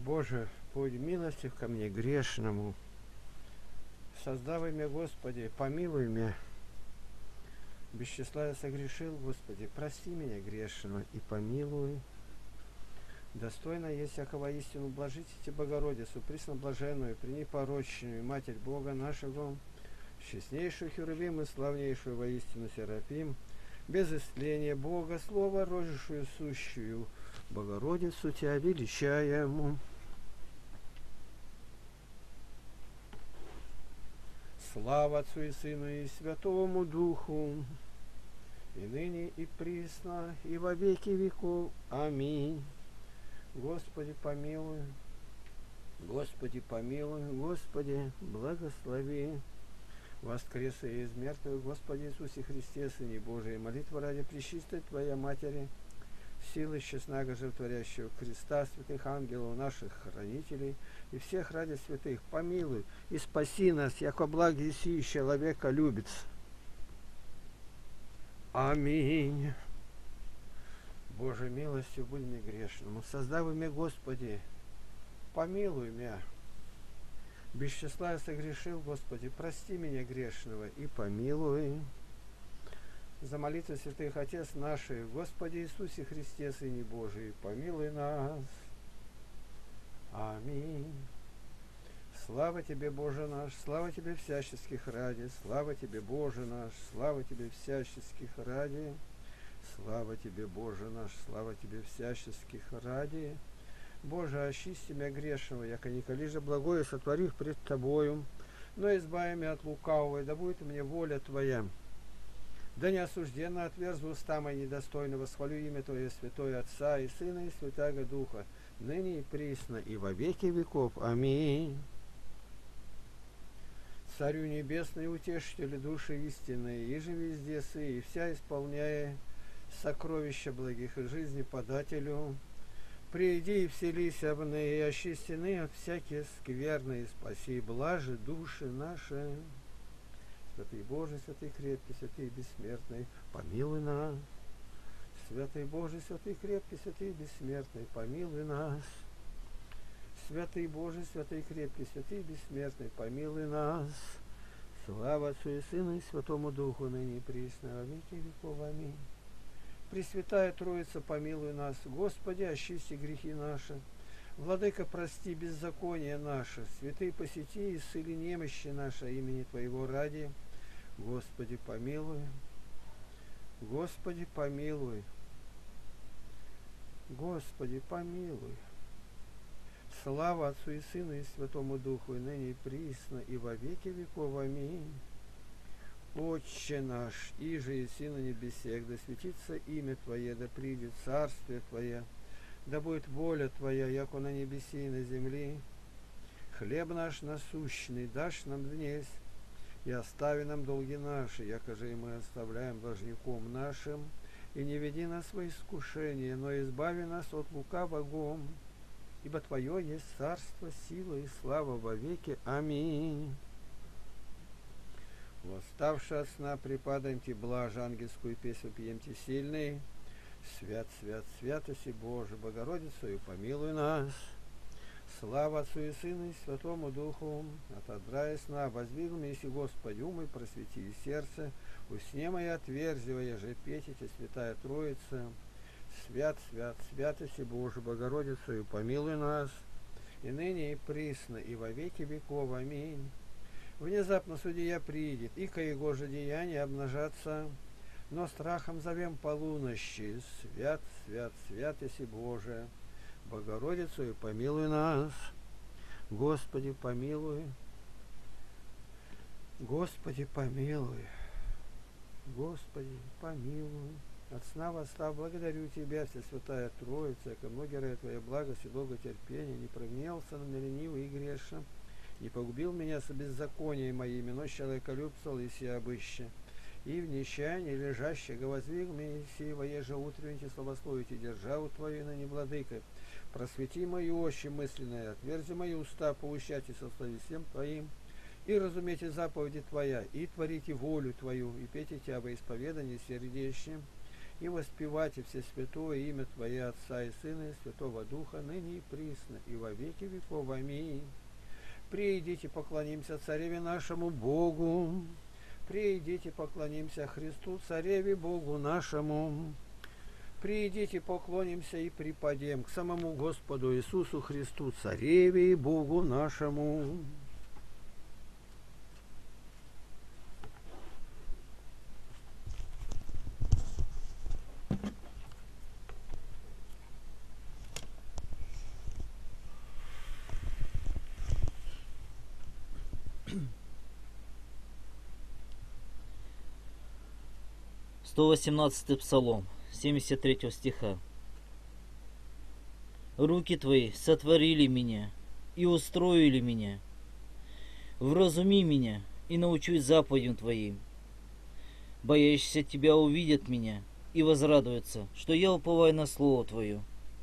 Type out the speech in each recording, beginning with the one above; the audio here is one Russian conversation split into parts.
Боже, будь милостив ко мне грешному. Создавай меня, Господи, помилуй меня. Без числа я согрешил, Господи, прости меня грешного и помилуй. Достойно есть всякого истину, блажите Богородицу, пресноблаженную, пренепорочную, Матерь Бога нашего, честнейшую Херувим и славнейшую воистину Серафим, без истления Бога, Слово, рожившую сущую, Богородицу Тебя величаем. Слава Отцу и Сыну и Святому Духу, и ныне и присно, и во веки веков. Аминь. Господи, помилуй, Господи, помилуй, Господи, благослови. Воскресе из мертвых, Господи Иисусе Христе, Сыне Божий, молитва ради пречистой Твоя Матери, силы честного животворящего креста, святых ангелов, наших хранителей и всех ради святых, помилуй и спаси нас, яко благи сии человека любит. Аминь. Боже, милостью будь мне грешному, создавай меня, Господи, помилуй меня. Без числа я согрешил, Господи, прости меня грешного и помилуй. За молитву святых Отец наших, Господи Иисусе Христе, Сыне Божий, помилуй нас. Аминь. Слава Тебе, Боже наш, слава Тебе всяческих ради, слава Тебе, Боже наш, слава Тебе всяческих ради, слава Тебе, Боже наш, слава Тебе всяческих ради. Боже, очисти меня грешного, яко николи же благое сотворив пред Тобою, но избави меня от лукавого, и да будет мне воля Твоя. Да не осужденно отверзу уста мои недостойно, восхвалю имя Твое, Святое Отца и Сына и Святаго Духа, ныне и присно, и во веки веков. Аминь. Царю небесный, утешитель души истинной, и же везде сы, и вся исполняя сокровища благих и жизни подателю, приди и вселись обны, и очистены от всякие скверны, и спаси блажи души наши. Святый Боже, святый крепкий, святый бессмертный, помилуй нас. Святый Боже, святый крепкий, святый бессмертный, помилуй нас. Святый Боже, святый крепкий, святый бессмертный, помилуй нас. Слава Отцу и Сыну и Святому Духу, ныне и присно, во веки веков. Аминь. Пресвятая Троица, помилуй нас. Господи, очисти грехи наши. Владыка, прости беззаконие наше. Святый, посети и исцели немощи наши имени Твоего ради. Господи, помилуй. Господи, помилуй. Господи, помилуй. Слава Отцу и Сыну и Святому Духу, и ныне и присно, и во веки веков. Аминь. Отче наш, иже и на небесех, да светится имя Твое, да придет царствие Твое, да будет воля Твоя, яко на небеси и на земли. Хлеб наш насущный дашь нам днесь, и остави нам долги наши, якоже и мы оставляем должником нашим, и не веди нас во искушение, но избави нас от лукавого, ибо Твое есть царство, сила и слава во веки. Аминь. Восставши от сна, преподаемте блажь ангельскую песню, пьемте сильный. Свят, свят, святости Боже, Богородицу, и помилуй нас. Слава Отцу и Сыну и Святому Духу, отодрая сна, воздвигнем, если Господи, ум и просвети и сердце, усне мои отверзивая же, петите, Святая Троица. Свят, свят, святости Боже, Богородицу, и помилуй нас, и ныне и присно, и во веки веков. Аминь. Внезапно судья придет, и ко его же деяния обнажатся, но страхом зовем полунощи. Свят, свят, святости Боже, Богородицу, и помилуй нас. Господи, помилуй. Господи, помилуй. Господи, помилуй. От сна восстав, благодарю Тебя, Всесвятая Троица, ко многие ради Твоей благости и долготерпения, не прогневался на меня ленивый и грешен, не погубил меня со беззаконием моими, но человеколюбствовал и сия обыще. И в нечаянии лежащего воздвиг меня сего еже утренните славословите державу Твою на невладыкой. Просвети мои очи мысленные, отверзи мои уста, поучайте со словесем Твоим, и разумейте заповеди Твоя, и творите волю Твою, и пейте Тебя во исповедании сердечным, и воспевайте все святое имя Твое, Отца и Сына и Святого Духа, ныне и присно, и во веки веков. Аминь. Придите, поклонимся Цареве нашему Богу. Придите, поклонимся Христу, Цареве Богу нашему. Придите, поклонимся и припадем к самому Господу Иисусу Христу, Цареве и Богу нашему. Псалом, 73 стиха. Руки Твои сотворили меня и устроили меня. Вразуми меня и научусь заповедям Твоим. Боящиеся Тебя увидят меня и возрадуются, что я уповаю на Слово Твое.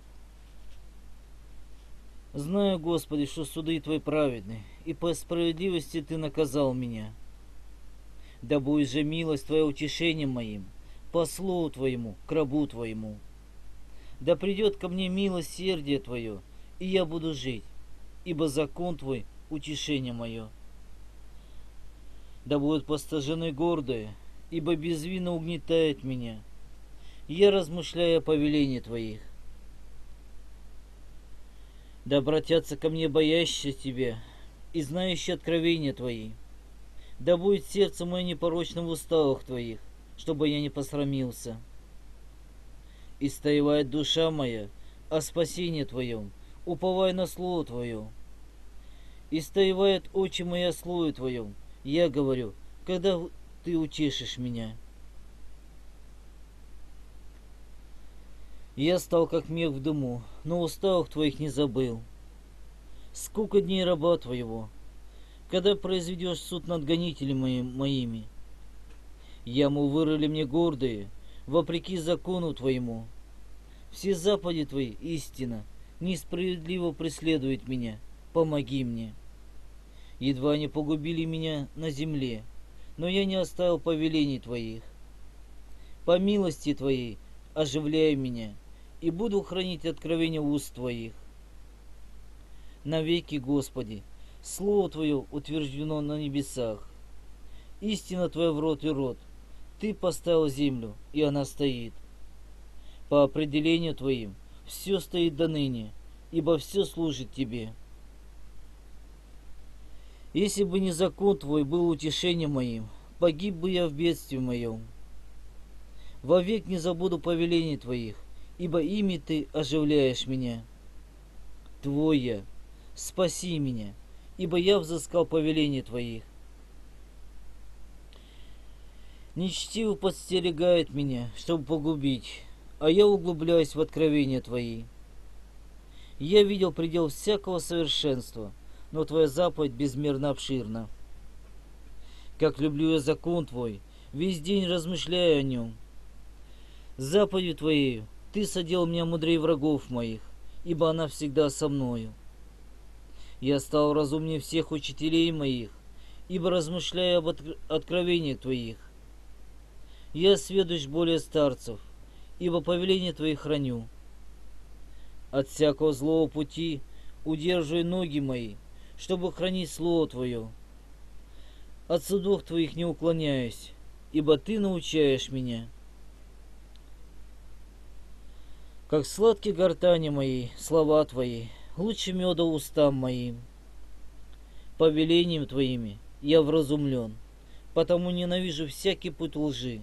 Знаю, Господи, что суды Твои праведны, и по справедливости Ты наказал меня. Да будет же милость Твоя утешением моим, по слову Твоему, к рабу Твоему. Да придет ко мне милосердие Твое, и я буду жить, ибо закон Твой — утешение мое. Да будут постажены гордые, ибо безвинно угнетает меня. Я размышляю о повелении Твоих. Да обратятся ко мне боящиеся Тебя и знающие откровения Твои. Да будет сердце мое непорочным в уставах Твоих, чтобы я не посрамился. Истоевает душа моя о спасении Твоем, уповая на Слово Твое. Истоевает очи мои о Слове Твоем. Я говорю, когда Ты утешишь меня. Я стал как мех в дыму, но уставах Твоих не забыл. Сколько дней раба Твоего, когда произведешь суд над гонителями моими. Яму вырыли мне гордые, вопреки закону Твоему. Все заповеди Твои истина, несправедливо преследует меня. Помоги мне. Едва они погубили меня на земле, но я не оставил повелений Твоих. По милости Твоей оживляй меня, и буду хранить откровения уст Твоих. Навеки, Господи, Слово Твое утверждено на небесах. Истина Твоя в рот и рот. Ты поставил землю, и она стоит. По определению Твоим все стоит до ныне, ибо все служит Тебе. Если бы не закон Твой был утешением моим, погиб бы я в бедствии моем. Вовек не забуду повелений Твоих, ибо ими Ты оживляешь меня. Твой я, спаси меня, ибо я взыскал повелений Твоих. Нечестивый подстерегает меня, чтобы погубить, а я углубляюсь в откровения Твои. Я видел предел всякого совершенства, но Твоя заповедь безмерно обширна. Как люблю я закон Твой, весь день размышляю о нем. Заповедью Твоею Ты соделал меня мудрее врагов моих, ибо она всегда со мною. Я стал разумнее всех учителей моих, ибо размышляю об откровениях Твоих. Я сведущ более старцев, ибо повеление Твои храню. От всякого злого пути удерживай ноги мои, чтобы хранить Слово Твое. От судов Твоих не уклоняюсь, ибо Ты научаешь меня. Как сладкие гортани мои, слова Твои, лучше меда устам моим. Повелением Твоими я вразумлен, потому ненавижу всякий путь лжи.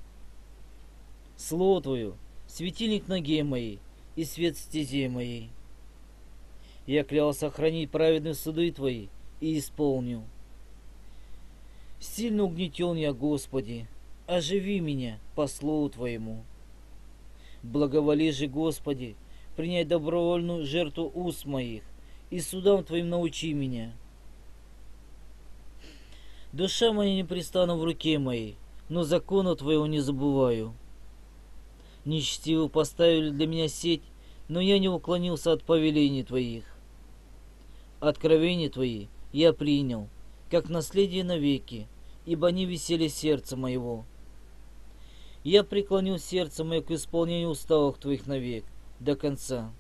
Слово Твое — светильник ноге моей и свет стезе моей. Я клялся хранить праведные суды Твои и исполню. Сильно угнетен я, Господи, оживи меня по Слову Твоему. Благоволи же, Господи, принять добровольную жертву уст моих, и судам Твоим научи меня. Душа моя непрестанно в руке моей, но закона Твоего не забываю. Нечестиво поставили для меня сеть, но я не уклонился от повелений Твоих. Откровения Твои я принял, как наследие навеки, ибо они весели сердца моего. Я преклонил сердце мое к исполнению уставов Твоих навек, до конца.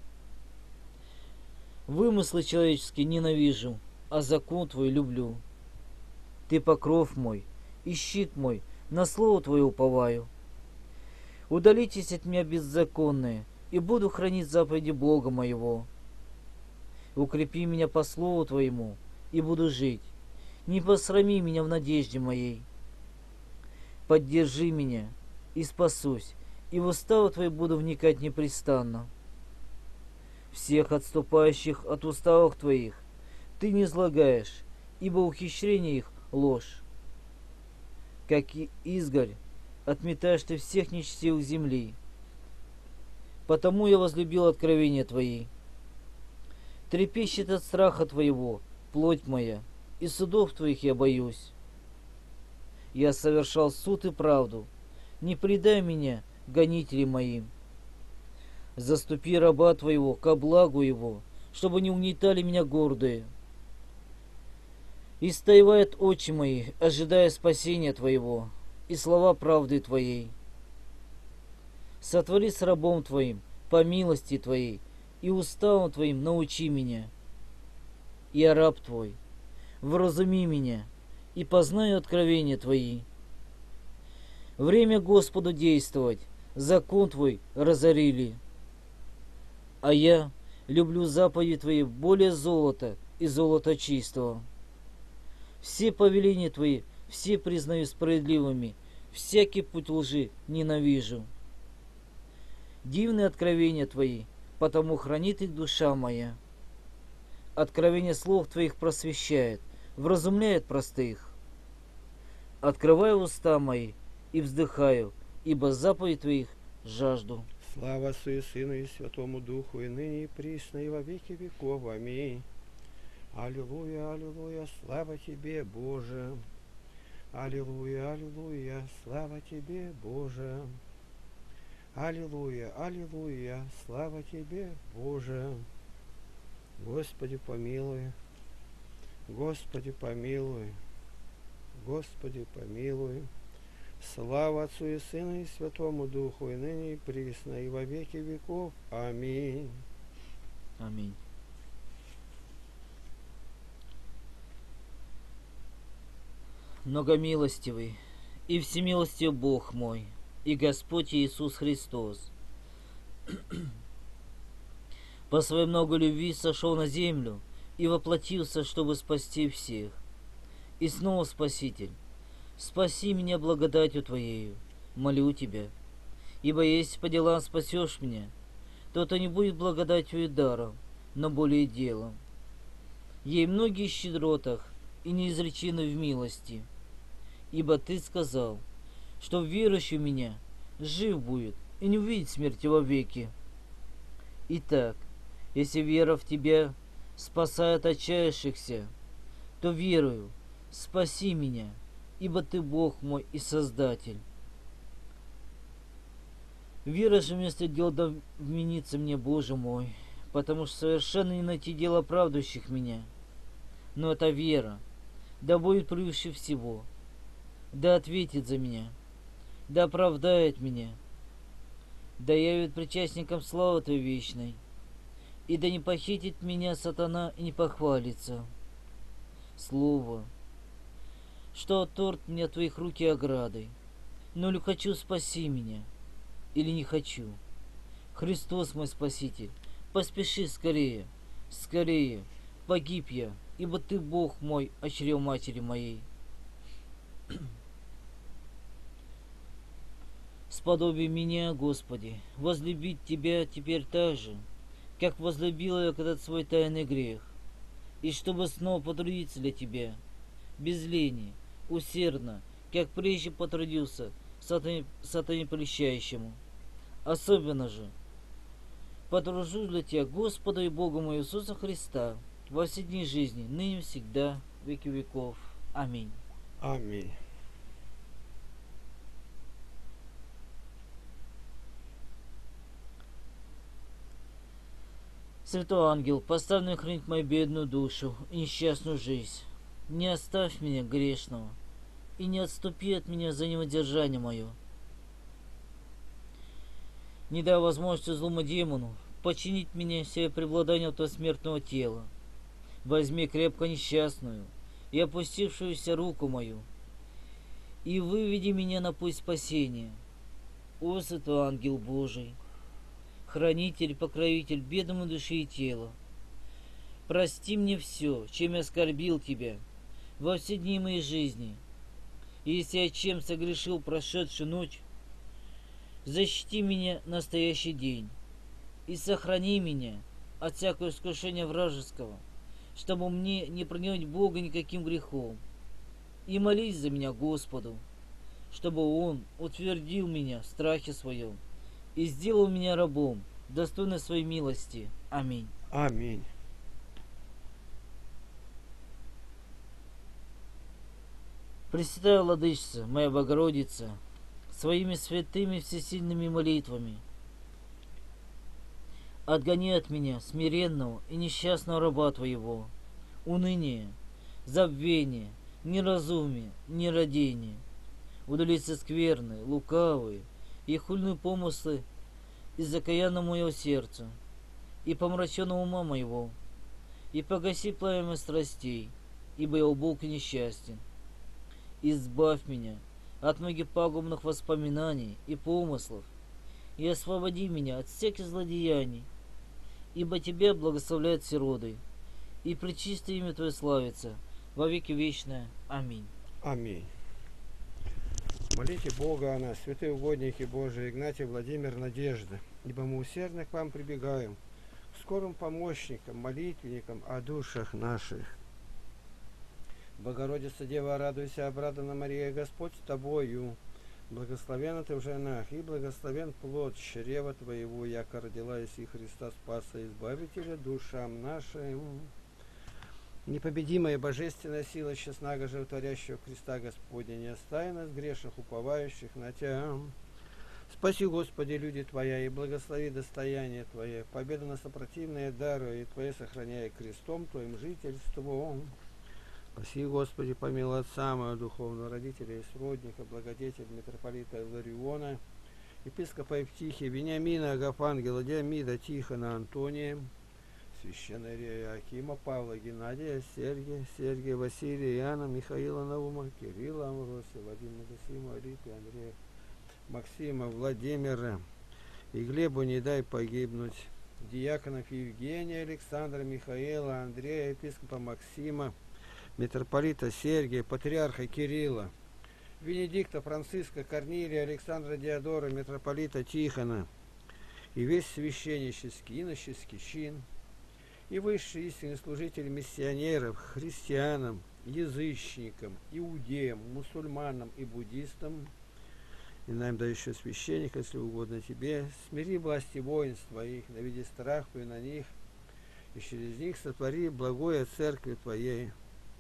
Вымыслы человеческие ненавижу, а закон Твой люблю. Ты покров мой и щит мой, на слово Твое уповаю. Удалитесь от меня беззаконные, и буду хранить заповеди Бога моего. Укрепи меня по слову Твоему, и буду жить. Не посрами меня в надежде моей. Поддержи меня, и спасусь, и в уставы Твои буду вникать непрестанно. Всех отступающих от уставов Твоих Ты не излагаешь, ибо ухищрение их — ложь. Как и изгорь, отметаешь Ты всех нечестивых земли. Потому я возлюбил откровения Твои. Трепещет от страха Твоего плоть моя, и судов Твоих я боюсь. Я совершал суд и правду, не предай меня, гонители моим. Заступи раба Твоего ко благу его, чтобы не угнетали меня гордые. Истаивают очи мои, ожидая спасения Твоего и слова правды Твоей. Сотвори с рабом Твоим по милости Твоей, и уставом Твоим научи меня. Я раб Твой, вразуми меня, и познаю откровения Твои. Время Господу действовать, закон Твой разорили. А я люблю заповеди Твои более золота и золота чистого. Все повеления Твои, все признаю справедливыми, всякий путь лжи ненавижу. Дивные откровения Твои, потому хранит их душа моя. Откровение слов Твоих просвещает, вразумляет простых. Открываю уста мои и вздыхаю, ибо заповедь Твоих жажду. Слава Отцу и Сыну и Святому Духу, и ныне и присно, и во веки веков. Аминь. Аллилуйя, аллилуйя, слава Тебе, Боже. Аллилуйя, аллилуйя, слава Тебе, Боже. Аллилуйя, аллилуйя, слава Тебе, Боже. Господи, помилуй. Господи, помилуй. Господи, помилуй. Слава Отцу и Сыну и Святому Духу, и ныне и присно, и во веки веков. Аминь. Аминь. Многомилостивый и всемилостивый Бог мой, и Господь Иисус Христос, по своей много любви сошел на землю и воплотился, чтобы спасти всех. И снова, Спаситель, спаси меня благодатью Твоею, молю Тебя, ибо если по делам спасешь меня, то это не будет благодатью и даром, но более делом. Ей многие в щедротах и неизречены в милости, ибо Ты сказал, что верующий в меня жив будет и не увидит смерти вовеки. Итак, если вера в Тебя спасает отчаявшихся, то верую, спаси меня, ибо Ты Бог мой и Создатель. Вера же вместо дел да вменится мне, Боже мой, потому что совершенно не найти дело оправдывающих меня. Но эта вера да будет превыше всего, да ответит за меня, да оправдает меня, да явит причастникам славы Твоей вечной, и да не похитит меня сатана и не похвалится. Слово, что отторг мне от Твоих рук и оградой, но ли хочу, спаси меня, или не хочу. Христос мой Спаситель, поспеши скорее, скорее, погиб я, ибо Ты Бог мой, о чреве матери моей. Сподоби меня, Господи, возлюбить Тебя теперь так же, как возлюбила я когда свой тайный грех, и чтобы снова потрудиться для Тебя, без лени, усердно, как прежде потрудился сатане прельщающему. Особенно же потружусь для Тебя, Господа и Бога моего Иисуса Христа, во все дни жизни, ныне и всегда, веки веков. Аминь. Аминь. Святой ангел, поставь хранить мою бедную душу и несчастную жизнь. Не оставь меня грешного, и не отступи от меня за невоздержание мое. Не дай возможности злому демону подчинить меня себе преобладанию этого смертного тела. Возьми крепко несчастную и опустившуюся руку мою, и выведи меня на путь спасения. О, святой ангел Божий, хранитель, покровитель бедному души и тела, прости мне все, чем я оскорбил тебя во все дни моей жизни. И если я чем согрешил прошедшую ночь, защити меня настоящий день и сохрани меня от всякого искушения вражеского, чтобы мне не проникнуть Бога никаким грехом. И молись за меня Господу, чтобы Он утвердил меня в страхе своем и сделал меня рабом, достойным своей милости. Аминь. Аминь. Пресвятая Владычица, моя Богородица, своими святыми всесильными молитвами отгони от меня смиренного и несчастного раба Твоего, уныние, забвение, неразумие, нерадение, удалиться скверные, лукавые и хульные помыслы из окаянного моего сердца и помраченного ума моего, и погаси пламя страстей, ибо я убог и несчастен. Избавь меня от многих пагубных воспоминаний и помыслов, и освободи меня от всяких злодеяний, ибо Тебя благословляют все роды, и пречистое имя Твое славится во веки вечное. Аминь. Аминь. Молите Бога о нас, святые угодники Божии, Игнатий, Владимир, Надежда, ибо мы усердно к вам прибегаем, скорым помощникам, молитвенникам о душах наших. Богородица Дева, радуйся, обрадована Мария, Господь с тобою. Благословенна ты в женах, и благословен плод чрева твоего, яко родила иси Христа Спаса, Избавителя душам нашим. Непобедимая божественная сила честного животворящего креста Господня, не остави нас грешных, уповающих на Тебя. Спаси, Господи, люди Твоя, и благослови достояние Твое, победу на сопротивное даруя, и Твое сохраняя крестом Твоим жительством. Спаси, Господи, помилуй отца моего духовного, родителя и сродника, благодетеля митрополита Илариона, епископа Евтихия, Вениамина, Агафангела, Диамида, Тихона, Антония, священнория Иоакима, Павла, Геннадия, Сергия, Василия, Иоанна, Михаила, Наума, Кирилла, Амвросия, Владимира, Зосима, Рипи, Андрея, Максима, Владимира, и Глебу не дай погибнуть, диаконов Евгения, Александра, Михаила, Андрея, епископа Максима, митрополита Сергия, патриарха Кирилла, Венедикта, Франциска, Корнилия, Александра Диодора, митрополита Тихона, и весь священнический, иноческий чин, и высшие истинные служители миссионеров, христианам, язычникам, иудеям, мусульманам и буддистам, и нам да еще священник, если угодно тебе, смири власти воинств твоих, наведи страх твой на них, и через них сотвори благое церкви твоей.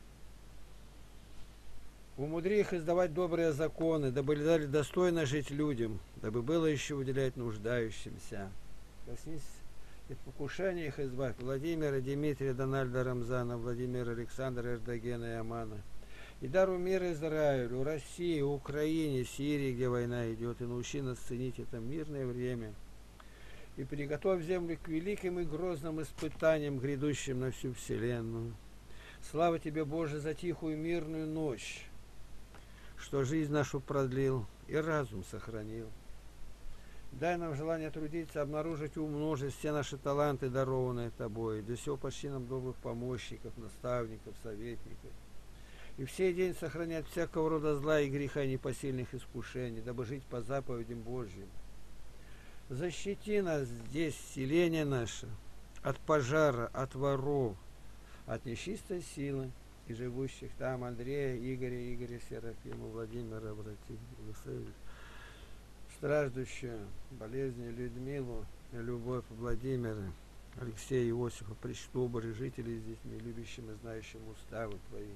Умудри их издавать добрые законы, дабы дали достойно жить людям, дабы было еще уделять нуждающимся. Коснись от покушения их избавь Владимира, Дмитрия, Дональда, Рамзана, Владимира, Александра, Эрдогена и Амана. И даруй мир Израилю, России, Украине, Сирии, где война идет, и научи нас ценить это мирное время. И приготовь землю к великим и грозным испытаниям, грядущим на всю вселенную. Слава тебе, Боже, за тихую мирную ночь, что жизнь нашу продлил и разум сохранил. Дай нам желание трудиться, обнаружить и умножить все наши таланты, дарованные Тобой. Для всего почти нам добрых помощников, наставников, советников. И в сей день сохранять всякого рода зла и греха и непосильных искушений, дабы жить по заповедям Божьим. Защити нас здесь, селение наше, от пожара, от воров, от нечистой силы, и живущих там Андрея, Игоря, Серафима, Владимира, обрати, благослови страждущую болезнью Людмилу, Любовь Владимира, Алексея, Иосифа, пречту Божьих жителей с детьми, любящим и знающим уставы Твои.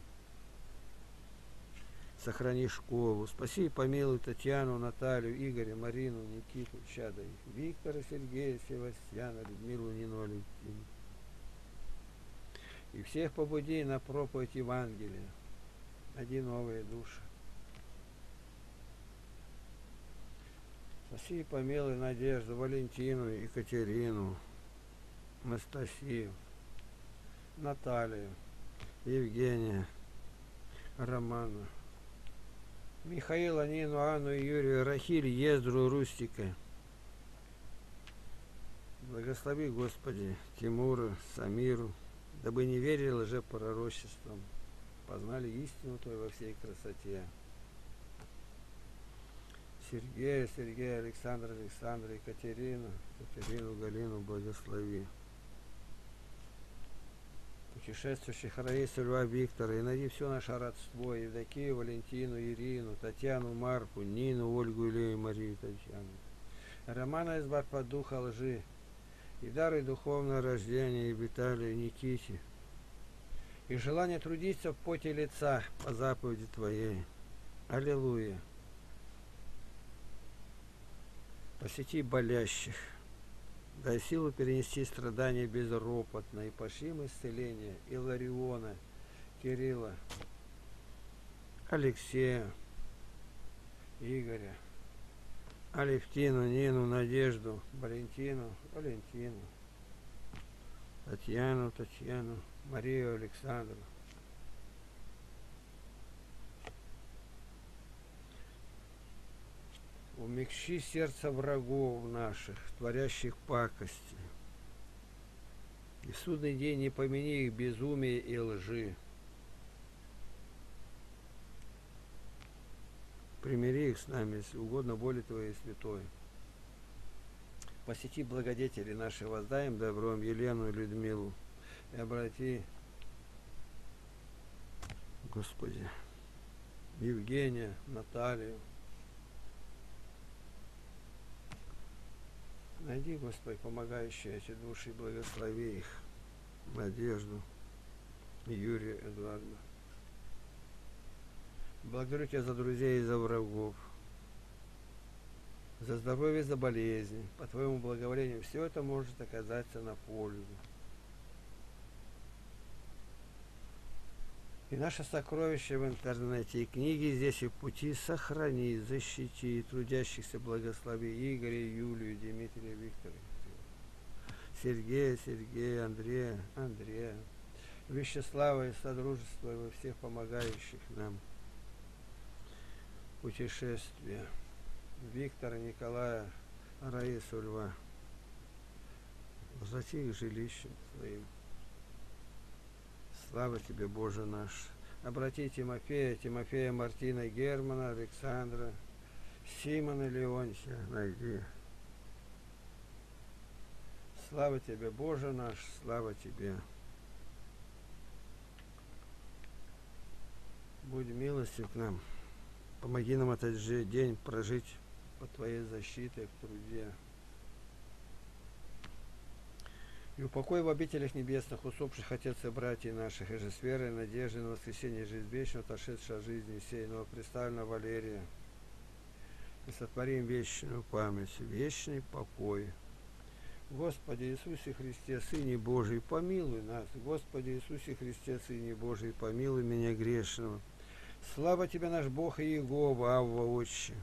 Сохрани школу, спаси и помилуй Татьяну, Наталью, Игоря, Марину, Никиту, чада их, Виктора, Сергея, Севастьяна, Людмилу, Нину, Алевтину. И всех побуди на проповедь Евангелия. Найди новые души. Спаси и помилуй Надежду, Валентину, Екатерину, Анастасию, Наталью, Евгения, Романа, Михаила, Нину, Анну, Юрию, Рахиль, Ездру, Рустика. Благослови, Господи, Тимура, Самиру, дабы не верили лжепророчествам, познали истину Твою во всей красоте. Сергея, Александра, Екатерину, Галину благослови. Путешествующих Раису, Льва, Виктора, и найди все наше родство, Евдокию, Валентину, Ирину, Татьяну, Марку, Нину, Ольгу, Илью, Марию, Татьяну. Романа избавь от духа лжи, и даруй духовное рождение, и Виталию, Никите, и желание трудиться в поте лица по заповеди Твоей. Аллилуйя. Посети болящих, дай силу перенести страдания безропотно, и пошли им исцеление Илариона, Кирилла, Алексея, Игоря, Алевтину, Нину, Надежду, Валентину, Татьяну, Марию, Александру. Умягчи сердце врагов наших, творящих пакости. И в судный день не помяни их безумия и лжи. Примири их с нами, если угодно воли Твоей святой. Посети благодетели наши, воздай им добром Елену и Людмилу. И обрати, Господи, Евгения, Наталью. Найди, Господи, помогающие эти души, и благослови их. Надежду, Юрия, Эдуарда. Благодарю Тебя за друзей и за врагов, за здоровье, за болезни. По Твоему благоволению все это может оказаться на пользу. И наше сокровище в интернете, и книги здесь, и в пути сохрани, защити, и трудящихся благослови Игоря, Юлию, Дмитрия, Виктора, Сергея, Андрея, Вячеслава и Содружества, и во всех помогающих нам путешествия, Виктора, Николая, Раису, Льва, возврати их жилищем своим. Слава Тебе, Боже наш! Обрати Тимофея, Мартина, Германа, Александра, Симона, Леонтия, найди. Слава Тебе, Боже наш, слава Тебе! Будь милостив к нам, помоги нам этот же день прожить под Твоей защитой в труде. И упокой в обителях небесных усопших отец и братьев наших, и же с верой, надеждой на воскресение жизнь вечную, отошедшей от жизни сей, новопреставленного Валерия, и сотворим вечную память, вечный покой. Господи Иисусе Христе, Сыне Божий, помилуй нас. Господи Иисусе Христе, Сыне Божий, помилуй меня грешного. Слава Тебе, наш Бог и Иегова, Авва, Отче.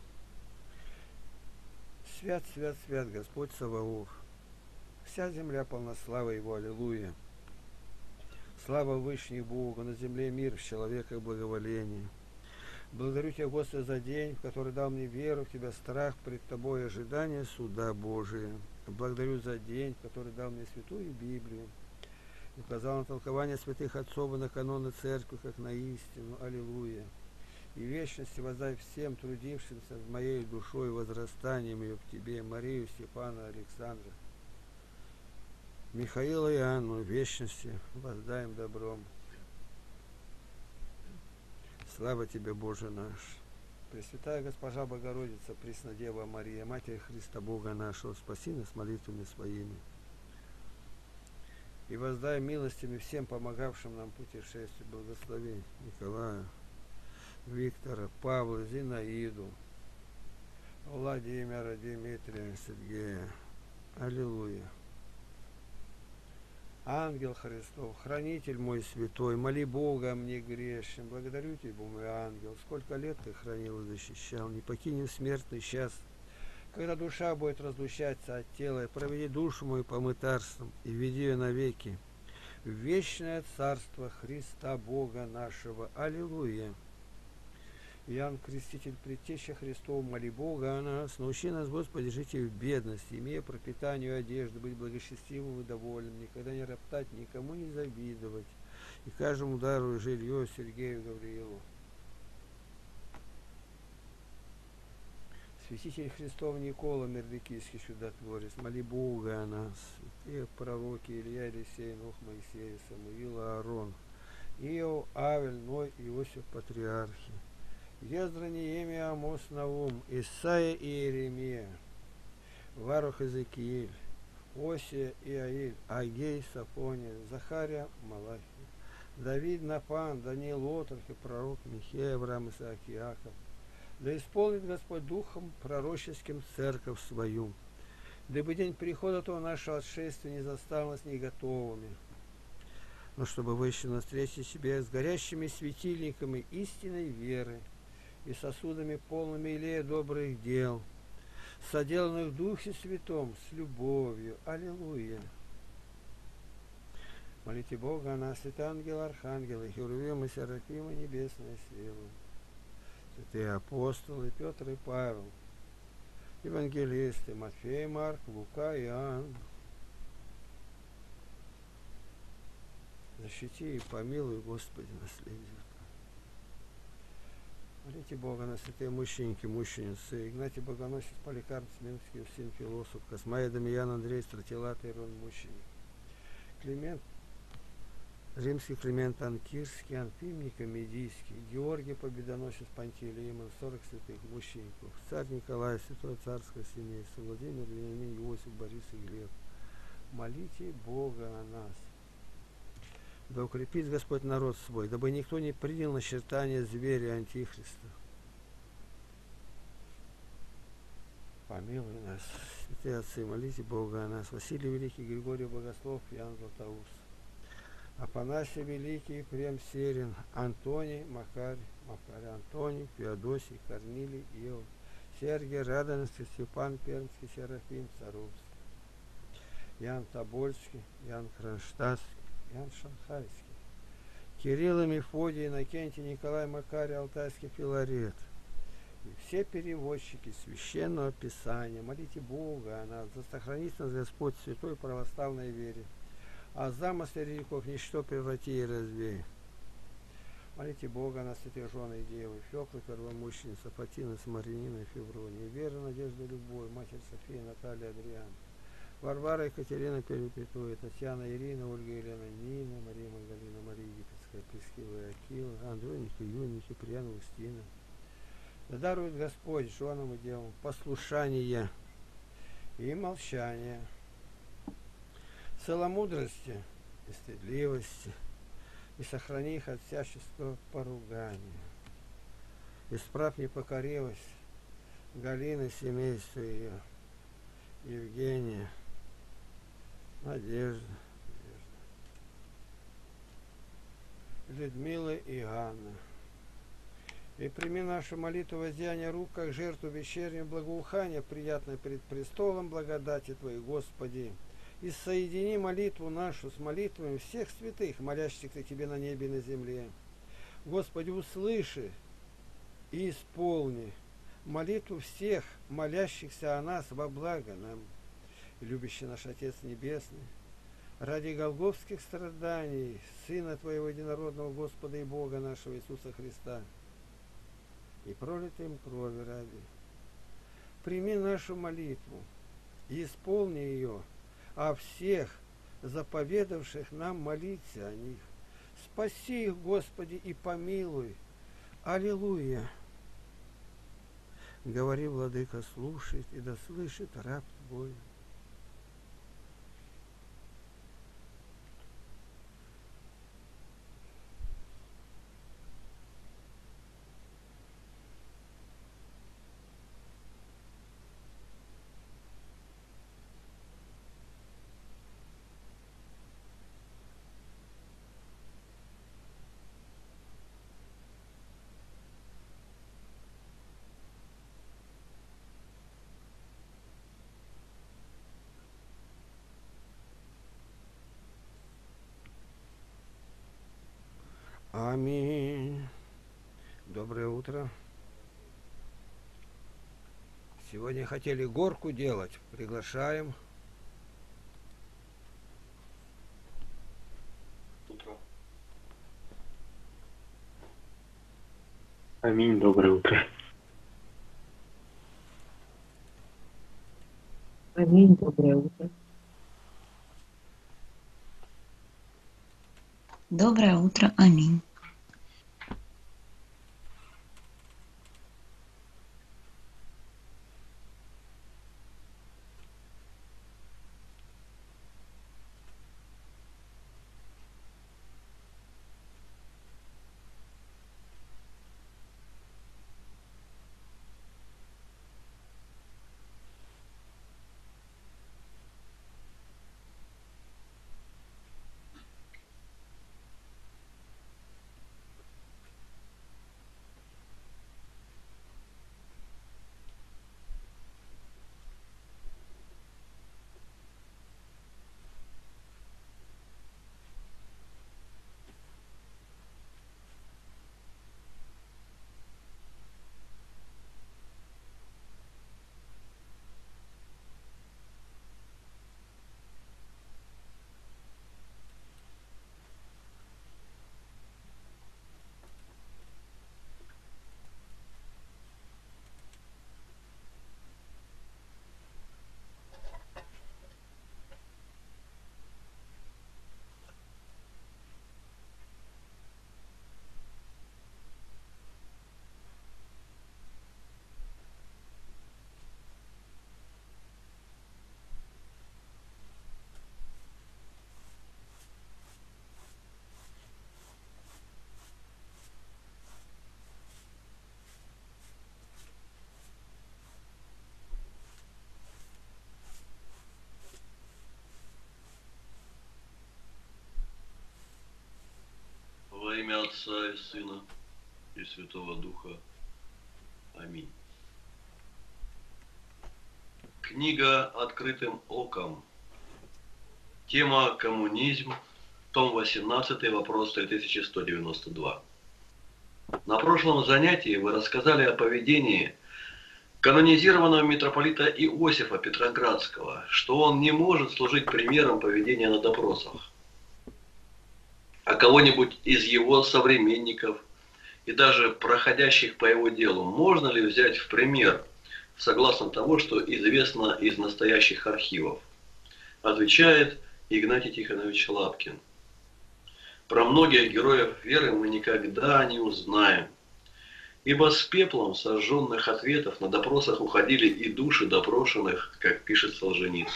Свят, свят, свят, Господь Саваоф. Вся земля полна славы Его, аллилуйя. Слава Вышний Богу, на земле мир, в человеках благоволение. Благодарю Тебя, Господи, за день, в который дал мне веру в Тебя, страх пред Тобой, ожидание суда Божия. Благодарю за день, в который дал мне святую Библию. И указал на толкование святых отцов и на каноны церкви, как на истину, аллилуйя. И в вечности воздай всем трудившимся с моей душой возрастанием ее в Тебе, Марию, Степана, Александра, Михаила и Анну, в вечности воздаем добром. Слава Тебе, Боже наш! Пресвятая Госпожа Богородица, Преснодева Мария, Матерь Христа Бога нашего, спаси нас молитвами своими. И воздай милостями всем помогавшим нам путешествию. Благослови Николая, Виктора, Павла, Зинаиду, Владимира, Дмитрия, Сергея. Аллилуйя. Ангел Христов, хранитель мой святой, моли Бога мне грешным. Благодарю Тебя, мой ангел, сколько лет Ты хранил и защищал. Не покинем смертный час Когда душа будет разлучаться от тела, проведи душу мою по мытарствам и веди ее навеки в вечное царство Христа Бога нашего. Аллилуйя! Иоанн Креститель, предтеча Христов, моли Бога о нас, научи нас, Господи, жить и в бедности, имея пропитание и одежду, быть благочестивым и довольным, никогда не роптать, никому не завидовать, и каждому дару жилье Сергею Гавриилу. Святитель Христов Никола Мердикийский чудотворец, моли Бога о нас, и пророки Илья, Елисей, Нох, Моисей, Самуил, Аарон, Иов, Авель, Ной, Иосиф, патриархи, Ездра, Неемия, Амос, Наум, Исаия и Иеремия, Варух, Иезекииль, Осия, Иаиль, Агей, Сафония, Захария, Малахия, Давид, Нафан, Даниил, Отрок, пророк Михея, Авраам, Исаак, Иаков. Да исполнит Господь Духом пророческим церковь свою, дабы день прихода того нашего отшествия не застал нас не готовыми, но чтобы вы еще навстречу себе с горящими светильниками истинной веры и сосудами полными илея добрых дел, соделанных в Духе Святом с любовью. Аллилуйя! Молите Бога о нас, святые ангелы, архангелы, херувимы, серафимы, небесные силы, святые апостолы Петр и Павел, евангелисты Матфей, Марк, Лука, Иоанн. Защити и помилуй, Господи, наследие. Молите Бога на святые мученики, мученицы, Игнатий Богоносец, Поликарп, Смирнский, Евсин, Философ, Космая, Дамиян, Андрей, Стратилат, Ирон, мученик, Климент, Римский Климент Анкирский, Анфим Никомедийский, Георгий Победоносец, Пантелеимон, 40 святых мучеников, царь Николай, святое царское семейство, Владимир, Вениамин, Иосиф, Борис и Глеб. Молите Бога о нас. Да укрепит Господь народ свой, дабы никто не принял начертания зверя Антихриста. Помилуй нас, святые отцы, молите Бога о нас. Василий Великий, Григорий Богослов, Иоанн Златоуст, Афанасий Великий, Ефрем Серин, Антоний, Макарий, Антоний, Феодосий, Корнилий, Иов, Сергий Радонежский, Степан Пермский, Серафим Царовский, Иоанн Тобольский, Иоанн Кронштадтский, Иоанн Шанхайский, Кирилл и Мефодий, Иннокентий, Николай, Макарий, Алтайский, Филарет, и все переводчики Священного Писания. Молите Бога о нас, да сохранит нас Господь в святой православной вере, а замыслы реков ничто преврати и развей. Молите Бога на святых жены и девы, Феклы, первомученица, Фатина, Смаринина, Феврония, Вера, Надежда, Любовь, Матерь София, Наталья, Адриан, Варвара, Екатерина, Перепетуя, Татьяна, Ирина, Ольга, Елена, Нина, Мария Магдалина, Мария Египетская, Прескила и Акила, Андроника, Юники, Прияна, Устина. Да дарует Господь женам и девам послушание и молчание, целомудрости и стыдливости, и сохрани их от всяческого поругания. Исправь непокоривость Галины, семейства ее, Евгения, Надежда, Людмила и Анна. И прими нашу молитву воздеяния рук, как жертву вечернего благоухания, приятное пред престолом благодати Твоей, Господи. И соедини молитву нашу с молитвами всех святых, молящихся Тебе на небе и на земле. Господи, услыши и исполни молитву всех, молящихся о нас во благо нам. Любящий наш Отец Небесный, ради голгофских страданий Сына Твоего единородного Господа и Бога нашего Иисуса Христа, и пролитой им крови ради, прими нашу молитву и исполни ее о всех заповедавших нам молиться о них. Спаси их, Господи, и помилуй. Аллилуйя! Говори, Владыка, слушает, и да слышит раб Твой. утро. Сегодня хотели горку делать. Приглашаем. Утро. Аминь, доброе утро. Аминь, доброе утро. Доброе утро, аминь. Во имя Отца и Сына и Святого Духа. Аминь. Книга «Открытым оком». Тема «Коммунизм». Том 18, вопрос 3192. На прошлом занятии вы рассказали о поведении канонизированного митрополита Иосифа Петроградского, что он не может служить примером поведения на допросах. А кого-нибудь из его современников и даже проходящих по его делу можно ли взять в пример, согласно того, что известно из настоящих архивов? Отвечает Игнатий Тихонович Лапкин. Про многих героев веры мы никогда не узнаем, ибо с пеплом сожженных ответов на допросах уходили и души допрошенных, как пишет Солженицын.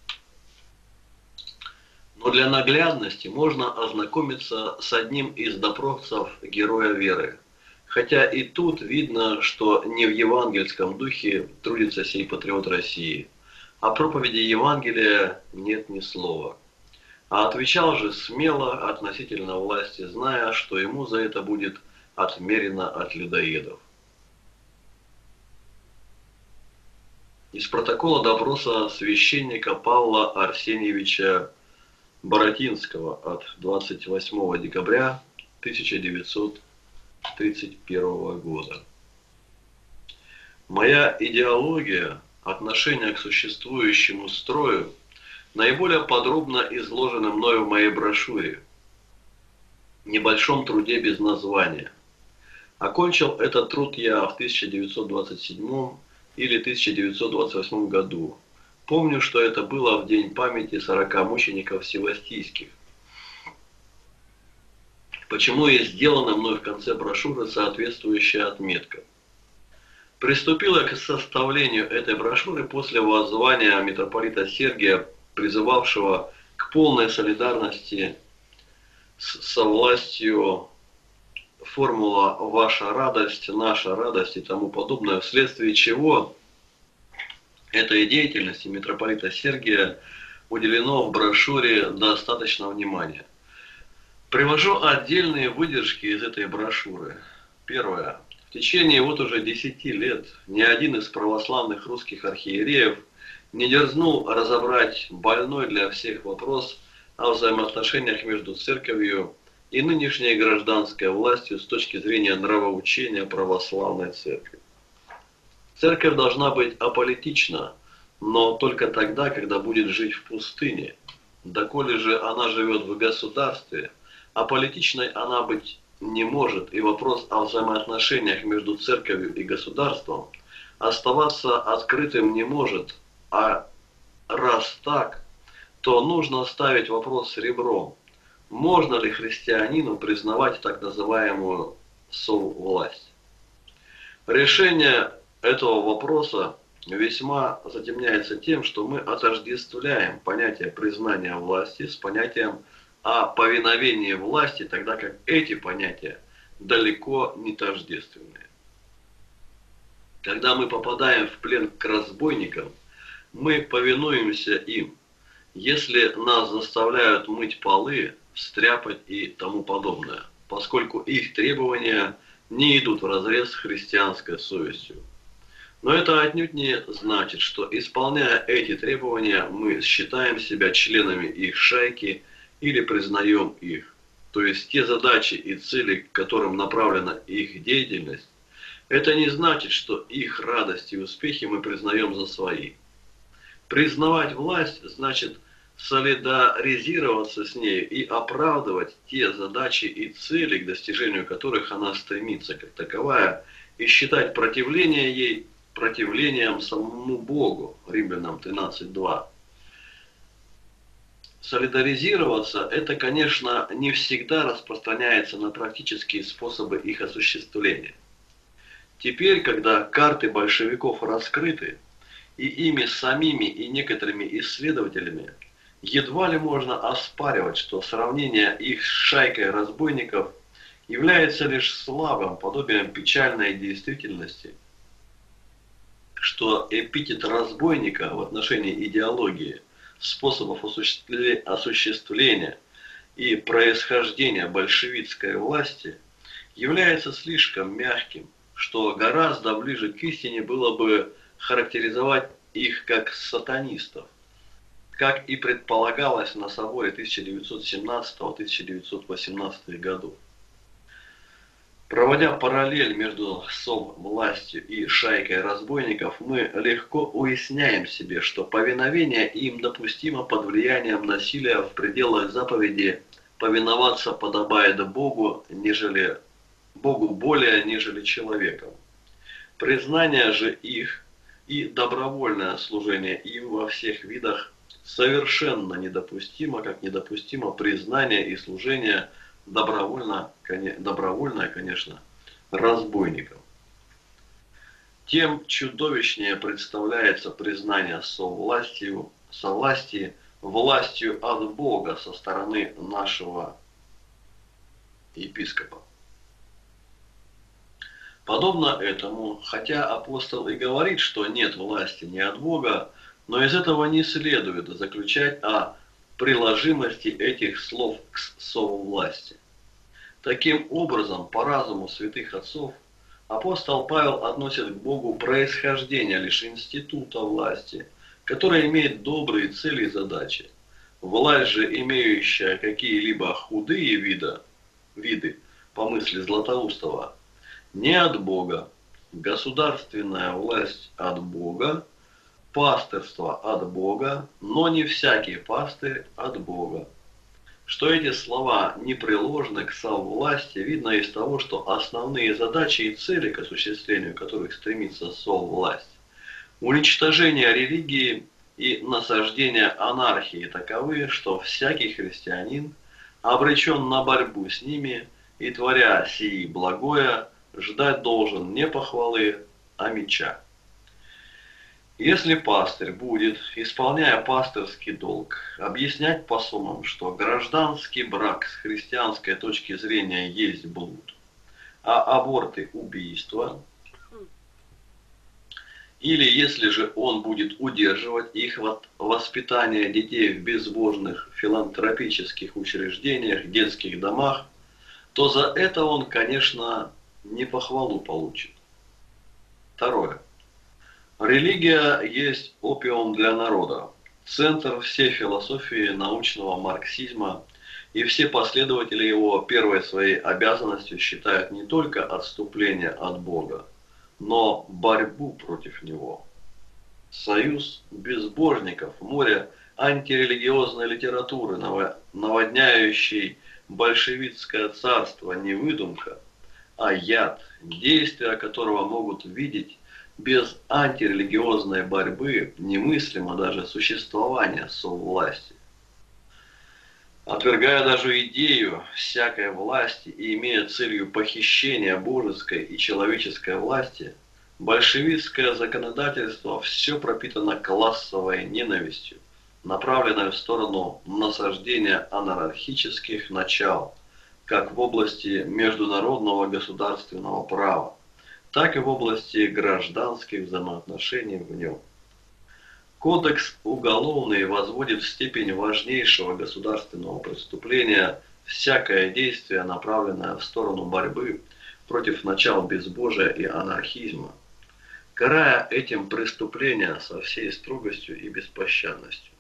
Но для наглядности можно ознакомиться с одним из допросов героя веры. Хотя и тут видно, что не в евангельском духе трудится сей патриот России, а проповеди Евангелия нет ни слова. А отвечал же смело относительно власти, зная, что ему за это будет отмерено от людоедов. Из протокола допроса священника Павла Арсеньевича Боротинского от 28 декабря 1931 года. Моя идеология отношения к существующему строю наиболее подробно изложена мною в моей брошюре «Небольшом труде без названия». Окончил этот труд я в 1927 или 1928 году. Помню, что это было в день памяти 40 мучеников севастийских. Почему и сделана мной в конце брошюры соответствующая отметка. Приступил я к составлению этой брошюры после воззвания митрополита Сергия, призывавшего к полной солидарности со властью, формула «ваша радость», «наша радость» и тому подобное, вследствие чего этой деятельности митрополита Сергия уделено в брошюре достаточно внимания. Привожу отдельные выдержки из этой брошюры. Первое. В течение вот уже 10 лет ни один из православных русских архиереев не дерзнул разобрать больной для всех вопрос о взаимоотношениях между церковью и нынешней гражданской властью с точки зрения нравоучения православной церкви. Церковь должна быть аполитична, но только тогда, когда будет жить в пустыне. Доколе же она живет в государстве, аполитичной она быть не может, и вопрос о взаимоотношениях между церковью и государством оставаться открытым не может, а раз так, то нужно ставить вопрос ребром. Можно ли христианину признавать так называемую соввласть? Решение этого вопроса весьма затемняется тем, что мы отождествляем понятие признания власти с понятием о повиновении власти, тогда как эти понятия далеко не тождественные. Когда мы попадаем в плен к разбойникам, мы повинуемся им, если нас заставляют мыть полы, стряпать и тому подобное, поскольку их требования не идут вразрез с христианской совестью. Но это отнюдь не значит, что, исполняя эти требования, мы считаем себя членами их шайки или признаем их. То есть те задачи и цели, к которым направлена их деятельность, это не значит, что их радость и успехи мы признаем за свои. Признавать власть значит солидаризироваться с ней и оправдывать те задачи и цели, к достижению которых она стремится как таковая, и считать противление ей противлением самому Богу. Римлянам 13:2. Солидаризироваться – это, конечно, не всегда распространяется на практические способы их осуществления. Теперь, когда карты большевиков раскрыты, и ими самими, и некоторыми исследователями, едва ли можно оспаривать, что сравнение их с шайкой разбойников является лишь слабым подобием печальной действительности, что эпитет разбойника в отношении идеологии, способов осуществления и происхождения большевистской власти является слишком мягким, что гораздо ближе к истине было бы характеризовать их как сатанистов, как и предполагалось на соборе 1917-1918 годов. Проводя параллель между соввластью и шайкой разбойников, мы легко уясняем себе, что повиновение им допустимо под влиянием насилия в пределах заповеди «повиноваться подобает Богу более, нежели человеком». Признание же их и добровольное служение им во всех видах совершенно недопустимо, как недопустимо признание и служение добровольное, конечно, разбойникам. Тем чудовищнее представляется признание совластии властью от Бога со стороны нашего епископа. Подобно этому, хотя апостол и говорит, что нет власти не от Бога, но из этого не следует заключать о приложимости этих слов к соввласти. Таким образом, по разуму святых отцов, апостол Павел относит к Богу происхождение лишь института власти, который имеет добрые цели и задачи. Власть же, имеющая какие-либо худые виды, по мысли Златоустова, не от Бога, государственная власть от Бога, пастырство от Бога, но не всякий пастырь от Бога. Что эти слова непреложны к соввласти, видно из того, что основные задачи и цели, к осуществлению которых стремится соввласть, уничтожение религии и насаждение анархии таковы, что всякий христианин обречен на борьбу с ними и, творя сии благое, ждать должен не похвалы, а меча. Если пастырь будет, исполняя пастырский долг, объяснять пасомам, что гражданский брак с христианской точки зрения есть блуд, а аборты – убийство, или если же он будет удерживать их от воспитания детей в безбожных филантропических учреждениях, детских домах, то за это он, конечно, не похвалу получит. Второе. Религия есть опиум для народа, центр всей философии научного марксизма И все последователи его первой своей обязанностью считают не только отступление от Бога, но борьбу против Него. Союз безбожников, море антирелигиозной литературы, наводняющий большевистское царство, не выдумка, а яд, действия которого могут видеть без антирелигиозной борьбы немыслимо даже существование соввласти. Отвергая даже идею всякой власти и имея целью похищения божеской и человеческой власти, большевистское законодательство все пропитано классовой ненавистью, направленной в сторону насаждения анархических начал, как в области международного государственного права, так и в области гражданских взаимоотношений в нем. Кодекс уголовный возводит в степень важнейшего государственного преступления всякое действие, направленное в сторону борьбы против начал безбожия и анархизма, карая этим преступления со всей строгостью и беспощадностью.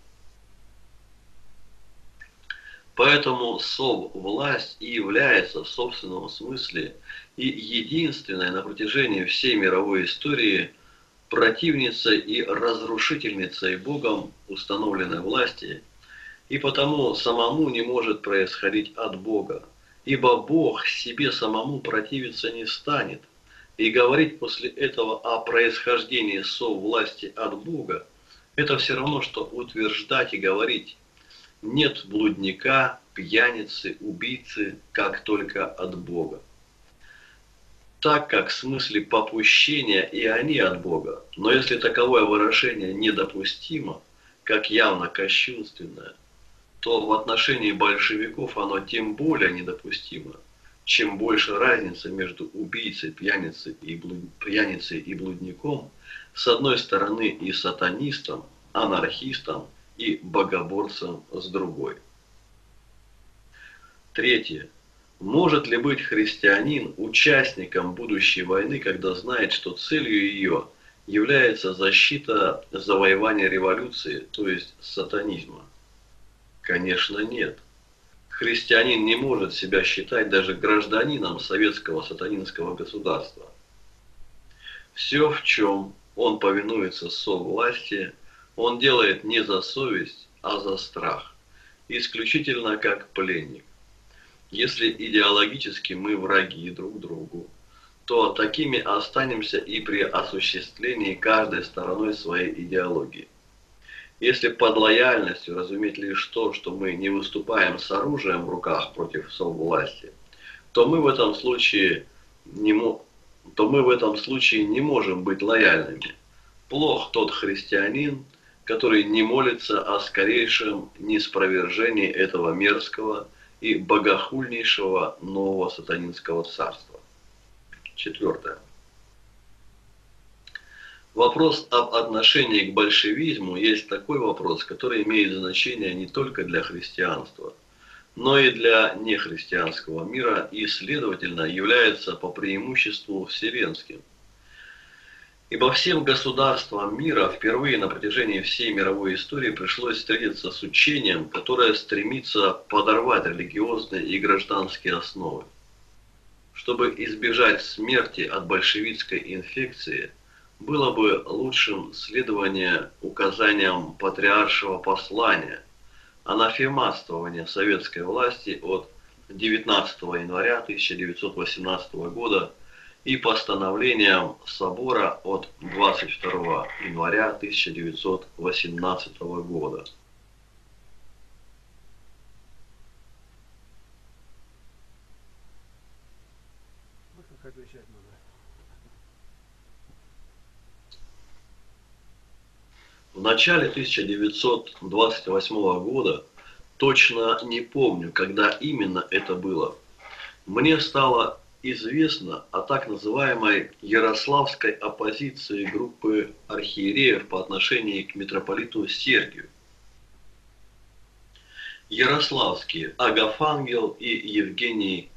Поэтому соввласть и является в собственном смысле и единственной на протяжении всей мировой истории противницей и разрушительницей Богом установленной власти, и потому самому не может происходить от Бога, ибо Бог себе самому противиться не станет, и говорить после этого о происхождении соввласти от Бога, это все равно, что утверждать и говорить: нет блудника, пьяницы, убийцы, как только от Бога. Так как в смысле попущения и они от Бога, но если таковое выражение недопустимо, как явно кощунственное, то в отношении большевиков оно тем более недопустимо, чем больше разница между убийцей, пьяницей и блудником с одной стороны и сатанистом, анархистом и богоборцем с другой. Третье. Может ли быть христианин участником будущей войны, когда знает, что целью ее является защита завоевания революции, то есть сатанизма? Конечно, нет. Христианин не может себя считать даже гражданином советского сатанинского государства. Все, в чем он повинуется соввласти, он делает не за совесть, а за страх, исключительно как пленник. Если идеологически мы враги друг другу, то такими останемся и при осуществлении каждой стороной своей идеологии. Если под лояльностью разуметь лишь то, что мы не выступаем с оружием в руках против соввласти, то мы в этом случае не можем быть лояльными. Плох тот христианин, который не молится о скорейшем ниспровержении этого мерзкого и богохульнейшего нового сатанинского царства. Четвертое. Вопрос об отношении к большевизму есть такой вопрос, который имеет значение не только для христианства, но и для нехристианского мира и, следовательно, является по преимуществу вселенским. Ибо всем государствам мира впервые на протяжении всей мировой истории пришлось встретиться с учением, которое стремится подорвать религиозные и гражданские основы. Чтобы избежать смерти от большевистской инфекции, было бы лучшим следование указаниям патриаршего послания, анафематствования советской власти от 19 января 1918 года и постановлением Собора от 22 января 1918 года. Как отвечать надо? В начале 1928 года, точно не помню, когда именно это было, мне стало известно о так называемой ярославской оппозиции группы архиереев по отношению к митрополиту Сергию. Ярославские Агафангел и Евгений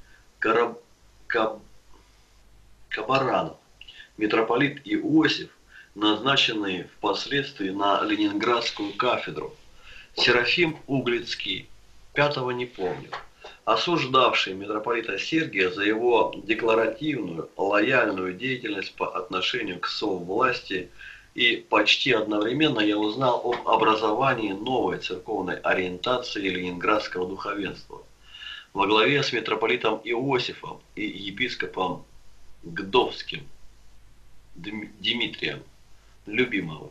Кабаранов, митрополит Иосиф, назначенный впоследствии на Ленинградскую кафедру, Серафим Углицкий, Пятого не помню. Осуждавший митрополита Сергия за его декларативную, лояльную деятельность по отношению к соввласти, и почти одновременно я узнал об образовании новой церковной ориентации ленинградского духовенства во главе с митрополитом Иосифом и епископом Гдовским Дмитрием Любимовым.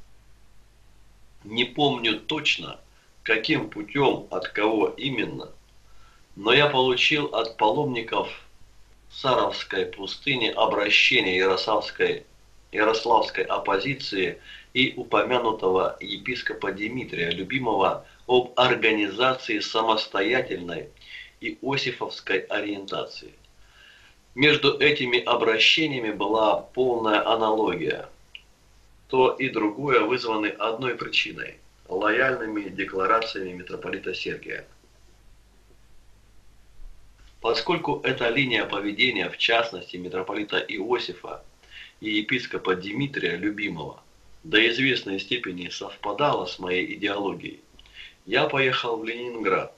Не помню точно, каким путем, от кого именно, но я получил от паломников Саровской пустыни обращение Ярославской оппозиции и упомянутого епископа Дмитрия Любимова об организации самостоятельной иосифовской ориентации. Между этими обращениями была полная аналогия. То и другое вызваны одной причиной – лояльными декларациями митрополита Сергия. Поскольку эта линия поведения, в частности митрополита Иосифа и епископа Дмитрия Любимова, до известной степени совпадала с моей идеологией, я поехал в Ленинград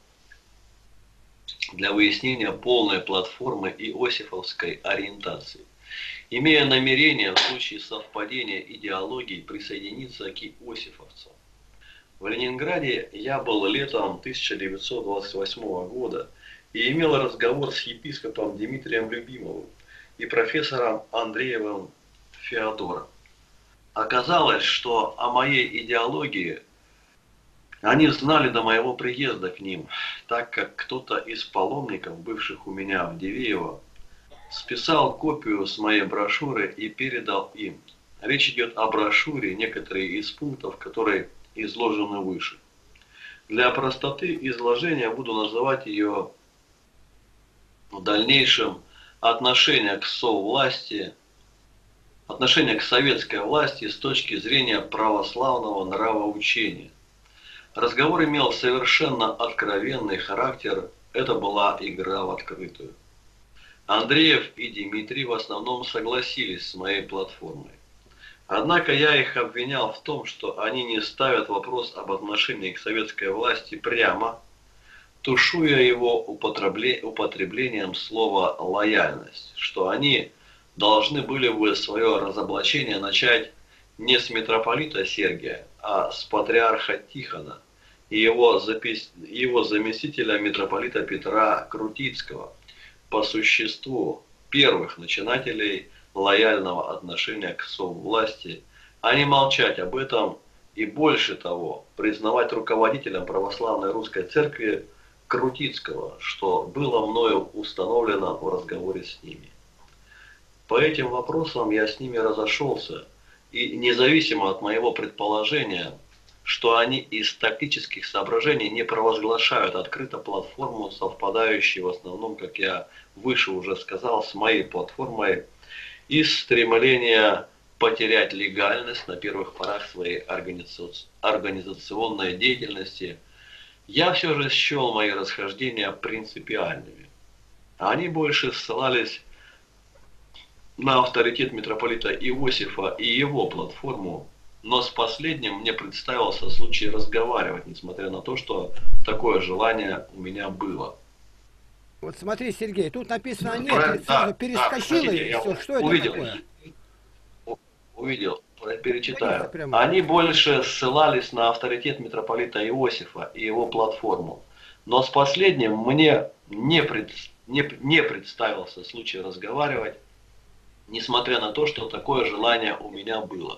для выяснения полной платформы иосифовской ориентации, имея намерение в случае совпадения идеологий присоединиться к иосифовцам. В Ленинграде я был летом 1928 года и имел разговор с епископом Дмитрием Любимовым и профессором Андреевым Феодором. Оказалось, что о моей идеологии они знали до моего приезда к ним, так как кто-то из паломников, бывших у меня в Дивеево, списал копию с моей брошюры и передал им. Речь идет о брошюре, некоторые из пунктов, которые изложены выше. Для простоты изложения буду называть ее в дальнейшем отношение к соввласти, отношение к советской власти с точки зрения православного нравоучения. Разговор имел совершенно откровенный характер, это была игра в открытую. Андреев и Дмитрий в основном согласились с моей платформой. Однако я их обвинял в том, что они не ставят вопрос об отношении к советской власти прямо, тушуя его употреблением слова «лояльность», что они должны были бы свое разоблачение начать не с митрополита Сергия, а с патриарха Тихона и его заместителя митрополита Петра Крутицкого, по существу первых начинателей лояльного отношения к соввласти, а не молчать об этом и, больше того, признавать руководителем православной русской церкви Крутицкого, что было мною установлено в разговоре с ними. По этим вопросам я с ними разошелся, и независимо от моего предположения, что они из тактических соображений не провозглашают открыто платформу, совпадающую в основном, как я выше уже сказал, с моей платформой, из стремления потерять легальность на первых порах своей организационной деятельности, я все же счел мои расхождения принципиальными. Они больше ссылались на авторитет митрополита Иосифа и его платформу, но с последним мне представился случай разговаривать, несмотря на то, что такое желание у меня было. Вот смотри, Сергей, тут написано нет, Правильно, сразу перескочило подождите, и я все. Что увидел, это такое? Увидел, перечитаю. Конечно, прямо. Они больше ссылались на авторитет митрополита Иосифа и его платформу, но с последним мне не представился случай разговаривать, несмотря на то, что такое желание у меня было.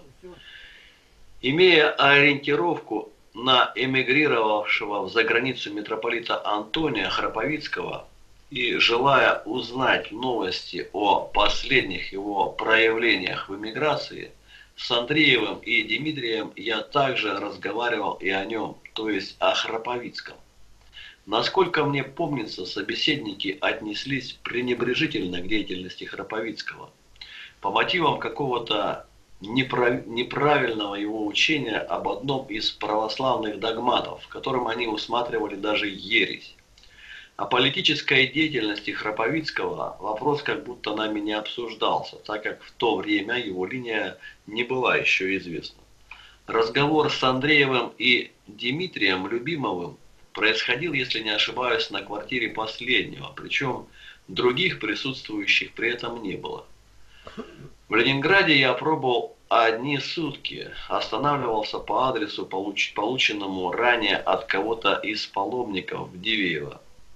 Имея ориентировку на эмигрировавшего в заграницу митрополита Антония Храповицкого и желая узнать новости о последних его проявлениях в эмиграции, с Андреевым и Дмитрием я также разговаривал и о нем, то есть о Храповицком. Насколько мне помнится, собеседники отнеслись пренебрежительно к деятельности Храповицкого, по мотивам какого-то неправильного его учения об одном из православных догматов, в котором они усматривали даже ересь. О политической деятельности Храповицкого вопрос как будто нами не обсуждался, так как в то время его линия не была еще известна. Разговор с Андреевым и Дмитрием Любимовым происходил, если не ошибаюсь, на квартире последнего, причем других присутствующих при этом не было. В Ленинграде я пробыл одни сутки, останавливался по адресу, полученному ранее от кого-то из паломников в Дивеево.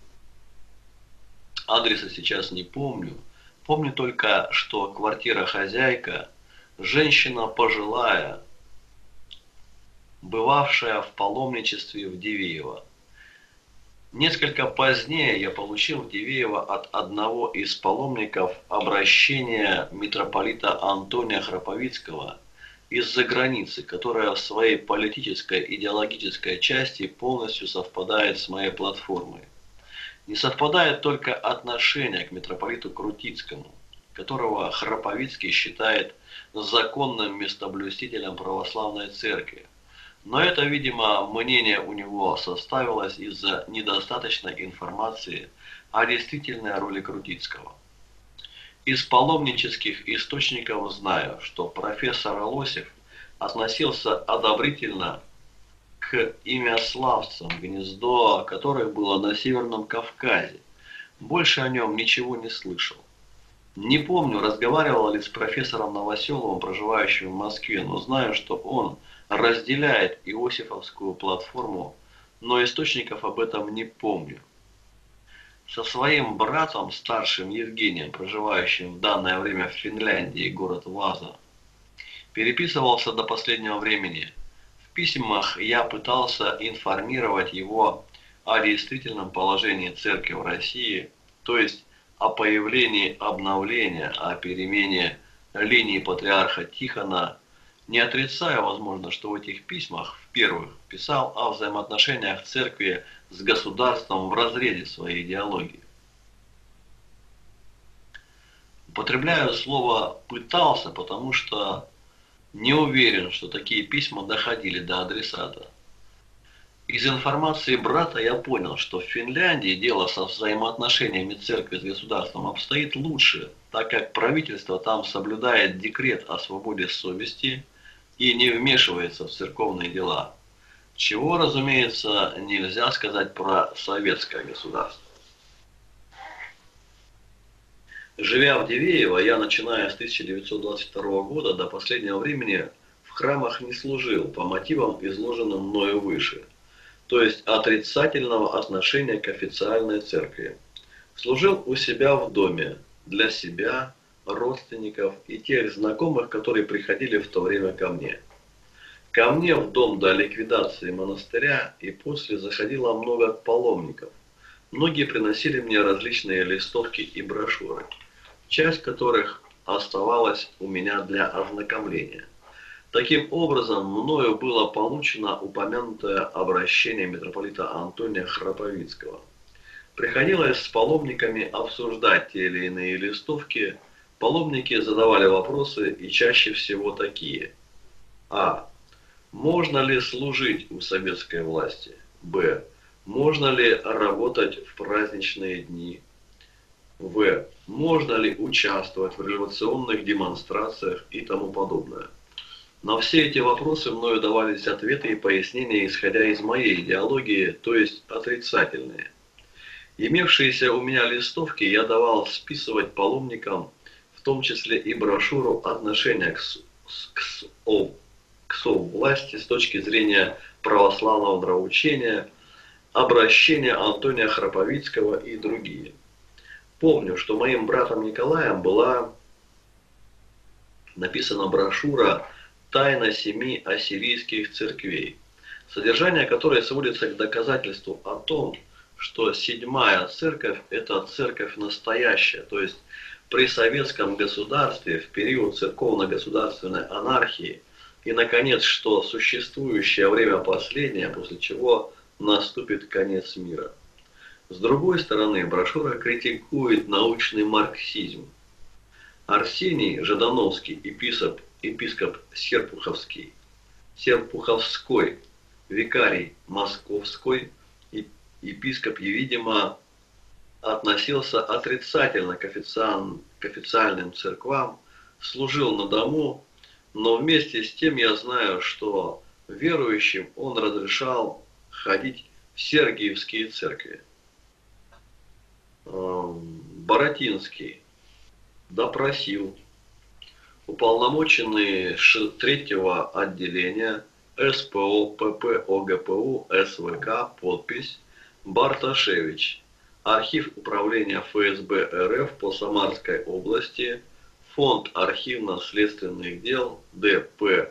Адреса сейчас не помню. Помню только, что квартира-хозяйка, женщина пожилая, бывавшая в паломничестве в Дивеево. Несколько позднее я получил в Дивеево от одного из паломников обращение митрополита Антония Храповицкого из-за границы, которое в своей политической идеологической части полностью совпадает с моей платформой. Не совпадает только отношение к митрополиту Крутицкому, которого Храповицкий считает законным местоблюстителем православной церкви. Но это, видимо, мнение у него составилось из-за недостаточной информации о действительной роли Крутицкого. Из паломнических источников знаю, что профессор Лосев относился одобрительно к имяславцам, гнездо которых было на Северном Кавказе. Больше о нем ничего не слышал. Не помню, разговаривал ли с профессором Новоселовым, проживающим в Москве, но знаю, что он разделяет иосифовскую платформу, но источников об этом не помню. Со своим братом, старшим Евгением, проживающим в данное время в Финляндии, город Ваза, переписывался до последнего времени. В письмах я пытался информировать его о действительном положении церкви в России, то есть о появлении обновления, о перемене линии патриарха Тихона, не отрицая, возможно, что в этих письмах, в первых, писал о взаимоотношениях церкви с государством в разрезе своей идеологии. Употребляю слово «пытался», потому что не уверен, что такие письма доходили до адресата. Из информации брата я понял, что в Финляндии дело со взаимоотношениями церкви с государством обстоит лучше, так как правительство там соблюдает декрет о свободе совести и не вмешивается в церковные дела, чего, разумеется, нельзя сказать про советское государство. Живя в Дивеево, я, начиная с 1922 года до последнего времени, в храмах не служил по мотивам, изложенным мною выше, то есть отрицательного отношения к официальной церкви. Служил у себя в доме, для себя, родственников и тех знакомых, которые приходили в то время ко мне. Ко мне в дом до ликвидации монастыря и после заходило много паломников. Многие приносили мне различные листовки и брошюры, часть которых оставалась у меня для ознакомления. Таким образом, мною было получено упомянутое обращение митрополита Антония Храповицкого. Приходилось с паломниками обсуждать те или иные листовки. Паломники задавали вопросы, и чаще всего такие. А. Можно ли служить у советской власти? Б. Можно ли работать в праздничные дни? В. Можно ли участвовать в революционных демонстрациях и тому подобное? На все эти вопросы мною давались ответы и пояснения, исходя из моей идеологии, то есть отрицательные. Имевшиеся у меня листовки я давал списывать паломникам, в том числе и брошюру отношения к соввласти с точки зрения православного нравоучения, обращения Антония Храповицкого и другие. Помню, что моим братом Николаем была написана брошюра «Тайна семи ассирийских церквей», содержание которой сводится к доказательству о том, что седьмая церковь – это церковь настоящая, то есть при советском государстве в период церковно-государственной анархии, и, наконец, что существующее время последнее, после чего наступит конец мира. С другой стороны, брошюра критикует научный марксизм. Арсений Ждановский, епископ Серпуховской, викарий Московской, епископ, видимо, относился отрицательно к официальным церквам, служил на дому, но вместе с тем я знаю, что верующим он разрешал ходить Сергиевские церкви. Боротинский допросил уполномоченные третьего отделения СПО ПП ОГПУ СВК, подпись Барташевич, архив управления ФСБ РФ по Самарской области, фонд архивно-следственных дел ДП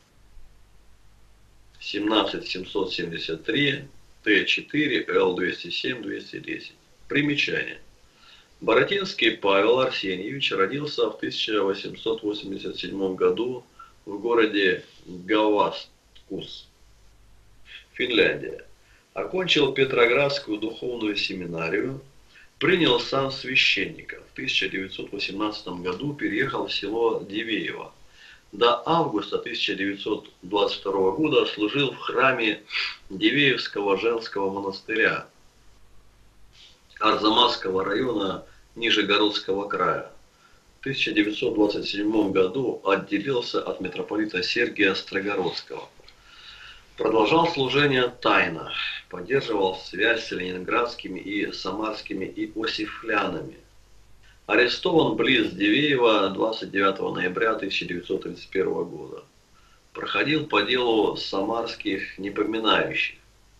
17773 Т4 Л207-210. Примечание. Боротинский Павел Арсеньевич родился в 1887 году в городе Гаваскус, Финляндия. Окончил Петроградскую духовную семинарию, принял сан священника. В 1918 году переехал в село Дивеево. До августа 1922 года служил в храме Дивеевского женского монастыря Арзамасского района Нижегородского края. В 1927 году отделился от митрополита Сергия Строгородского. Продолжал служение тайно, поддерживал связь с ленинградскими и самарскими иосифлянами. Арестован близ Дивеева 29 ноября 1931 года. Проходил по делу самарских непоминающих.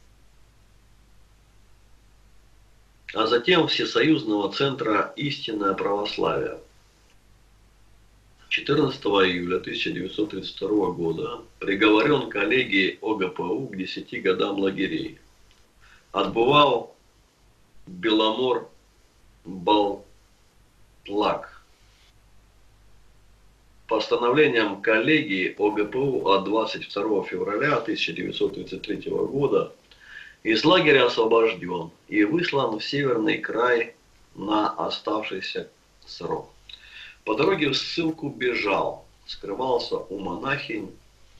А затем Всесоюзного центра «Истинное православие». 14 июля 1932 года приговорен коллегией ОГПУ к 10 годам лагерей. Отбывал Беломор-Балтлак. Постановлением коллегии ОГПУ от 22 февраля 1933 года из лагеря освобожден и выслан в Северный край на оставшийся срок. По дороге в ссылку бежал, скрывался у монахинь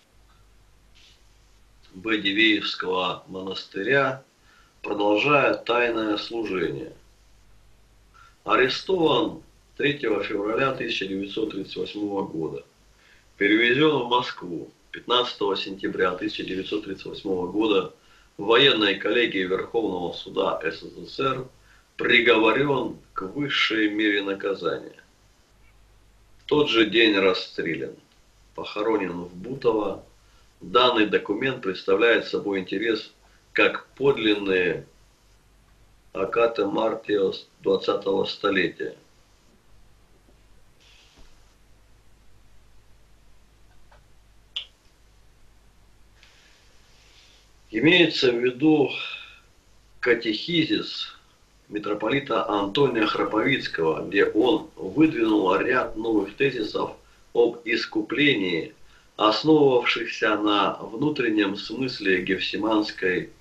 Б-Дивеевского монастыря, продолжая тайное служение. Арестован 3 февраля 1938 года. Перевезен в Москву 15 сентября 1938 года в военной коллегии Верховного суда СССР, приговорен к высшей мере наказания. В тот же день расстрелян. Похоронен в Бутово. Данный документ представляет собой интерес как подлинные акаты Мартиос 20-го столетия. Имеется в виду катехизис митрополита Антония Храповицкого, где он выдвинул ряд новых тезисов об искуплении, основывавшихся на внутреннем смысле гефсиманской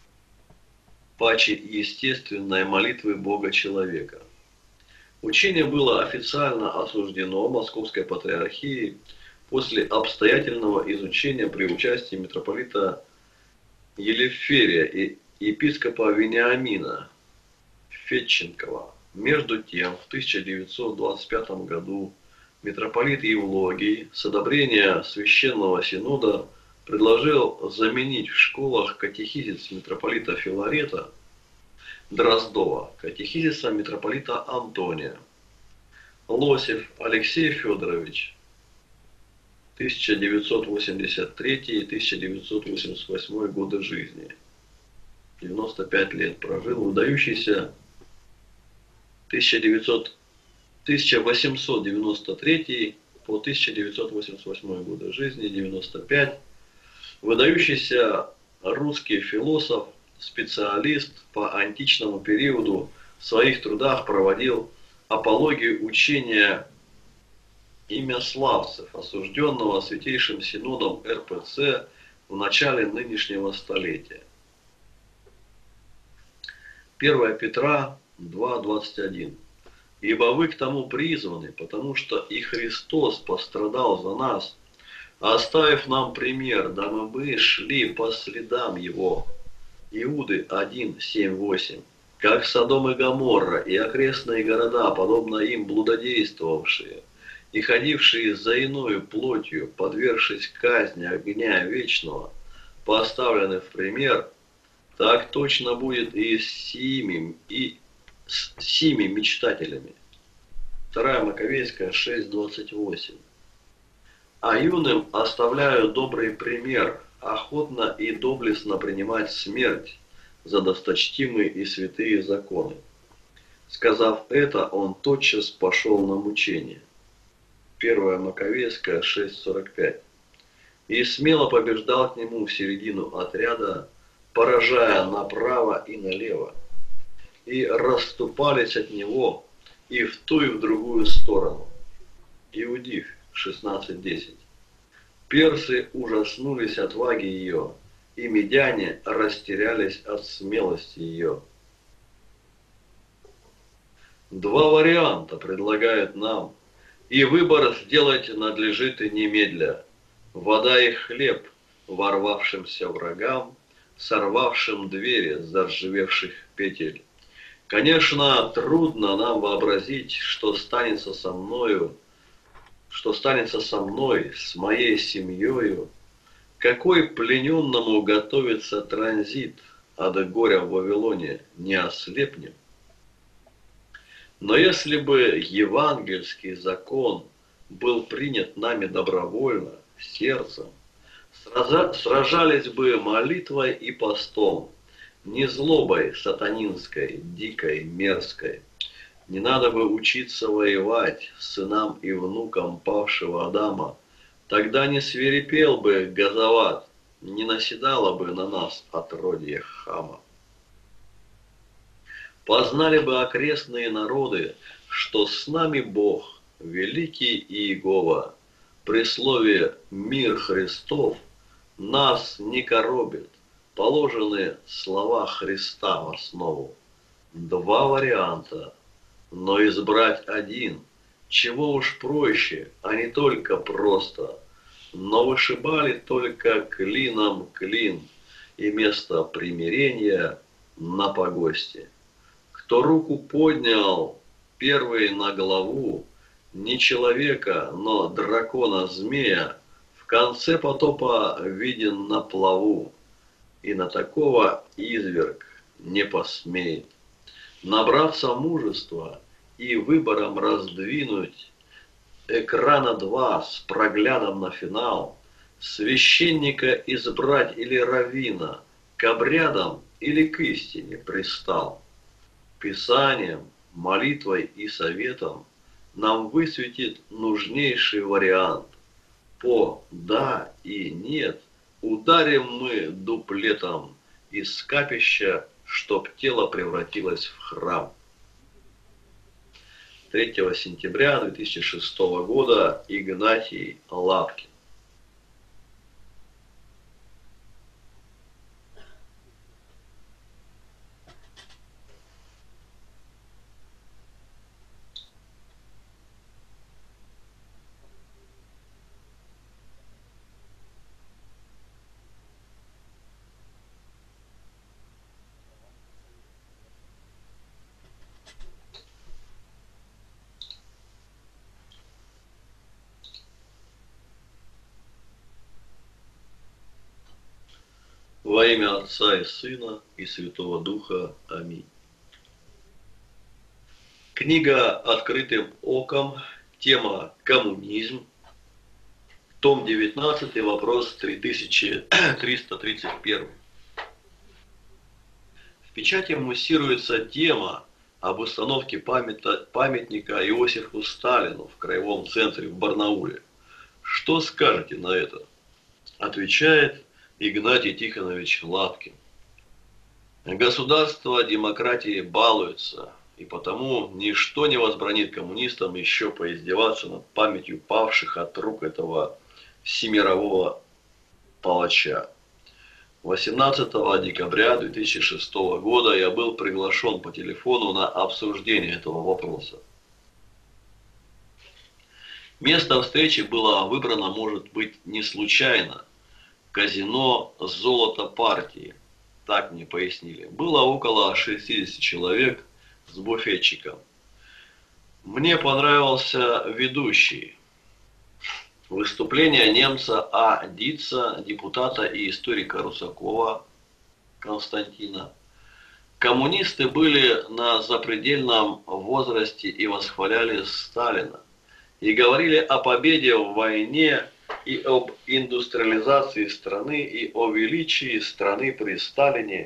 паче-естественной молитвы Бога-человека. Учение было официально осуждено Московской Патриархией после обстоятельного изучения при участии митрополита Елеферия и епископа Вениамина Фетченкова. Между тем, в 1925 году митрополит Евлогий с одобрения Священного Синода предложил заменить в школах катехизис митрополита Филарета Дроздова катехизисом митрополита Антония. Лосев Алексей Федорович 1983-1988 годы жизни. 95 лет прожил, выдающийся 1893 по 1988 годы жизни, 95. Выдающийся русский философ, специалист по античному периоду, в своих трудах проводил апологию учения имяславцев, осужденного Святейшим Синодом РПЦ в начале нынешнего столетия. 1 Петра 2:21. «Ибо вы к тому призваны, потому что и Христос пострадал за нас, оставив нам пример, дабы мы шли по следам Его». Иуды 1:7-8. «Как Содом и Гоморра и окрестные города, подобно им блудодействовавшие, и ходившие за иною плотью, подвергшись казни огня вечного, поставлены в пример, Так точно будет и с сими мечтателями. 2 Маковейская 6:28. А юным оставляю добрый пример, охотно и доблестно принимать смерть за досточтимые и святые законы. Сказав это, он тотчас пошел на мучение. 1 Маковейская 6:45. И смело побеждал к нему в середину отряда, поражая направо и налево. И расступались от него и в ту, и в другую сторону. Иудив 16:10. Персы ужаснулись отваги ее, и медяне растерялись от смелости ее. Два варианта предлагают нам, и выбор сделать надлежит и немедля. Вода и хлеб ворвавшимся врагам, сорвавшим двери с заржавевших петель. Конечно, трудно нам вообразить, что станется со мной, с моей семьёю, какой плененному готовится транзит от горя в Вавилоне, не ослепнем. Но если бы евангельский закон был принят нами добровольно, сердцем, сражались бы молитвой и постом, не злобой сатанинской, дикой, мерзкой. Не надо бы учиться воевать сынам и внукам павшего Адама. Тогда не свирепел бы Газават, не наседало бы на нас отродье Хама. Познали бы окрестные народы, что с нами Бог, великий Иегова, при слове «мир Христов» нас не коробит, положены слова Христа в основу. Два варианта, но избрать один, чего уж проще, а не только просто. Но вышибали только клином клин, и место примирения на погосте. Кто руку поднял первый на голову, не человека, но дракона-змея, в конце потопа виден на плаву, и на такого изверг не посмеет. Набраться мужества и выбором раздвинуть экрана 2 с проглядом на финал, священника избрать или раввина, к обрядам или к истине пристал. Писанием, молитвой и советом нам высветит нужнейший вариант. По «да» и «нет» ударим мы дуплетом из капища, чтоб тело превратилось в храм. 3 сентября 2006 года Игнатий Лапкин. Во имя Отца и Сына и Святого Духа. Аминь. Книга «Открытым оком», тема «Коммунизм», том 19, вопрос 3331. В печати муссируется тема об установке памятника Иосифу Сталину в Краевом центре в Барнауле. Что скажете на это? Отвечает Игнатий Тихонович Лапкин. Государство демократии балуется, и потому ничто не возбранит коммунистам еще поиздеваться над памятью павших от рук этого всемирового палача. 18 декабря 2006 года я был приглашен по телефону на обсуждение этого вопроса. Место встречи было выбрано, может быть, не случайно. Казино «Золото партии», так мне пояснили. Было около 60 человек с буфетчиком. Мне понравился ведущий. Выступление немца А. Дица, депутата и историка Русакова. Константина. Коммунисты были на запредельном возрасте и восхваляли Сталина. И говорили о победе в войне и об индустриализации страны и о величии страны при Сталине.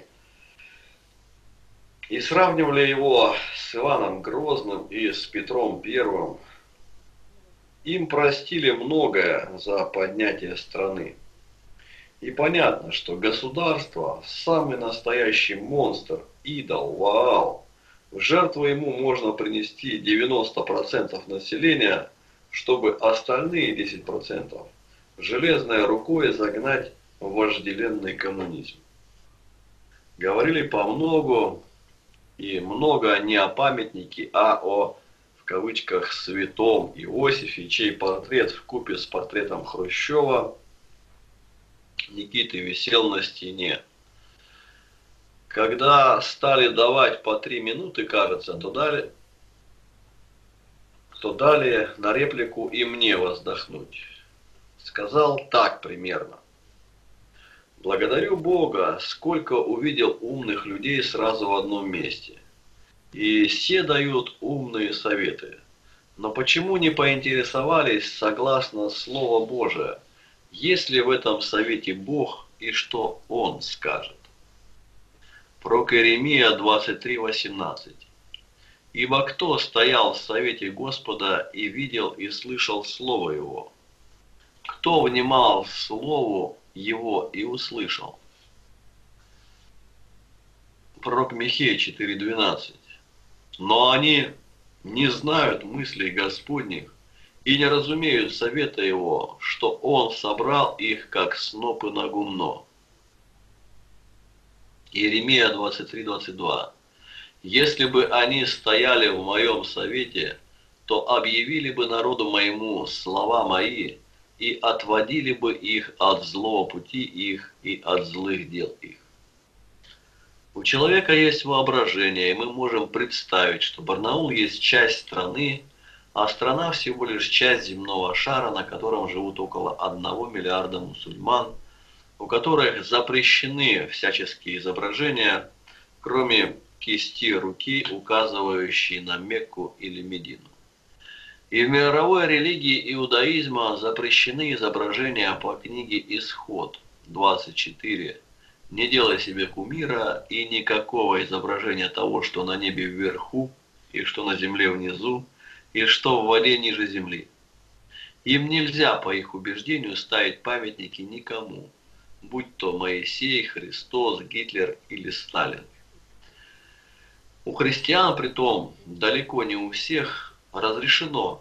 И сравнивали его с Иваном Грозным и с Петром Первым. Им простили многое за поднятие страны. И понятно, что государство – самый настоящий монстр, идол, Ваал. В жертву ему можно принести 90% населения, чтобы остальные 10% железной рукой загнать в вожделенный коммунизм. Говорили помногу и много не о памятнике, а о, в кавычках, святом Иосифе, чей портрет вкупе с портретом Хрущева Никиты висел на стене. Когда стали давать по 3 минуты, кажется, то дали на реплику и мне воздохнуть. Сказал так примерно. Благодарю Бога, сколько увидел умных людей сразу в одном месте. И все дают умные советы. Но почему не поинтересовались, согласно Слову Божие, есть ли в этом совете Бог и что Он скажет? Пророк Иеремия 23:18. Ибо кто стоял в совете Господа и видел и слышал Слово Его? Кто внимал Слову Его и услышал? Пророк Михея 4:12. Но они не знают мыслей Господних и не разумеют совета Его, что Он собрал их, как снопы на гумно. Иеремия 23:22. Если бы они стояли в моем совете, то объявили бы народу моему слова мои и отводили бы их от злого пути их и от злых дел их. У человека есть воображение, и мы можем представить, что Барнаул есть часть страны, а страна всего лишь часть земного шара, на котором живут около 1 миллиарда мусульман, у которых запрещены всяческие изображения, кроме кисти руки, указывающей на Мекку или Медину. И в мировой религии иудаизма запрещены изображения по книге Исход 24. Не делай себе кумира и никакого изображения того, что на небе вверху, и что на земле внизу, и что в воде ниже земли. Им нельзя, по их убеждению, ставить памятники никому, будь то Моисей, Христос, Гитлер или Сталин. У христиан, притом, далеко не у всех, разрешено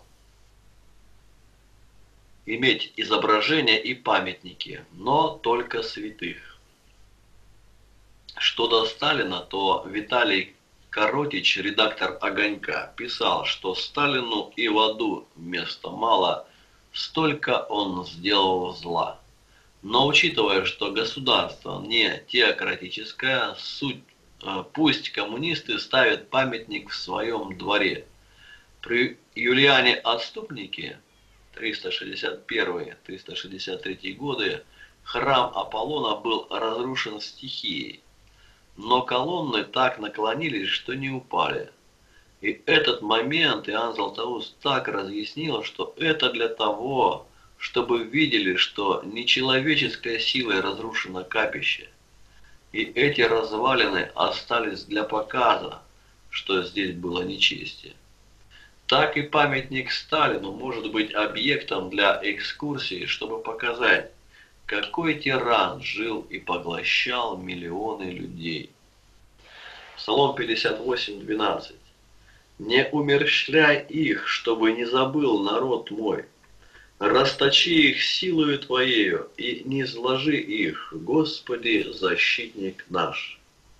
иметь изображения и памятники, но только святых. Что до Сталина, то Виталий Коротич, редактор «Огонька», писал, что Сталину и в аду места мало, столько он сделал зла. Но учитывая, что государство не теократическое, пусть коммунисты ставят памятник в своем дворе. При Юлиане Отступнике 361-363 годы храм Аполлона был разрушен стихией, но колонны так наклонились, что не упали. И этот момент Иоанн Златоуст так разъяснил, что это для того, чтобы видели, что нечеловеческой силой разрушено капище. И эти развалины остались для показа, что здесь было нечестие. Так и памятник Сталину может быть объектом для экскурсии, чтобы показать, какой тиран жил и поглощал миллионы людей. Псалом 58:12. Не умерщвляй их, чтобы не забыл народ мой. Расточи их силою Твоею, и не изложи их, Господи, защитник наш.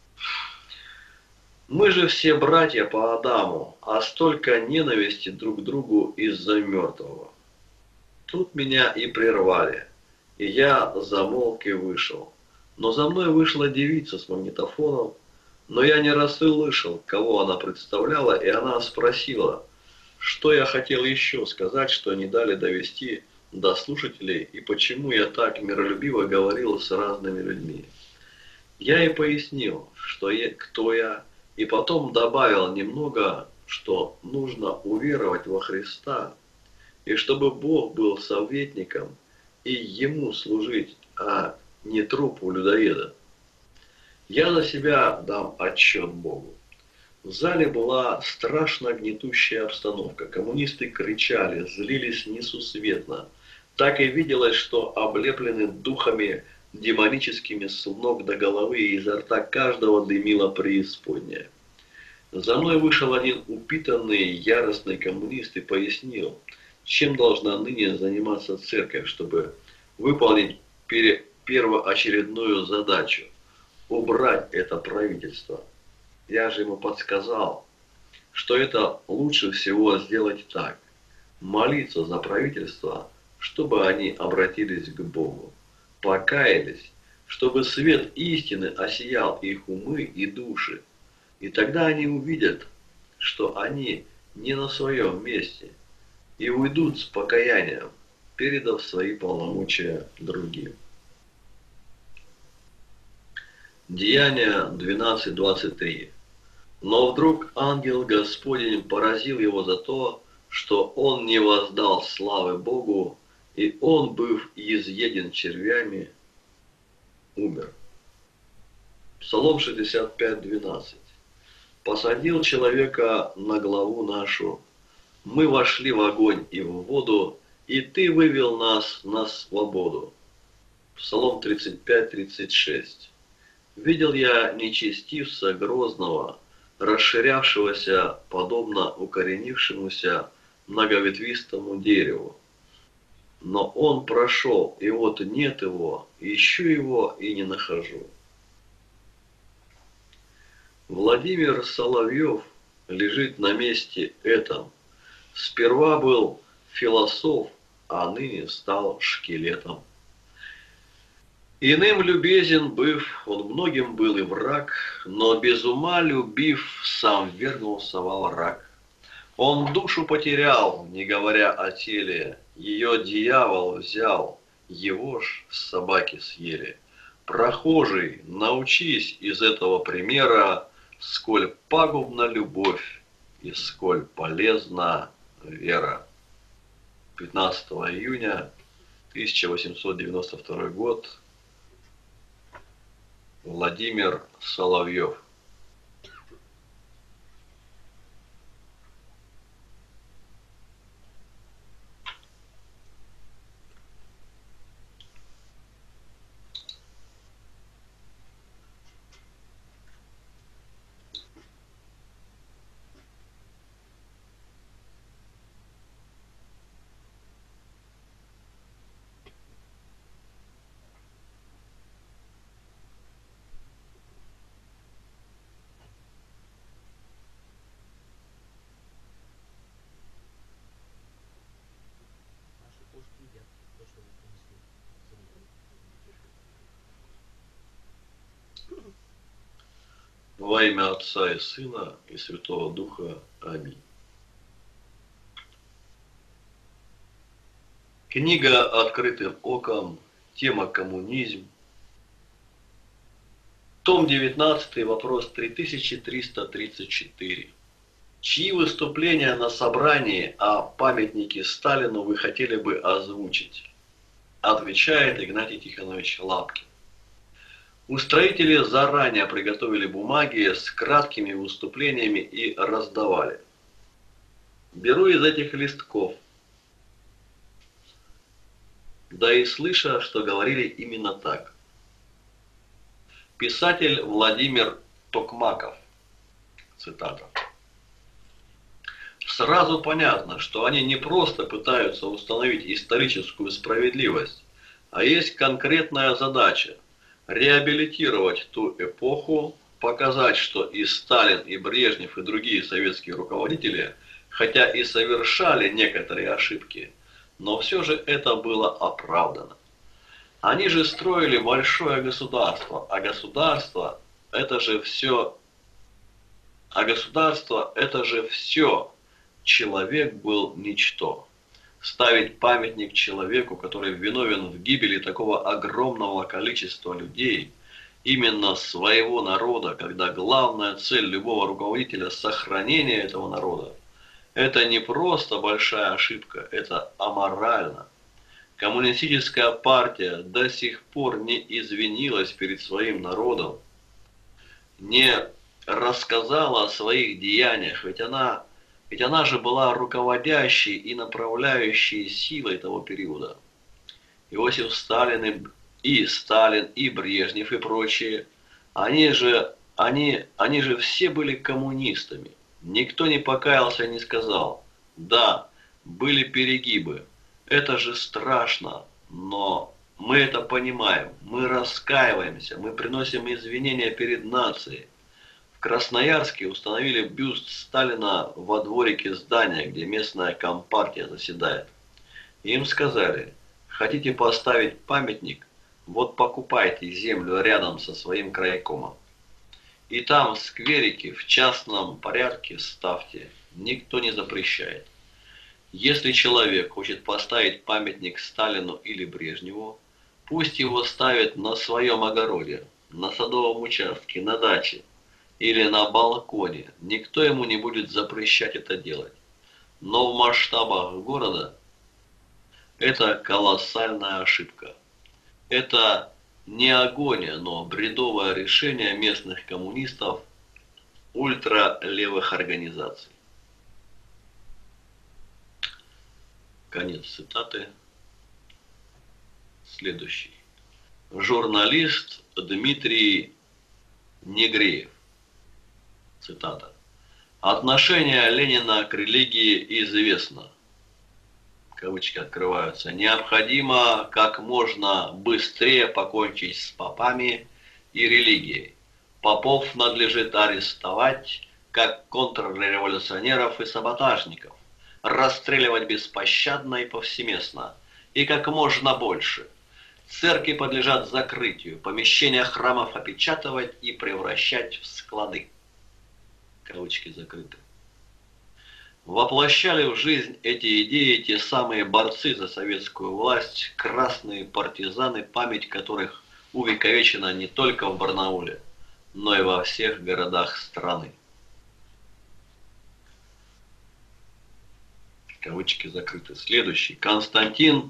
Мы же все братья по Адаму, а столько ненависти друг к другу из-за мертвого. Тут меня и прервали, и я замолк и вышел. Но за мной вышла девица с магнитофоном, но я не расслышал, кого она представляла, и она спросила, что я хотел еще сказать, что не дали довести до слушателей, и почему я так миролюбиво говорил с разными людьми. Я и пояснил, кто я, и потом добавил немного, что нужно уверовать во Христа, и чтобы Бог был советником, и Ему служить, а не трупу людоеда. Я за себя дам отчет Богу. В зале была страшно гнетущая обстановка. Коммунисты кричали, злились несусветно. Так и виделось, что облеплены духами демоническими с ног до головы, и изо рта каждого дымила преисподняя. За мной вышел один упитанный, яростный коммунист и пояснил, чем должна ныне заниматься церковь, чтобы выполнить первоочередную задачу – убрать это правительство. Я же ему подсказал, что это лучше всего сделать так – молиться за правительство, чтобы они обратились к Богу, покаялись, чтобы свет истины осиял их умы и души, и тогда они увидят, что они не на своем месте, и уйдут с покаянием, передав свои полномочия другим. Деяния 12:23. Но вдруг ангел Господень поразил его за то, что он не воздал славы Богу, и он, быв изъеден червями, умер. Псалом 65:12. Посадил человека на главу нашу, мы вошли в огонь и в воду, и ты вывел нас на свободу. Псалом 35:36. Видел я нечестивца грозного, расширявшегося, подобно укоренившемуся многоветвистому дереву. Но он прошел, и вот нет его, ищу его и не нахожу. Владимир Соловьев лежит на месте этом. Сперва был философ, а ныне стал шкелетом. Иным любезен быв, он многим был и враг, но без ума любив, сам вернулся во враг. Он душу потерял, не говоря о теле, ее дьявол взял, его ж собаки съели. Прохожий, научись из этого примера, сколь пагубна любовь и сколь полезна вера. 15 июня 1892 год. Владимир Соловьев. Во имя Отца и Сына и Святого Духа. Аминь. Книга «Открытым оком», тема «Коммунизм». Том 19, вопрос 3334. Чьи выступления на собрании о памятнике Сталину вы хотели бы озвучить? Отвечает Игнатий Тихонович Лапкин. Устроители заранее приготовили бумаги с краткими выступлениями и раздавали. Беру из этих листков. Да и слыша, что говорили именно так. Писатель Владимир Токмаков. Цитата. Сразу понятно, что они не просто пытаются установить историческую справедливость, а есть конкретная задача – реабилитировать ту эпоху, показать, что и Сталин, и Брежнев, и другие советские руководители, хотя и совершали некоторые ошибки, но все же это было оправдано. Они же строили большое государство, а государство – это же все. Человек был ничто. Ставить памятник человеку, который виновен в гибели такого огромного количества людей, именно своего народа, когда главная цель любого руководителя – сохранение этого народа, это не просто большая ошибка, это аморально. Коммунистическая партия до сих пор не извинилась перед своим народом, не рассказала о своих деяниях, ведь она же была руководящей и направляющей силой того периода. Иосиф Сталин и Брежнев и прочие, они же все были коммунистами. Никто не покаялся и не сказал: да, были перегибы, это же страшно, но мы это понимаем, мы раскаиваемся, мы приносим извинения перед нацией. В Красноярске установили бюст Сталина во дворике здания, где местная компартия заседает. Им сказали: хотите поставить памятник, вот покупайте землю рядом со своим крайкомом. И там в скверике в частном порядке ставьте, никто не запрещает. Если человек хочет поставить памятник Сталину или Брежневу, пусть его ставят на своем огороде, на садовом участке, на даче или на балконе. Никто ему не будет запрещать это делать. Но в масштабах города это колоссальная ошибка. Это не агония, но бредовое решение местных коммунистов ультралевых организаций. Конец цитаты. Следующий. Журналист Дмитрий Негреев. Цитата. Отношение Ленина к религии известно. Кавычки открываются. Необходимо как можно быстрее покончить с попами и религией. Попов надлежит арестовать как контрреволюционеров и саботажников, расстреливать беспощадно и повсеместно, и как можно больше. Церкви подлежат закрытию, помещения храмов опечатывать и превращать в склады. Кавычки закрыты. Воплощали в жизнь эти идеи те самые борцы за советскую власть, красные партизаны, память которых увековечена не только в Барнауле, но и во всех городах страны. Кавычки закрыты. Следующий. Константин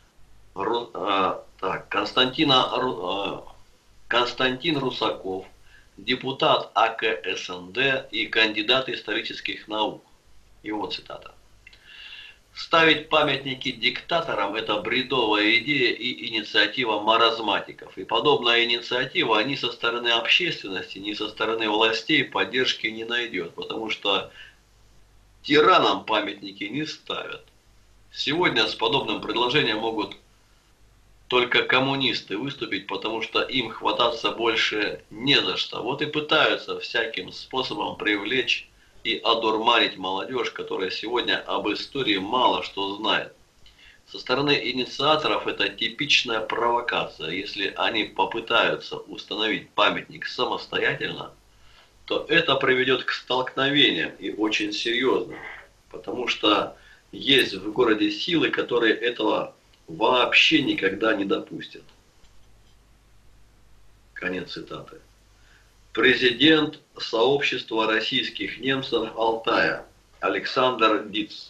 Русаков, депутат АК СНД и кандидат исторических наук. Его цитата. Ставить памятники диктаторам – это бредовая идея и инициатива маразматиков. И подобная инициатива ни со стороны общественности, ни со стороны властей поддержки не найдет, потому что тиранам памятники не ставят. Сегодня с подобным предложением могут только коммунисты выступить, потому что им хвататься больше не за что. Вот и пытаются всяким способом привлечь и одурманить молодежь, которая сегодня об истории мало что знает. Со стороны инициаторов это типичная провокация. Если они попытаются установить памятник самостоятельно, то это приведет к столкновениям и очень серьезным. Потому что есть в городе силы, которые этого вообще никогда не допустят. Конец цитаты. Президент сообщества российских немцев Алтая Александр Диц.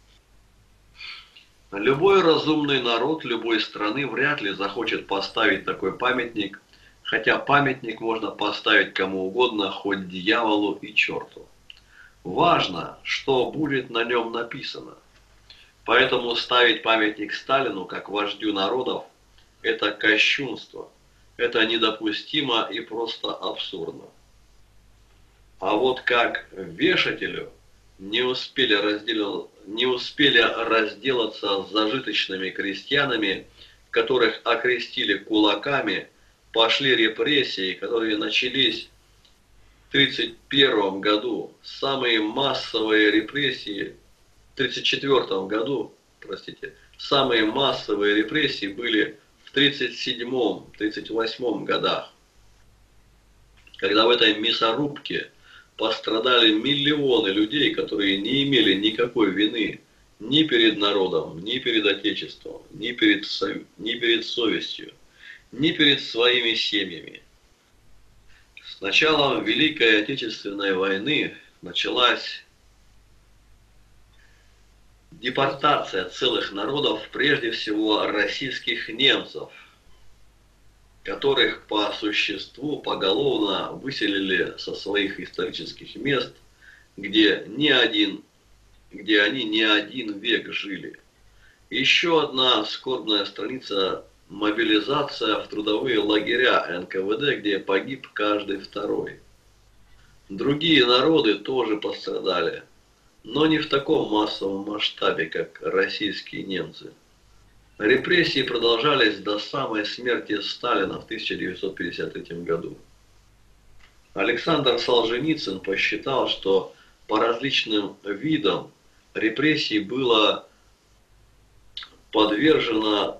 Любой разумный народ любой страны вряд ли захочет поставить такой памятник, хотя памятник можно поставить кому угодно, хоть дьяволу и черту. Важно, что будет на нем написано. Поэтому ставить памятник Сталину как вождю народов – это кощунство. Это недопустимо и просто абсурдно. А вот как вешателю не успели разделаться с зажиточными крестьянами, которых окрестили кулаками, пошли репрессии, которые начались в 1931 году. Самые массовые репрессии в 1934 году, самые массовые репрессии были в 1937-1938 годах, когда в этой мясорубке пострадали миллионы людей, которые не имели никакой вины ни перед народом, ни перед Отечеством, ни перед совестью, ни перед своими семьями. началом Великой Отечественной войны началась депортация целых народов, прежде всего российских немцев, которых по существу поголовно выселили со своих исторических мест, где они не один век жили. Еще одна скорбная страница – мобилизация в трудовые лагеря НКВД, где погиб каждый второй. Другие народы тоже пострадали, но не в таком массовом масштабе, как российские немцы. Репрессии продолжались до самой смерти Сталина в 1953 году. Александр Солженицын посчитал, что по различным видам репрессий было подвержено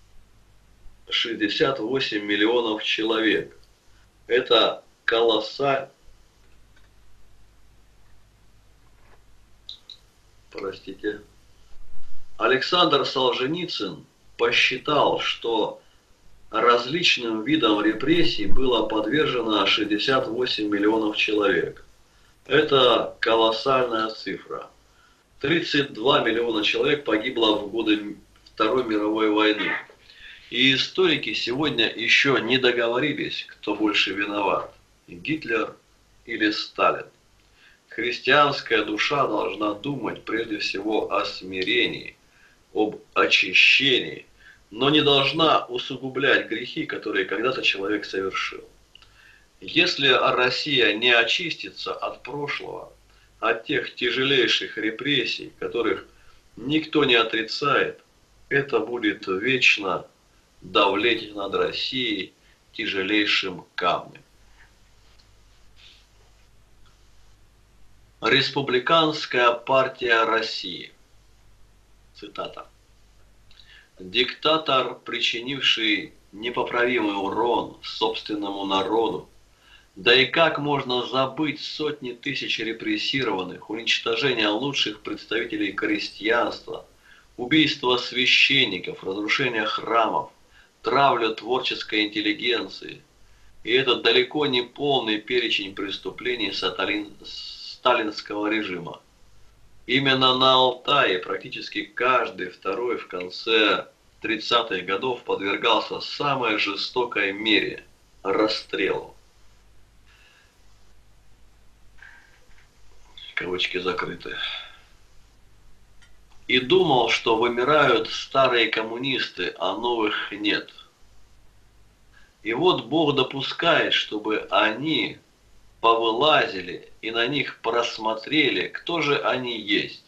68 миллионов человек. Это колоссально. Александр Солженицын посчитал, что различным видам репрессий было подвержено 68 миллионов человек. Это колоссальная цифра. 32 миллиона человек погибло в годы Второй мировой войны. И историки сегодня еще не договорились, кто больше виноват – Гитлер или Сталин. Христианская душа должна думать прежде всего о смирении, об очищении, но не должна усугублять грехи, которые когда-то человек совершил. Если Россия не очистится от прошлого, от тех тяжелейших репрессий, которых никто не отрицает, это будет вечно давлеть над Россией тяжелейшим камнем. Республиканская партия России. Цитата. Диктатор, причинивший непоправимый урон собственному народу, да и как можно забыть сотни тысяч репрессированных, уничтожение лучших представителей крестьянства, убийство священников, разрушение храмов, травлю творческой интеллигенции. И это далеко не полный перечень преступлений сталинского режима. Именно на Алтае практически каждый второй в конце 30-х годов подвергался самой жестокой мере – расстрелу. Кавычки закрыты. И думал, что вымирают старые коммунисты, а новых нет. И вот Бог допускает, чтобы они повылазили и на них просмотрели, кто же они есть.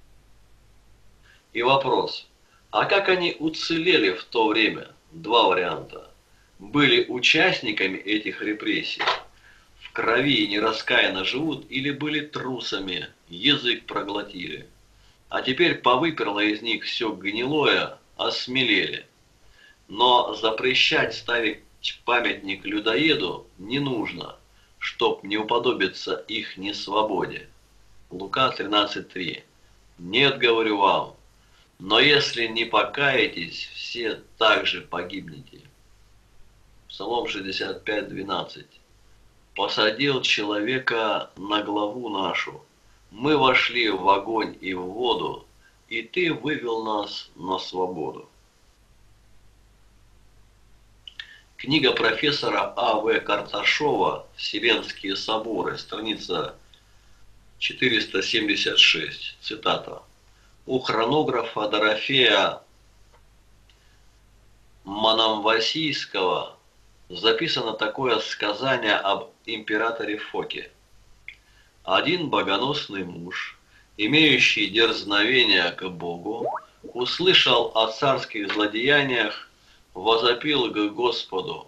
И вопрос, а как они уцелели в то время? Два варианта. Были участниками этих репрессий, в крови нераскаянно живут, или были трусами, язык проглотили. А теперь повыперло из них все гнилое, осмелели. Но запрещать ставить памятник людоеду не нужно, чтоб не уподобиться их несвободе. Лука 13:3. Нет, говорю вам, но если не покаетесь, все также погибнете. Псалом 65:12. Посадил человека на главу нашу. Мы вошли в огонь и в воду, и ты вывел нас на свободу. Книга профессора А.В. Карташова «Вселенские соборы», страница 476, цитата. У хронографа Дорофея Манамвасийского записано такое сказание об императоре Фоке. Один богоносный муж, имеющий дерзновение к Богу, услышал о царских злодеяниях, возопил к Господу: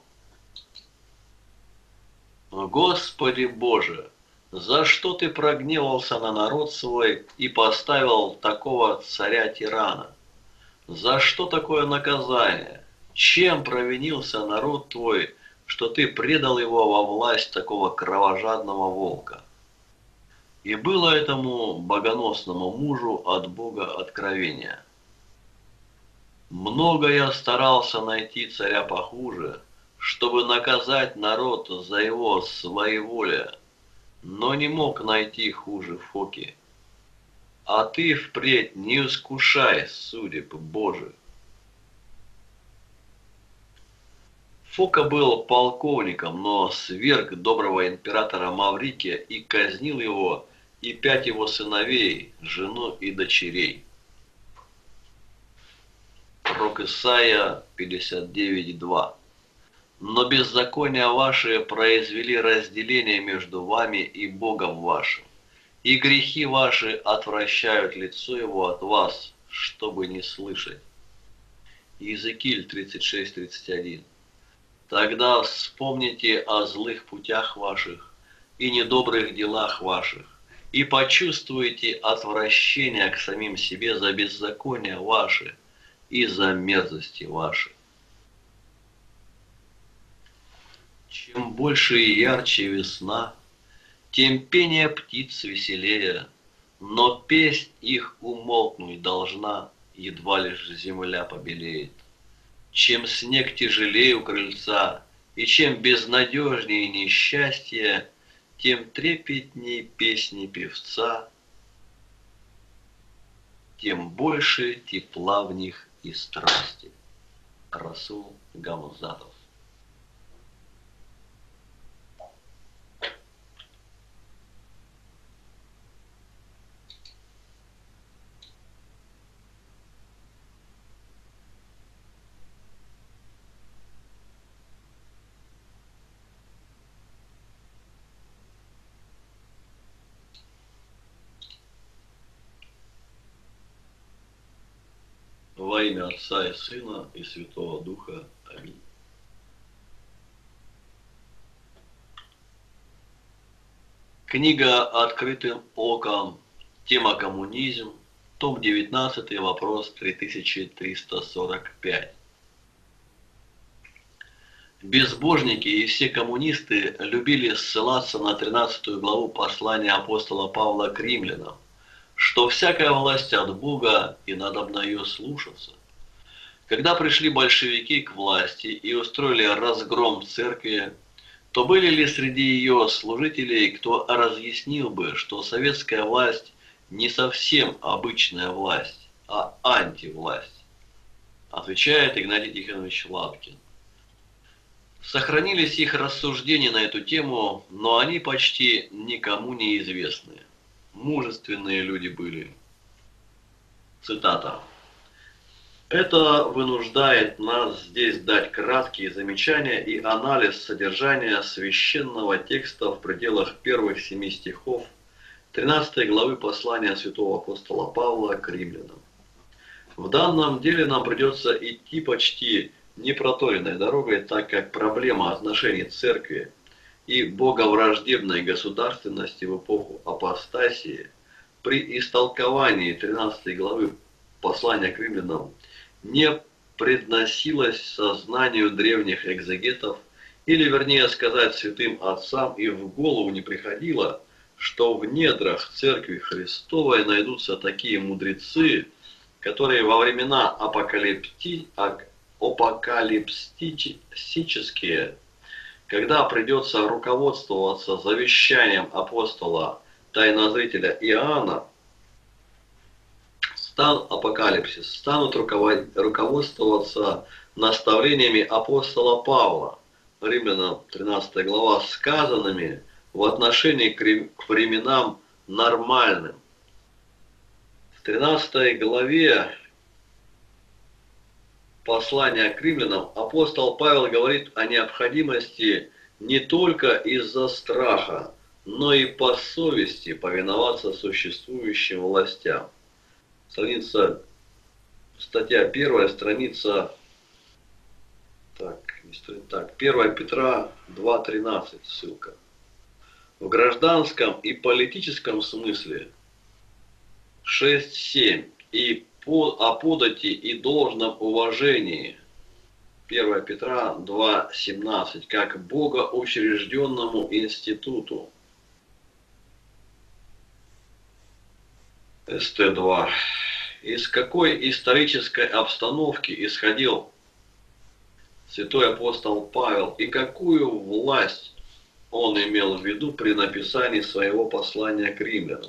«Господи Боже, за что ты прогневался на народ свой и поставил такого царя-тирана? За что такое наказание? Чем провинился народ твой, что ты предал его во власть такого кровожадного волка?» И было этому богоносному мужу от Бога откровение: «Много я старался найти царя похуже, чтобы наказать народ за его своеволие, но не мог найти хуже Фоки. А ты впредь не искушай судеб Божий. Фока был полковником, но сверг доброго императора Маврикия и казнил его и 5 его сыновей, жену и дочерей. Пророк Исаия 59:2. Но беззакония ваши произвели разделение между вами и Богом вашим, и грехи ваши отвращают лицо его от вас, чтобы не слышать. Иезекииль 36:31. Тогда вспомните о злых путях ваших и недобрых делах ваших, и почувствуйте отвращение к самим себе за беззакония ваши и за мерзости ваши. Чем больше и ярче весна, тем пение птиц веселее, но песнь их умолкнуть должна, едва лишь земля побелеет. Чем снег тяжелее у крыльца, и чем безнадежнее несчастье, тем трепетней песни певца, тем больше тепла в них и страсти. Расул Гамзатов. Во имя Отца и Сына и Святого Духа. Аминь. Книга «Открытым оком». Тема «Коммунизм». Том 19, вопрос 3345. Безбожники и все коммунисты любили ссылаться на 13 главу послания апостола Павла к римлянам, что всякая власть от Бога, и надобно ее слушаться. Когда пришли большевики к власти и устроили разгром церкви, то были ли среди ее служителей, кто разъяснил бы, что советская власть не совсем обычная власть, а антивласть? Отвечает Игнатий Тихонович Лапкин. Сохранились их рассуждения на эту тему, но они почти никому не известны. Мужественные люди были. Цитата. Это вынуждает нас здесь дать краткие замечания и анализ содержания священного текста в пределах первых 7 стихов 13 главы послания святого апостола Павла к римлянам. В данном деле нам придется идти почти непроторенной дорогой, так как проблема отношений церкви и боговраждебной государственности в эпоху апостасии при истолковании 13 главы послания к римлянам не предносилась сознанию древних экзегетов, или, вернее сказать, святым отцам, и в голову не приходило, что в недрах Церкви Христовой найдутся такие мудрецы, которые во времена апокалипстические, когда придется руководствоваться завещанием апостола тайнозрителя Иоанна, станут руководствоваться наставлениями апостола Павла, Римлянам 13 глава, сказанными в отношении к временам нормальным. В 13 главе послания к римлянам апостол Павел говорит о необходимости не только из-за страха, но и по совести повиноваться существующим властям. Статья 1, страница 1 Петра 2:13, ссылка. В гражданском и политическом смысле 6:7 и о подати и должном уважении 1 Петра 2:17 как богоучрежденному институту. СТ-2. Из какой исторической обстановки исходил святой апостол Павел и какую власть он имел в виду при написании своего послания к римлянам.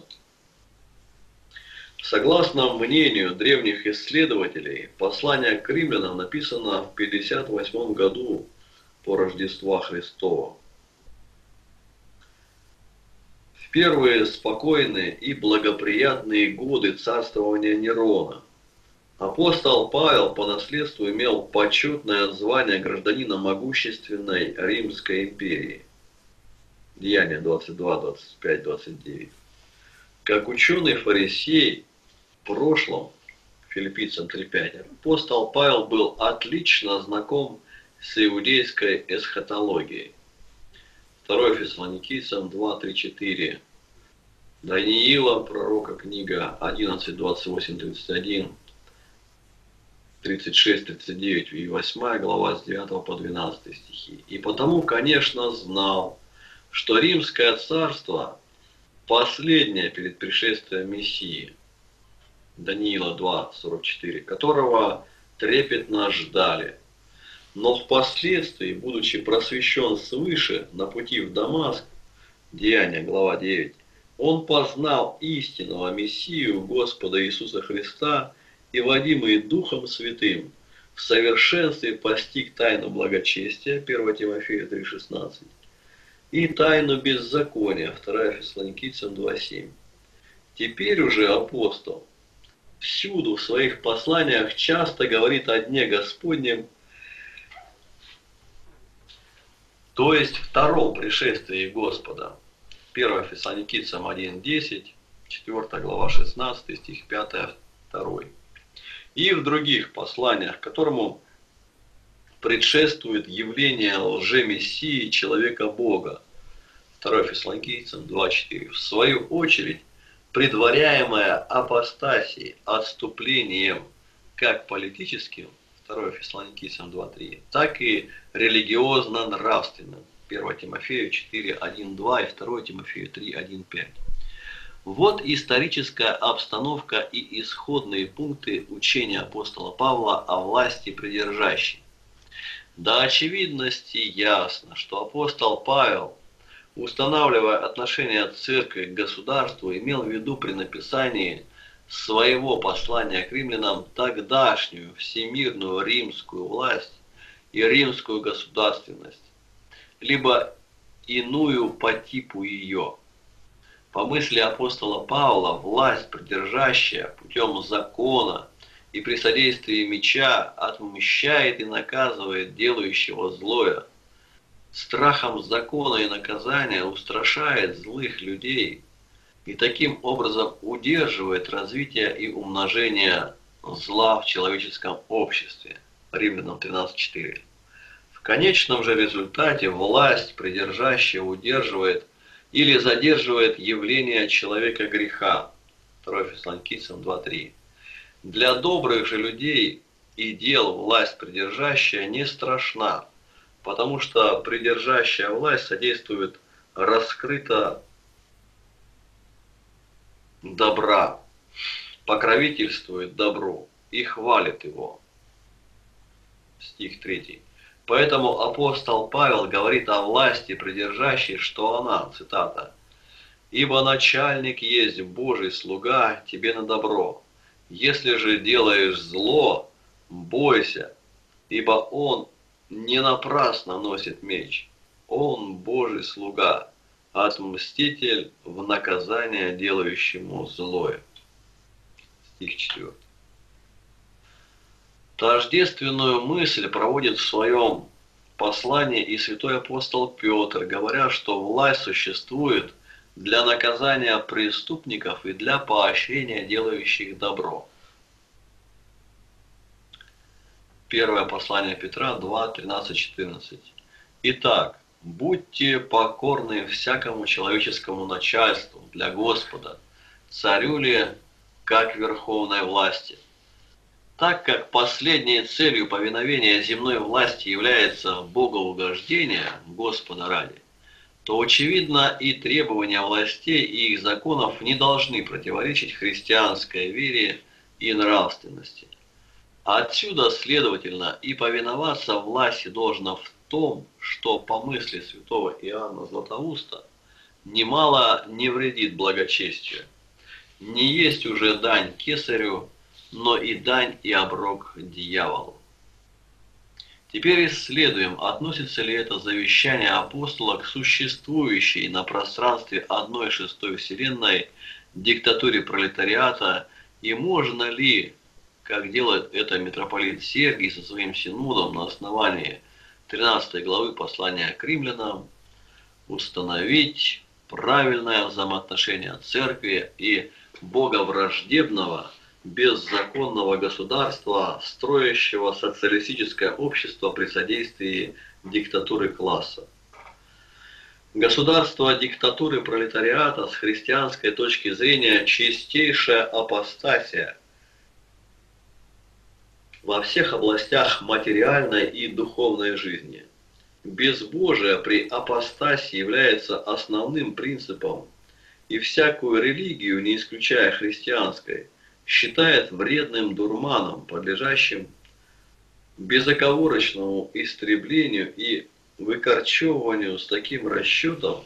Согласно мнению древних исследователей, послание к римлянам написано в 58 году по Рождеству Христова. В первые спокойные и благоприятные годы царствования Нерона апостол Павел по наследству имел почетное звание гражданина могущественной Римской империи. Деяния 22, 25, 29. Как ученый-фарисей в прошлом, Филиппийцам 3.5, апостол Павел был отлично знаком с иудейской эсхатологией. 2 Фессалоникийцам 2, 3, 4. Даниила, пророка, книга 11, 28, 31, 36, 39 и 8 глава с 9 по 12 стихи. И потому, конечно, знал, что Римское царство последнее перед пришествием Мессии, Даниила 2, 44, которого трепетно ждали. Но впоследствии, будучи просвещен свыше на пути в Дамаск, Деяния, глава 9, он познал истинного Мессию Господа Иисуса Христа и, водимый Духом Святым, в совершенстве постиг тайну благочестия, 1 Тимофея 3,16, и тайну беззакония, 2 Фессалоникийцам 2,7. Теперь уже апостол всюду в своих посланиях часто говорит о Дне Господнем, то есть втором пришествии Господа. 1 Фессалоникийцам 1.10, 4 глава 16 стих 5, 2. И в других посланиях, которому предшествует явление лжемессии человека Бога. 2 Фессалоникийцам 2.4. В свою очередь, предваряемая апостасией, отступлением как политическим, 2 Фессалоникийцам 2.3, так и религиозно-нравственным, 1 Тимофею 4.1.2 и 2 Тимофею 3.1.5. Вот историческая обстановка и исходные пункты учения апостола Павла о власти придержащей. До очевидности ясно, что апостол Павел, устанавливая отношения церкви к государству, имел в виду при написании своего послания к римлянам тогдашнюю всемирную римскую власть и римскую государственность, либо иную по типу ее. По мысли апостола Павла, власть, придержащая путем закона и при содействии меча, отмщает и наказывает делающего злое. Страхом закона и наказания устрашает злых людей и таким образом удерживает развитие и умножение зла в человеческом обществе. Римлянам 13.4. В конечном же результате власть, придержащая, удерживает или задерживает явление человека греха. 2 Фессалоникийцам 2.3. Для добрых же людей и дел власть придержащая не страшна, потому что придержащая власть содействует раскрыто добра, покровительствует добру и хвалит его. Стих 3. Поэтому апостол Павел говорит о власти придержащей, что она, цитата, «Ибо начальник есть Божий слуга тебе на добро. Если же делаешь зло, бойся, ибо он не напрасно носит меч. Он Божий слуга, отмститель в наказание делающему злое». Стих 4. Тождественную мысль проводит в своем послании и святой апостол Петр, говоря, что власть существует для наказания преступников и для поощрения делающих добро. Первое послание Петра 2, 13, 14. Итак, будьте покорны всякому человеческому начальству для Господа, царю ли, как верховной власти. Так как последней целью повиновения земной власти является богоугождение Господа ради, то очевидно и требования властей и их законов не должны противоречить христианской вере и нравственности. Отсюда, следовательно, и повиноваться власти должно в том, что по мысли святого Иоанна Златоуста немало не вредит благочестию. Не есть уже дань кесарю, но и дань и оброк дьяволу. Теперь исследуем, относится ли это завещание апостола к существующей на пространстве 1/6 Вселенной диктатуре пролетариата, и можно ли, как делает это митрополит Сергий со своим синодом на основании 13 главы послания к римлянам, установить правильное взаимоотношение церкви и боговраждебного, беззаконного государства, строящего социалистическое общество при содействии диктатуры класса. Государство диктатуры пролетариата с христианской точки зрения чистейшая апостасия во всех областях материальной и духовной жизни. Безбожие при апостасии является основным принципом, и всякую религию, не исключая христианской, считает вредным дурманом, подлежащим безоговорочному истреблению и выкорчевыванию с таким расчетом,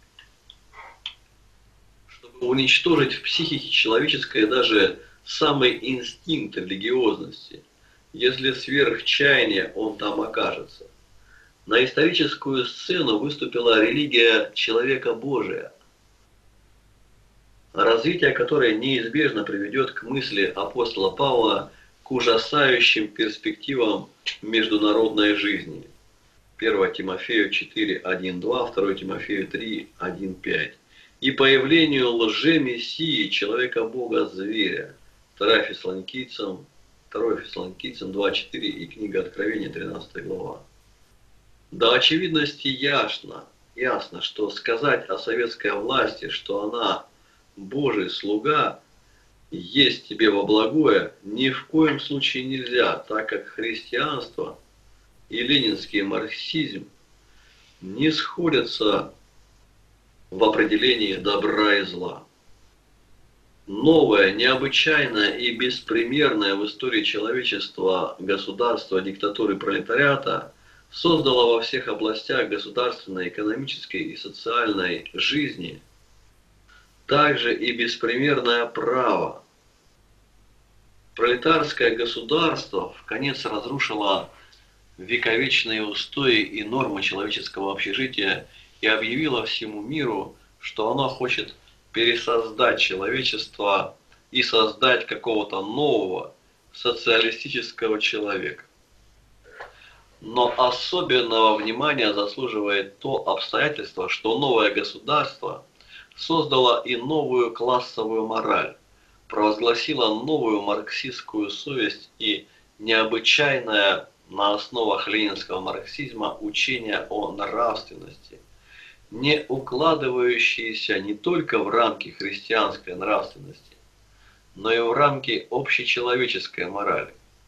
чтобы уничтожить в психике человеческой даже самый инстинкт религиозности, если сверх чаяния он там окажется. На историческую сцену выступила религия человека Божия, развитие которой неизбежно приведет к мысли апостола Павла к ужасающим перспективам международной жизни. 1 Тимофею 4:1-2, 2 Тимофею 3:1-5. И появлению лже-мессии, человека Бога зверя. 2 Фессалоникийцам 2:4 и книга Откровения 13 глава. До очевидности ясно, что сказать о советской власти, что она Божий слуга, есть тебе во благое, ни в коем случае нельзя, так как христианство и ленинский марксизм не сходятся в определении добра и зла. Новое, необычайное и беспримерное в истории человечества государство диктатуры пролетариата создало во всех областях государственной, экономической и социальной жизни также и беспримерное право. Пролетарское государство вконец разрушило вековечные устои и нормы человеческого общежития и объявило всему миру, что оно хочет пересоздать человечество и создать какого-то нового социалистического человека. Но особенного внимания заслуживает то обстоятельство, что новое государство создала и новую классовую мораль, провозгласила новую марксистскую совесть и необычайное на основах ленинского марксизма учение о нравственности, не укладывающееся не только в рамки христианской нравственности, но и в рамки общечеловеческой морали.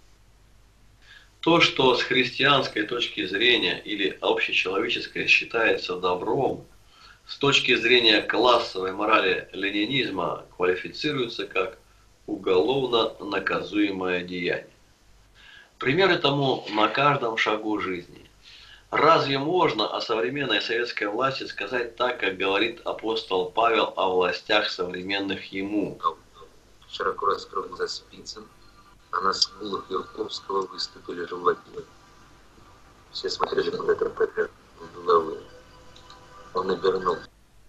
То, что с христианской точки зрения или общечеловеческой считается добром, с точки зрения классовой морали ленинизма квалифицируется как уголовно наказуемое деяние. Примеры тому на каждом шагу жизни. Разве можно о современной советской власти сказать так, как говорит апостол Павел о властях современных ему? Широко раскрыл глаза Спицын, а на скулах Юрковского выступили желваки. Все смотрели куда-то поверх головы. Он обернулся.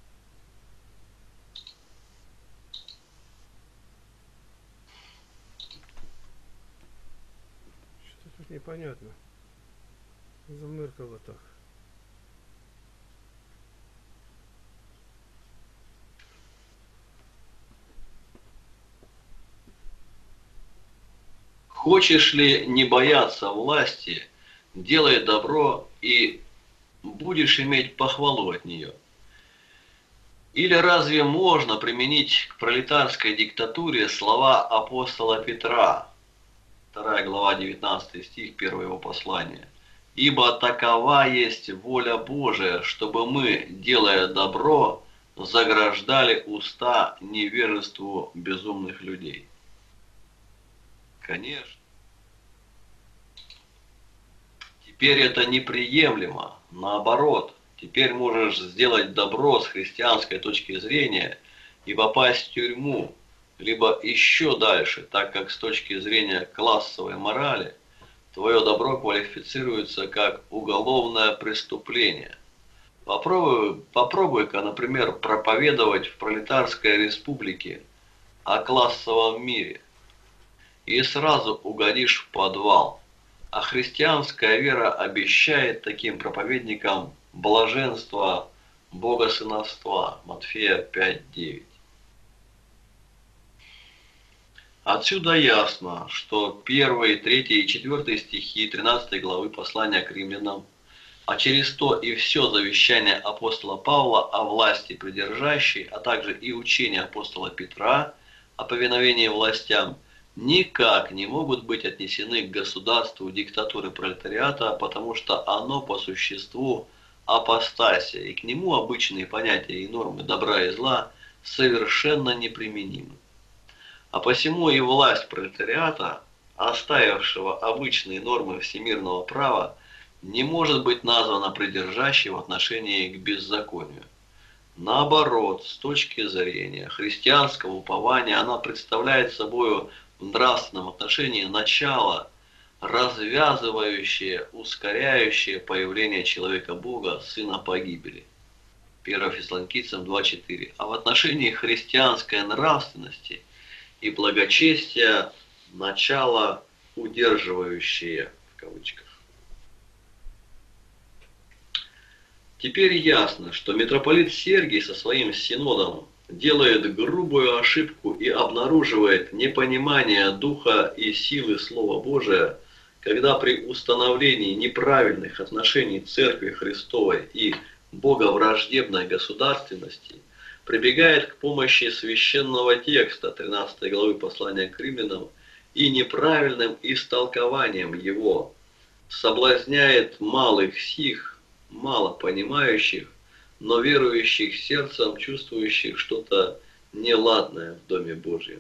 Что тут непонятно. Замыркало так. Хочешь ли не бояться власти, делай добро и будешь иметь похвалу от нее. Или разве можно применить к пролетарской диктатуре слова апостола Петра, 2 глава 19 стих 1 его послания? Ибо такова есть воля Божия, чтобы мы, делая добро, заграждали уста невежеству безумных людей. Конечно, Теперь это неприемлемо. Наоборот, теперь можешь сделать добро с христианской точки зрения и попасть в тюрьму, либо еще дальше, так как с точки зрения классовой морали твое добро квалифицируется как уголовное преступление. Попробуй-ка, например, проповедовать в пролетарской республике о классовом мире, и сразу угодишь в подвал. А христианская вера обещает таким проповедникам блаженство богосыновства. Матфея 5:9. Отсюда ясно, что 1, 3 и 4 стихи 13 главы послания к римлянам, а через то и все завещание апостола Павла о власти придержащей, а также и учение апостола Петра о повиновении властям, никак не могут быть отнесены к государству диктатуры пролетариата, потому что оно по существу апостасия, и к нему обычные понятия и нормы добра и зла совершенно неприменимы. А посему и власть пролетариата, оставившего обычные нормы всемирного права, не может быть названа придержащей в отношении к беззаконию. Наоборот, с точки зрения христианского упования, она представляет собой в нравственном отношении начало, развязывающее, ускоряющее появление человека Бога, сына погибели. 1 Фессалоникийцам 2:4. А в отношении христианской нравственности и благочестия начало удерживающее в кавычках. Теперь ясно, что митрополит Сергий со своим синодом делает грубую ошибку и обнаруживает непонимание духа и силы Слова Божия, когда при установлении неправильных отношений Церкви Христовой и боговраждебной государственности прибегает к помощи священного текста 13 главы послания к римлянам и неправильным истолкованием его соблазняет малых сих, мало понимающих, но верующих сердцем, чувствующих что-то неладное в Доме Божьем.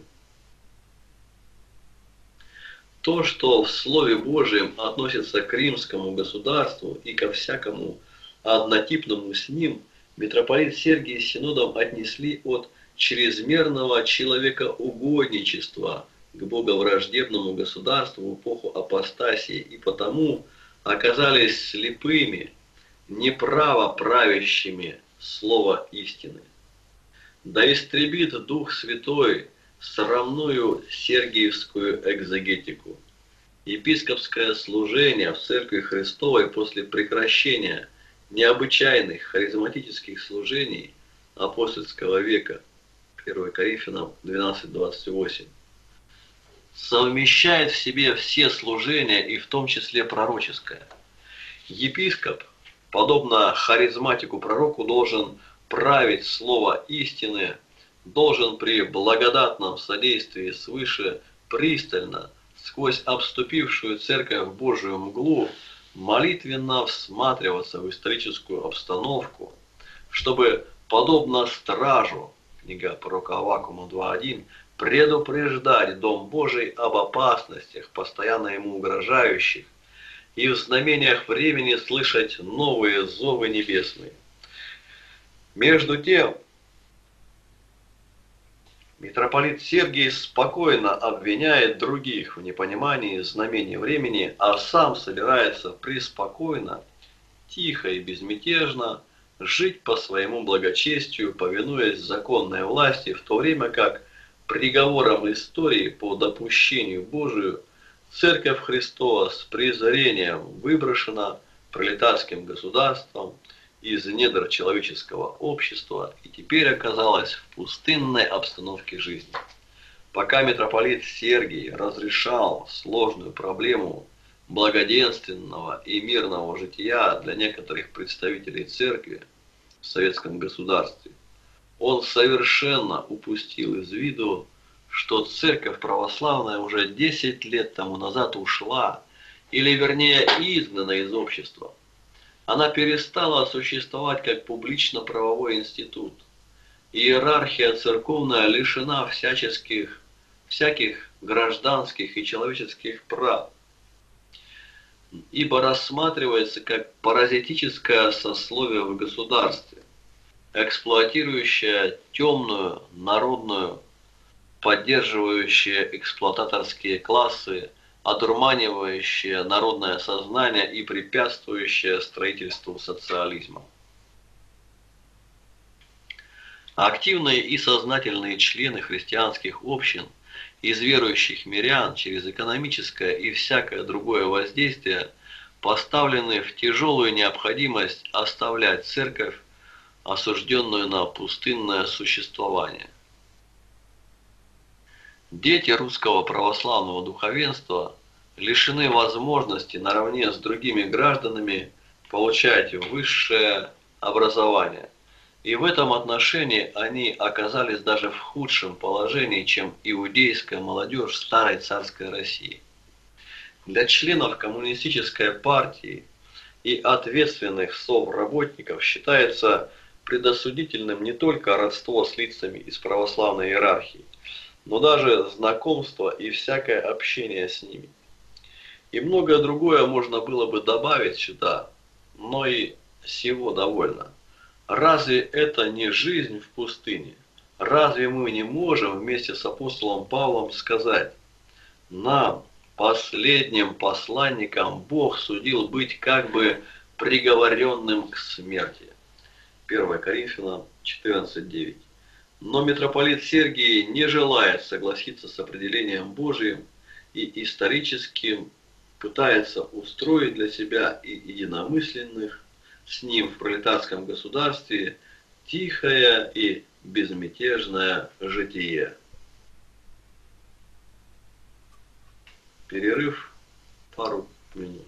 То, что в Слове Божьем относится к римскому государству и ко всякому однотипному с ним, митрополит Сергий с синодом отнесли от чрезмерного человекоугодничества к боговраждебному государству в эпоху апостасии и потому оказались слепыми, неправо правящими слово истины. Да истребит Дух Святой срамную сергиевскую экзегетику. Епископское служение в Церкви Христовой после прекращения необычайных харизматических служений апостольского века, 1 Коринфянам 12:28, совмещает в себе все служения и в том числе пророческое. Епископ, подобно харизматику-пророку, должен править слово истины, должен при благодатном содействии свыше пристально, сквозь обступившую Церковь Божию мглу, молитвенно всматриваться в историческую обстановку, чтобы, подобно стражу, книга пророка Аввакума 2:1, предупреждать Дом Божий об опасностях, постоянно ему угрожающих, и в знамениях времени слышать новые зовы небесные. Между тем, митрополит Сергий спокойно обвиняет других в непонимании знамений времени, а сам собирается преспокойно, тихо и безмятежно жить по своему благочестию, повинуясь законной власти, в то время как приговором истории по допущению Божию Церковь Христова с презрением выброшена пролетарским государством из недр человеческого общества и теперь оказалась в пустынной обстановке жизни. Пока митрополит Сергий разрешал сложную проблему благоденственного и мирного жития для некоторых представителей церкви в советском государстве, он совершенно упустил из виду, что церковь православная уже 10 лет тому назад ушла, или вернее изгнана из общества. Она перестала существовать как публично-правовой институт. Иерархия церковная лишена всяких гражданских и человеческих прав. ибо рассматривается как паразитическое сословие в государстве, эксплуатирующее темную, народную, поддерживающее эксплуататорские классы, одурманивающее народное сознание и препятствующее строительству социализма. Активные и сознательные члены христианских общин из верующих мирян через экономическое и всякое другое воздействие поставлены в тяжелую необходимость оставлять церковь, осужденную на пустынное существование. Дети русского православного духовенства лишены возможности наравне с другими гражданами получать высшее образование. И в этом отношении они оказались даже в худшем положении, чем иудейская молодежь старой царской России. Для членов коммунистической партии и ответственных совработников считается предосудительным не только родство с лицами из православной иерархии, но даже знакомство и всякое общение с ними. И многое другое можно было бы добавить сюда, но и сего довольно. Разве это не жизнь в пустыне? Разве мы не можем вместе с апостолом Павлом сказать: нам, последним посланникам, Бог судил быть как бы приговоренным к смерти? 1 Коринфянам 14:9. Но митрополит Сергий не желает согласиться с определением Божиим и историческим пытается устроить для себя и единомысленных с ним в пролетарском государстве тихое и безмятежное житие. Перерыв пару минут.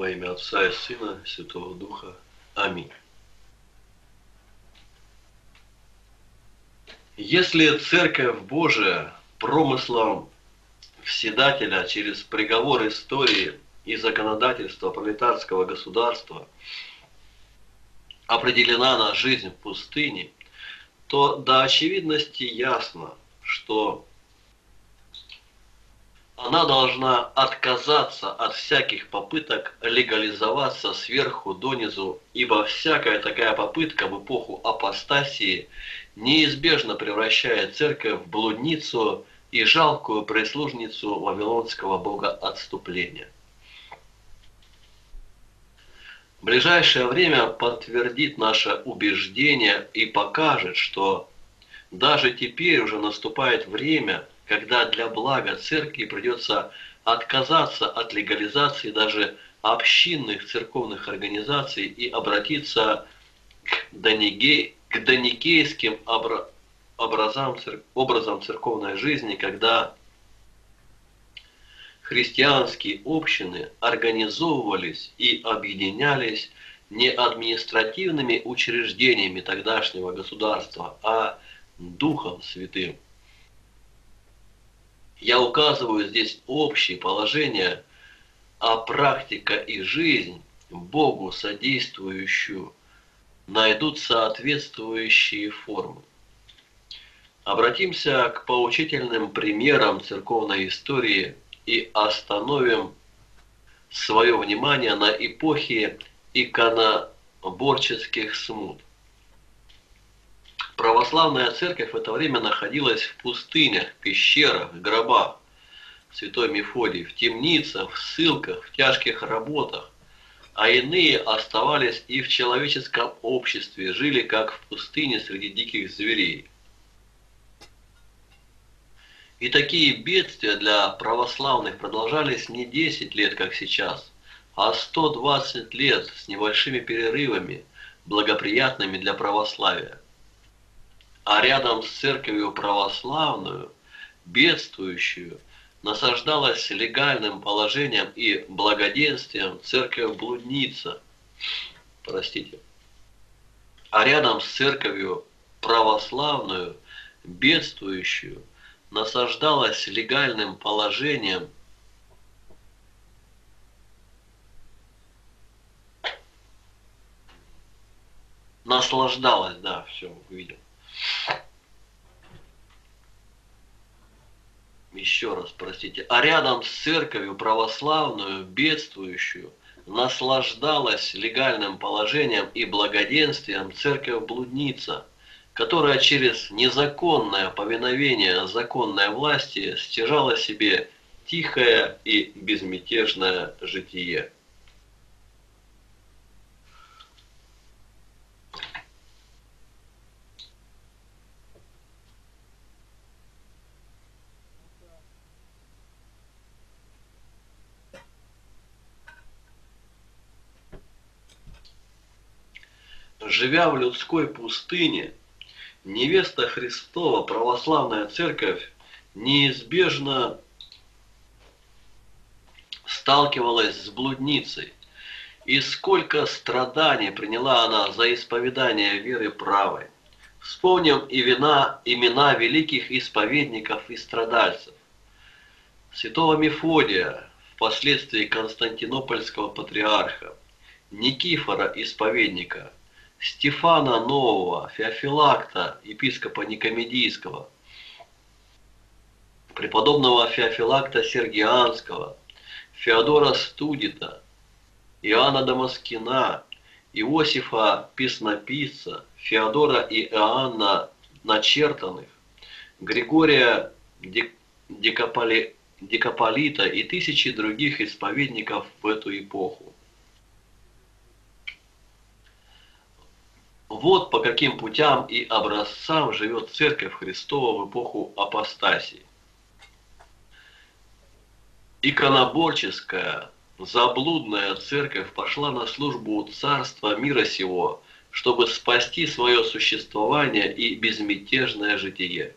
во имя Отца и Сына, Святого Духа. Аминь. Если Церковь Божия промыслом Вседателя через приговор истории и законодательства пролетарского государства определена на жизнь в пустыне, то до очевидности ясно, что она должна отказаться от всяких попыток легализоваться сверху донизу, ибо всякая такая попытка в эпоху апостасии неизбежно превращает церковь в блудницу и жалкую прислужницу вавилонского бога отступления. В ближайшее время подтвердит наше убеждение и покажет, что даже теперь уже наступает время, когда для блага церкви придется отказаться от легализации даже общинных церковных организаций и обратиться к доникейским образам церковной жизни, когда христианские общины организовывались и объединялись не административными учреждениями тогдашнего государства, а Духом Святым. Я указываю здесь общие положения, а практика и жизнь, Богу содействующую, найдут соответствующие формы. Обратимся к поучительным примерам церковной истории и остановим свое внимание на эпохе иконоборческих смут. Православная церковь в это время находилась в пустынях, пещерах, гробах. Святой Мефодий в темницах, в ссылках, в тяжких работах, а иные оставались и в человеческом обществе, жили как в пустыне среди диких зверей. И такие бедствия для православных продолжались не 10 лет, как сейчас, а 120 лет с небольшими перерывами, благоприятными для православия. А рядом с церковью православную, бедствующую, насаждалась легальным положением и благоденствием церковь-блудница. А рядом с церковью православную, бедствующую, насаждалась легальным положением наслаждалась, да, все, увидел. Еще раз, простите. А рядом с церковью православную, бедствующую, наслаждалась легальным положением и благоденствием церковь-блудница, которая через незаконное повиновение законной власти стяжала себе тихое и безмятежное житие. Живя в людской пустыне, невеста Христова, православная церковь, неизбежно сталкивалась с блудницей. И сколько страданий приняла она за исповедание веры правой. Вспомним имена великих исповедников и страдальцев. Святого Мефодия, впоследствии Константинопольского патриарха, Никифора исповедника, Стефана Нового, Феофилакта, епископа Никомедийского, преподобного Феофилакта Сергианского, Феодора Студита, Иоанна Дамаскина, Иосифа Песнописца, Феодора и Иоанна Начертанных, Григория Дикополита и тысячи других исповедников в эту эпоху. Вот по каким путям и образцам живет Церковь Христова в эпоху апостасии. Иконоборческая, заблудная церковь пошла на службу царства мира сего, чтобы спасти свое существование и безмятежное житие.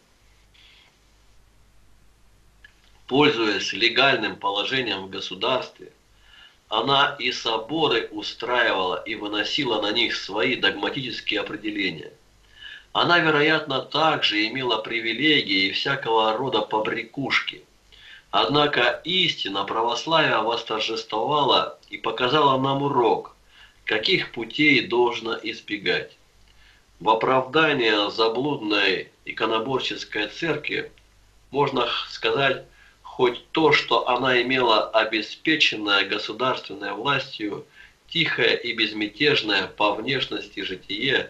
Пользуясь легальным положением в государстве, Она и соборы устраивала и выносила на них свои догматические определения. Она, вероятно, также имела привилегии и всякого рода побрякушки. Однако истина православия восторжествовала и показала нам урок, каких путей должно избегать. В оправдание заблудной иконоборческой церкви можно сказать хоть то, что она имела обеспеченное государственной властью тихое и безмятежное по внешности житие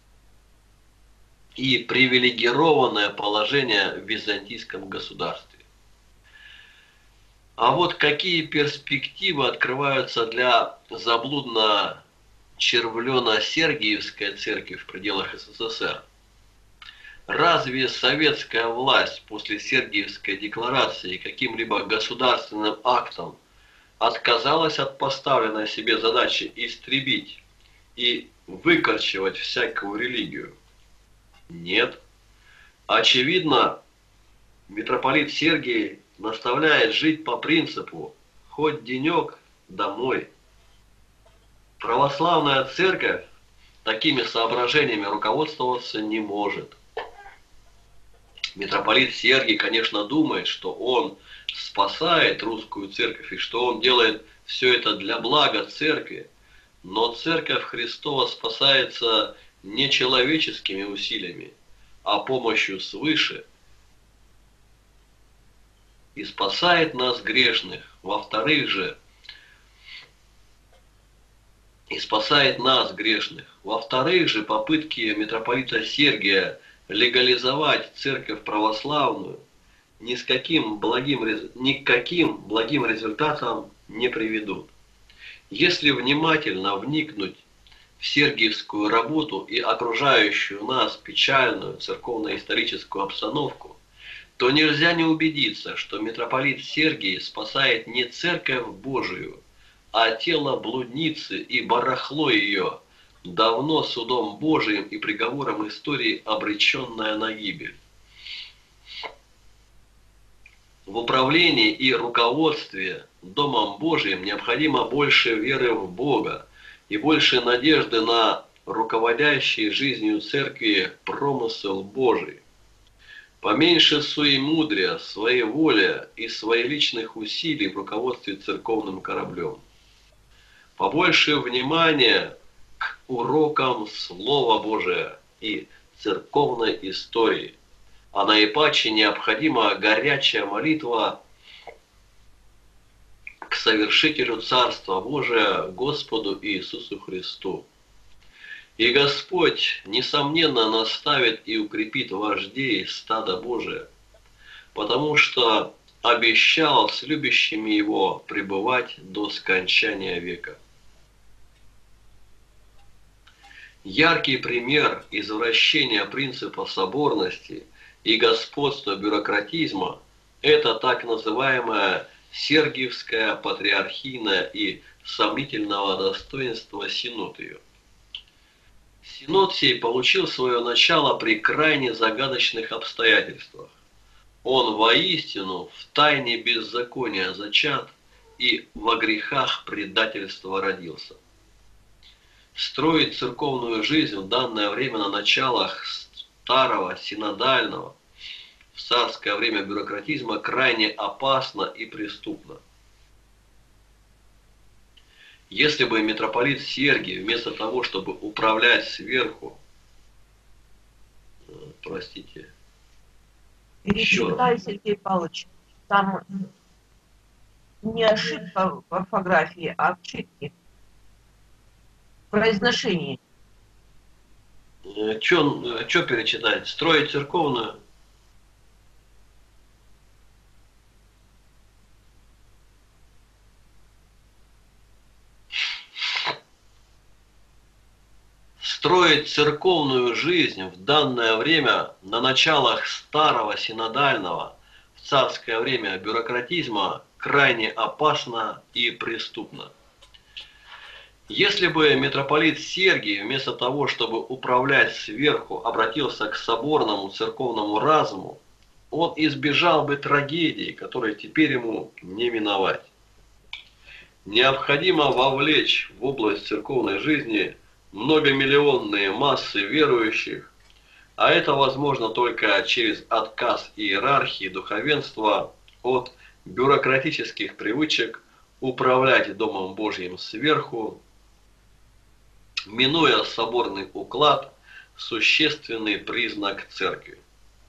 и привилегированное положение в византийском государстве. А вот какие перспективы открываются для заблудно-червлено-сергиевской церкви в пределах СССР? Разве советская власть после Сергиевской декларации каким-либо государственным актом отказалась от поставленной себе задачи истребить и выкорчевать всякую религию? Нет. Очевидно, митрополит Сергий наставляет жить по принципу «хоть денек домой». Православная церковь такими соображениями руководствоваться не может. Митрополит Сергий, конечно, думает, что он спасает русскую церковь и что он делает все это для блага церкви, но церковь Христова спасается не человеческими усилиями, а помощью свыше. И спасает нас грешных. Во-вторых же, попытки митрополита Сергия легализовать церковь православную никаким благим результатом не приведут. Если внимательно вникнуть в сергиевскую работу и окружающую нас печальную церковно-историческую обстановку, то нельзя не убедиться, что митрополит Сергий спасает не церковь Божию, а тело блудницы и барахло ее, давно судом Божиим и приговором истории обреченное на гибель. В управлении и руководстве Домом Божиим необходимо больше веры в Бога и больше надежды на руководящий жизнью церкви промысел Божий. Поменьше суемудрия, своеволия и своеличных усилий в руководстве церковным кораблем. Побольше внимания к урокам Слова Божия и церковной истории. А наипаче необходима горячая молитва к совершителю Царства Божия, Господу Иисусу Христу. И Господь, несомненно, наставит и укрепит вождей стада Божия, потому что обещал с любящими Его пребывать до скончания века. Яркий пример извращения принципа соборности и господства бюрократизма – это так называемая Сергиевская патриархийная и сомнительного достоинства Синод ее. Синод сей получил свое начало при крайне загадочных обстоятельствах. Он воистину в тайне беззакония зачат и во грехах предательства родился. Строить церковную жизнь в данное время на началах старого синодального в царское время бюрократизма крайне опасно и преступно. Если бы митрополит Сергий вместо того, чтобы управлять сверху, Перечитай, Сергей Павлович, там не ошибка в орфографии, а ошибки в произношении. Что перечитать? Строить церковную? Строить церковную жизнь в данное время на началах старого синодального в царское время бюрократизма крайне опасно и преступно. Если бы митрополит Сергий вместо того, чтобы управлять сверху, обратился к соборному церковному разуму, он избежал бы трагедии, которые теперь ему не миновать. Необходимо вовлечь в область церковной жизни многомиллионные массы верующих, а это возможно только через отказ иерархии духовенства от бюрократических привычек управлять Домом Божьим сверху, минуя соборный уклад, существенный признак церкви.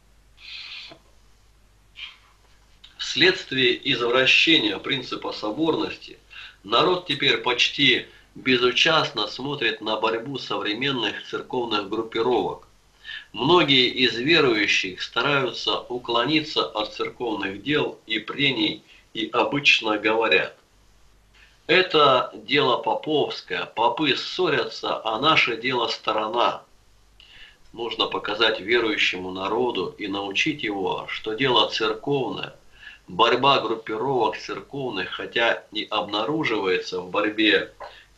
Вследствие извращения принципа соборности народ теперь почти безучастно смотрит на борьбу современных церковных группировок. Многие из верующих стараются уклониться от церковных дел и прений и обычно говорят: это дело поповское, попы ссорятся, а наше дело сторона. Нужно показать верующему народу и научить его, что дело церковное. Борьба группировок церковных, хотя и обнаруживается в борьбе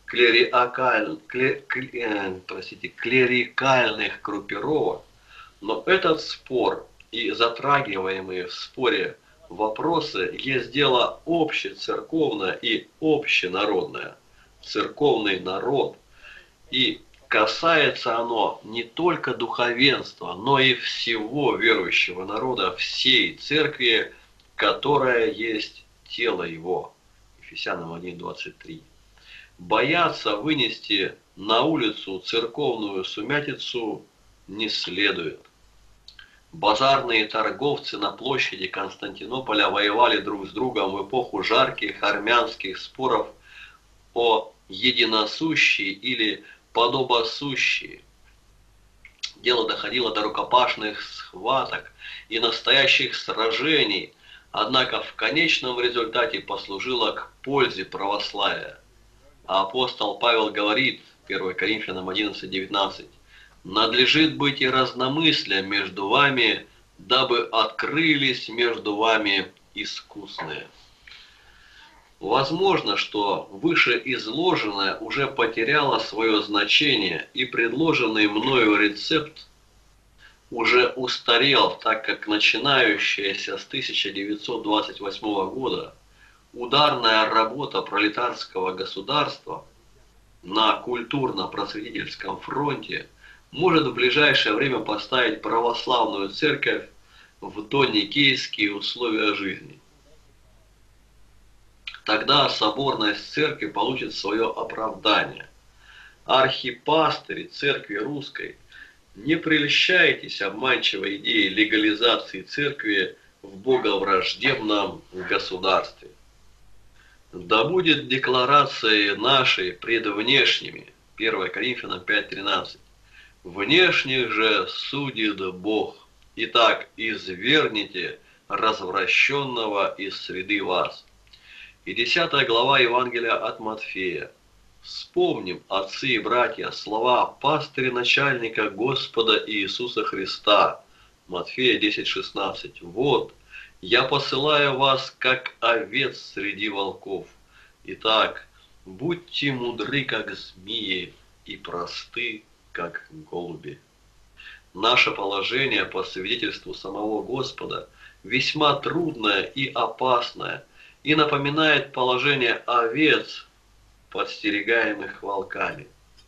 клерикальных группировок, но этот спор и затрагиваемые в споре вопросы есть дело общецерковное и общенародное. Церковный народ, и касается оно не только духовенства, но и всего верующего народа, всей церкви, которая есть тело его. Ефесянам 1:23. Бояться вынести на улицу церковную сумятицу не следует. Базарные торговцы на площади Константинополя воевали друг с другом в эпоху жарких армянских споров о единосущие или подобосущие. Дело доходило до рукопашных схваток и настоящих сражений, однако в конечном результате послужило к пользе православия. А апостол Павел говорит, 1 Коринфянам 11:19, «Надлежит быть и разномыслие между вами, дабы открылись между вами искусные». Возможно, что вышеизложенное уже потеряло свое значение, и предложенный мною рецепт уже устарел, так как начинающаяся с 1928 года ударная работа пролетарского государства на культурно-просветительском фронте может в ближайшее время поставить православную церковь в доникейские условия жизни. Тогда соборность церкви получит свое оправдание. Архипастыри церкви русской, не прельщайтесь обманчивой идеей легализации церкви в боговраждебном государстве. Да будет декларацией нашей пред внешними, 1 Коринфянам 5:13. Внешних же судит Бог. Итак, извергните развращенного из среды вас. И 10 глава Евангелия от Матфея. Вспомним, отцы и братья, слова пастыря начальника Господа Иисуса Христа. Матфея 10:16. Вот, я посылаю вас, как овец среди волков. Итак, будьте мудры, как змеи, и просты, как голуби. Наше положение, по свидетельству самого Господа, весьма трудное и опасное, и напоминает положение овец, подстерегаемых волками.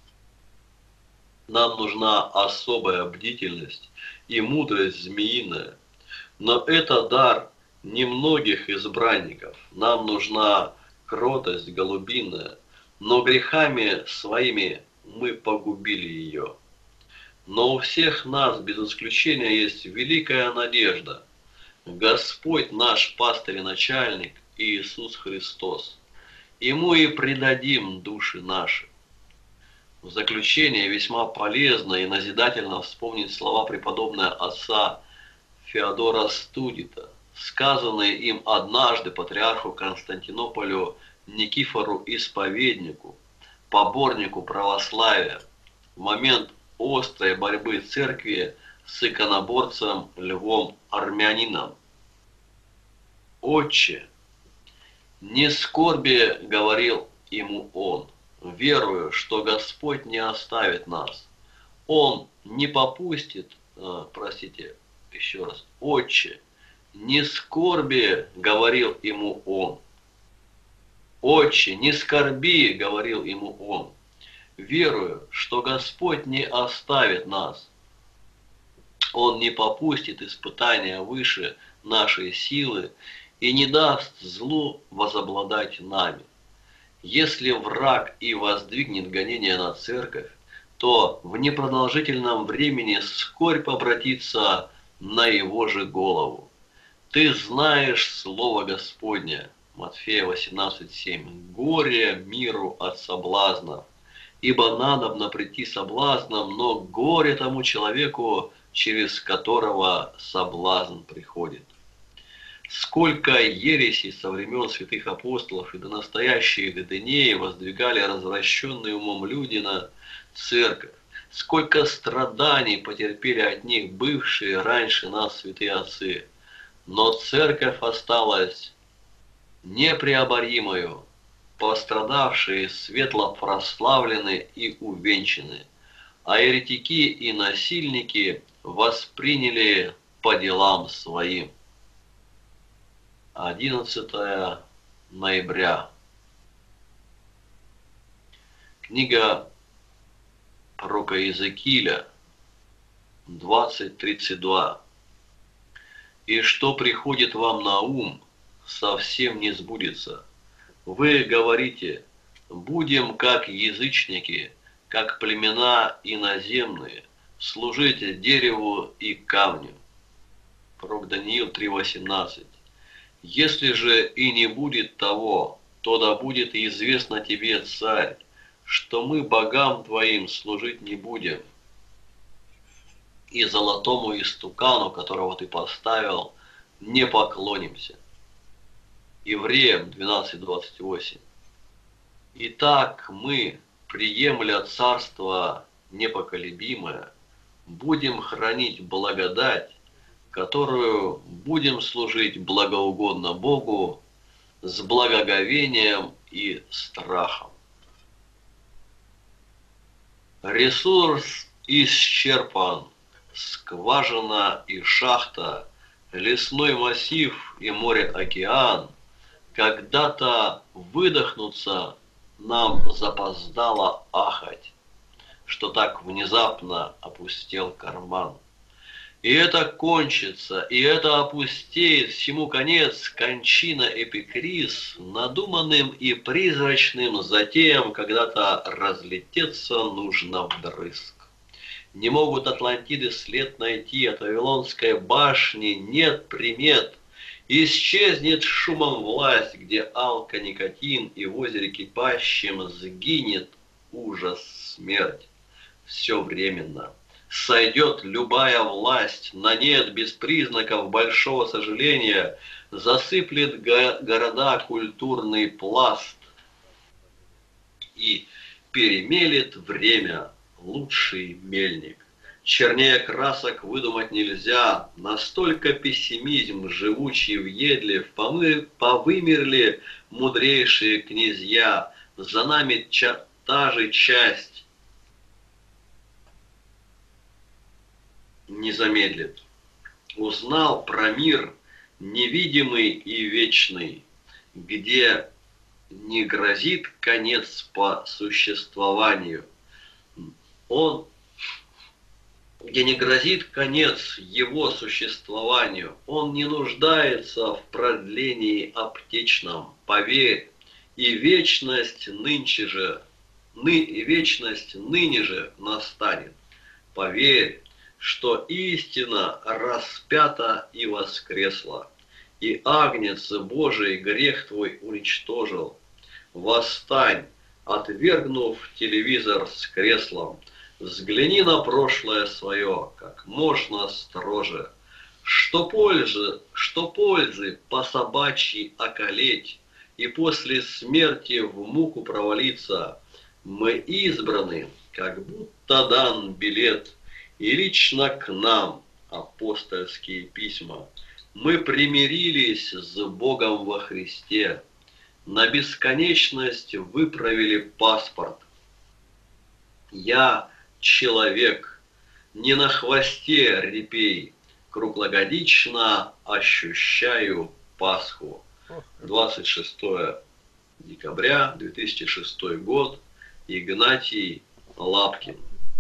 Нам нужна особая бдительность и мудрость змеиная, но это дар немногих избранников. Нам нужна кротость голубиная, но грехами своими мы погубили ее. Но у всех нас, без исключения, есть великая надежда. Господь наш пастырь и начальник, Иисус Христос. Ему и предадим души наши. В заключение весьма полезно и назидательно вспомнить слова преподобного отца Феодора Студита, сказанные им однажды патриарху Константинополю Никифору Исповеднику, поборнику православия, в момент острой борьбы церкви с иконоборцем Львом Армянином. «Отче, не скорби, — говорил ему он, — верую, что Господь не оставит нас. Он не попустит, Отче, не скорби, — говорил ему он, «Отче, не скорби», — говорил ему он, — «верую, что Господь не оставит нас. Он не попустит испытания выше нашей силы и не даст злу возобладать нами. Если враг и воздвигнет гонение на церковь, то в непродолжительном времени скорбь обратится на его же голову. Ты знаешь слово Господне». Матфея 18:7. «Горе миру от соблазнов, ибо надобно прийти соблазном, но горе тому человеку, через которого соблазн приходит». Сколько ересей со времен святых апостолов и до настоящих дней воздвигали развращенные умом люди на церковь. Сколько страданий потерпели от них бывшие раньше нас святые отцы. Но церковь осталась непреоборимою, пострадавшие светло прославлены и увенчаны, а еретики и насильники восприняли по делам своим. 11 ноября. Книга пророка Иезекииля 20:32. «И что приходит вам на ум, совсем не сбудется. Вы говорите, будем как язычники, как племена иноземные, служить дереву и камню». Пророк Даниил 3:18. «Если же и не будет того, то да будет известно тебе, царь, что мы богам твоим служить не будем, и золотому истукану, которого ты поставил, не поклонимся». Евреям 12:28. «Итак мы, приемля царство непоколебимое, будем хранить благодать, которую будем служить благоугодно Богу с благоговением и страхом». Ресурс исчерпан, скважина и шахта, лесной массив и море-океан когда-то выдохнутся, нам запоздало ахать, что так внезапно опустел карман. И это кончится, и это опустеет, всему конец, кончина эпикриз, надуманным и призрачным затеям когда-то разлететься нужно вдрызг. Не могут Атлантиды след найти, от Вавилонской башни нет примет. Исчезнет шумом власть, где алко-никотин, и в озере кипящем сгинет ужас смерть. Все временно. Сойдет любая власть, на нет без признаков большого сожаления, засыплет города культурный пласт и перемелет время лучший мельник. Чернее красок выдумать нельзя, настолько пессимизм живучий въедлив, повымерли мудрейшие князья, за нами та же часть не замедлит. Узнал про мир невидимый и вечный, где не грозит конец по существованию. Где не грозит конец его существованию. Он не нуждается в продлении аптечном. Поверь, и вечность ныне же настанет. Поверь, что истина распята и воскресла, и Агнец Божий грех твой уничтожил. Восстань, отвергнув телевизор с креслом, взгляни на прошлое свое, как можно строже. Что пользы по собачьи околеть и после смерти в муку провалиться? Мы избраны, как будто дан билет, и лично к нам апостольские письма. Мы примирились с Богом во Христе, на бесконечность выправили паспорт. Я человек, не на хвосте репей, круглогодично ощущаю Пасху. 26 декабря 2006 год. Игнатий Лапкин.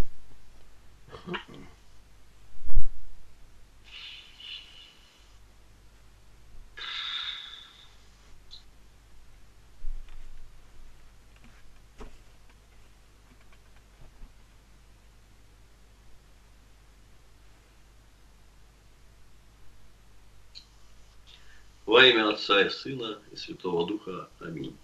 Во имя Отца и Сына и Святого Духа. Аминь.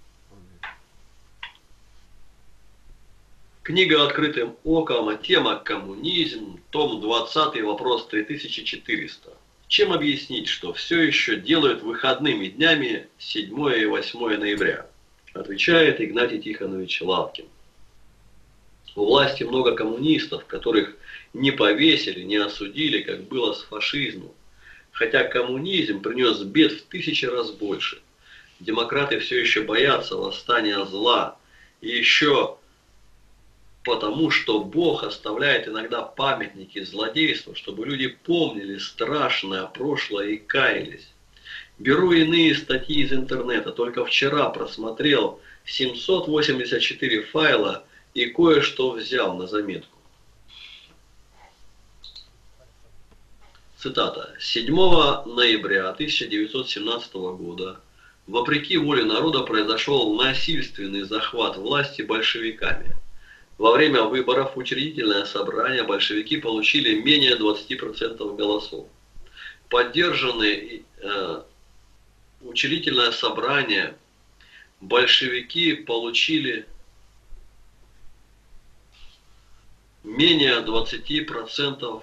Книга «Открытым оком», тема «Коммунизм», том 20, вопрос 3400. Чем объяснить, что все еще делают выходными днями 7 и 8 ноября? Отвечает Игнатий Тихонович Лапкин. У власти много коммунистов, которых не повесили, не осудили, как было с фашизмом. Хотя коммунизм принес бед в 1000 раз больше. Демократы все еще боятся восстания зла. И еще потому, что Бог оставляет иногда памятники злодейства, чтобы люди помнили страшное прошлое и каялись. Беру иные статьи из интернета. Только вчера просмотрел 784 файла и кое-что взял на заметку. Цитата. 7 ноября 1917 года, вопреки воле народа, произошел насильственный захват власти большевиками. Во время выборов в учредительное собрание большевики получили менее 20% голосов. Поддержанные учредительное собрание большевики получили менее 25%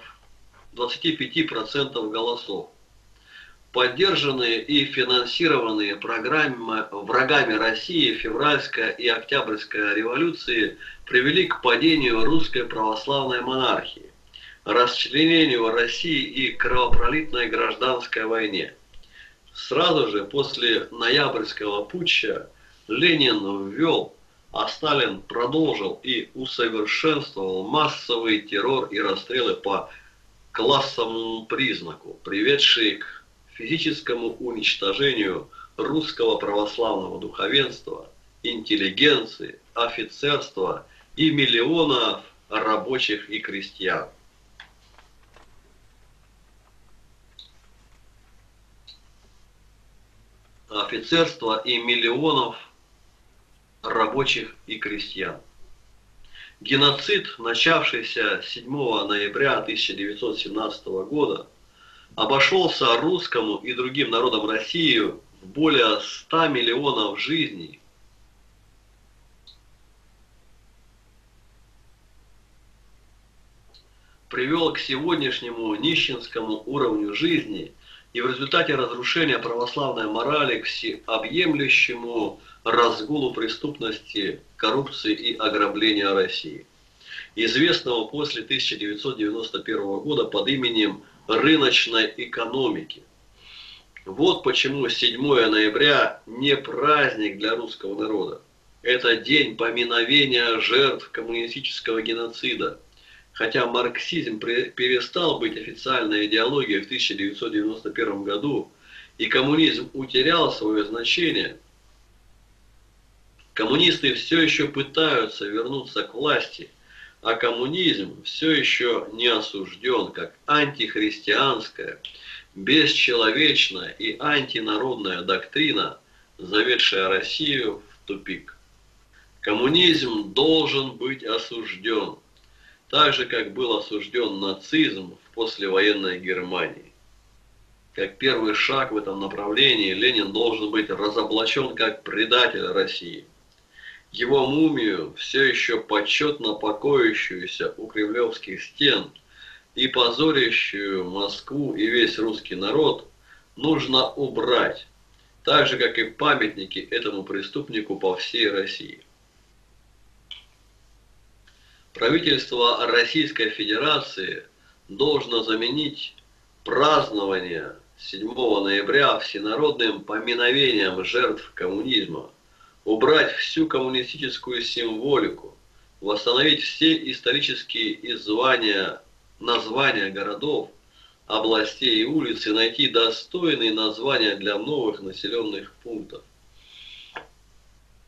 голосов. Поддержанные и финансированные врагами России февральская и октябрьская революции привели к падению русской православной монархии, расчленению России и кровопролитной гражданской войне. Сразу же после ноябрьского путча Ленин ввел, а Сталин продолжил и усовершенствовал массовый террор и расстрелы по классовому признаку, приведшие к физическому уничтожению русского православного духовенства, интеллигенции, офицерства и миллионов рабочих и крестьян. Офицерства и миллионов рабочих и крестьян. Геноцид, начавшийся 7 ноября 1917 года, обошелся русскому и другим народам России в более 100 миллионов жизней. Привел к сегодняшнему нищенскому уровню жизни и в результате разрушения православной морали к всеобъемлющему разгулу преступности, коррупции и ограбления России, известного после 1991 года под именем рыночной экономики. Вот почему 7 ноября не праздник для русского народа. Это день поминовения жертв коммунистического геноцида. Хотя марксизм перестал быть официальной идеологией в 1991 году и коммунизм утерял свое значение, коммунисты все еще пытаются вернуться к власти, а коммунизм все еще не осужден как антихристианская, бесчеловечная и антинародная доктрина, заведшая Россию в тупик. Коммунизм должен быть осужден, так же, как был осужден нацизм в послевоенной Германии. Как первый шаг в этом направлении Ленин должен быть разоблачен как предатель России. Его мумию, все еще почетно покоящуюся у кремлевских стен и позорящую Москву и весь русский народ, нужно убрать, так же, как и памятники этому преступнику по всей России. Правительство Российской Федерации должно заменить празднование 7 ноября всенародным поминовением жертв коммунизма, убрать всю коммунистическую символику, восстановить все исторические названия городов, областей и улиц и найти достойные названия для новых населенных пунктов.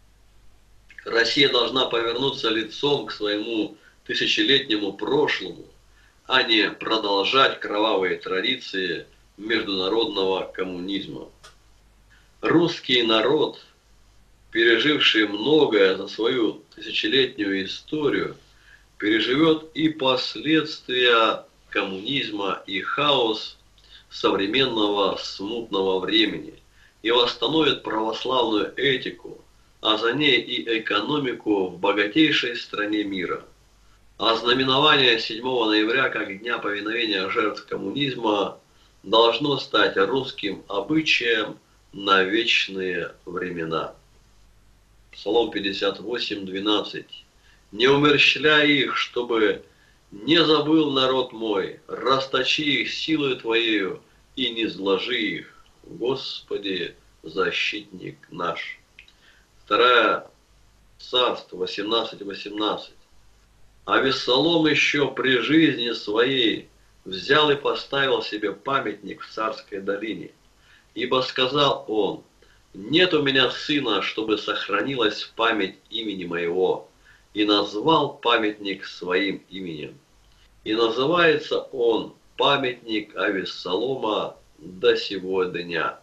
Россия должна повернуться лицом к своему тысячелетнему прошлому, а не продолжать кровавые традиции международного коммунизма. Русский народ, переживший многое за свою тысячелетнюю историю, переживет и последствия коммунизма и хаос современного смутного времени и восстановит православную этику, а за ней и экономику в богатейшей стране мира. А знаменование 7 ноября как Дня повиновения жертв коммунизма должно стать русским обычаем на вечные времена. Псалом 58:12. «Не умерщвляй их, чтобы не забыл народ мой, расточи их силою Твоею и не сложи их, Господи, защитник наш». 2 Царств 18:18. А Вессалом еще при жизни своей взял и поставил себе памятник в Царской долине. Ибо сказал он: «Нет у меня сына, чтобы сохранилась память имени моего». И назвал памятник своим именем. И называется он памятник Авессалома до сего дня.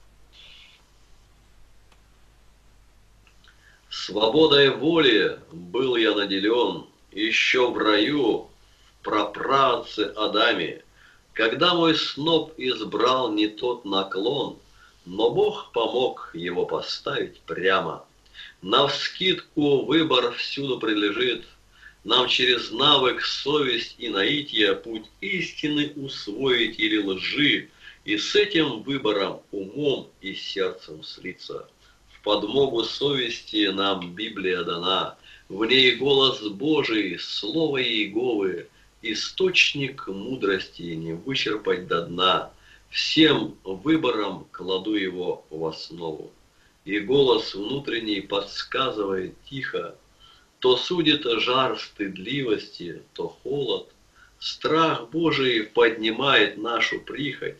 Свободой воли был я наделен еще в раю, в прапраотце Адаме, когда мой сноп избрал не тот наклон, но Бог помог его поставить прямо. Навскидку выбор всюду прилежит, нам через навык, совесть и наитие путь истины усвоить или лжи, и с этим выбором умом и сердцем слиться. В подмогу совести нам Библия дана, в ней голос Божий, слово Иеговы, источник мудрости не вычерпать до дна. Всем выбором кладу его в основу. И голос внутренний подсказывает тихо, то судит жар стыдливости, то холод. Страх Божий поднимает нашу прихоть.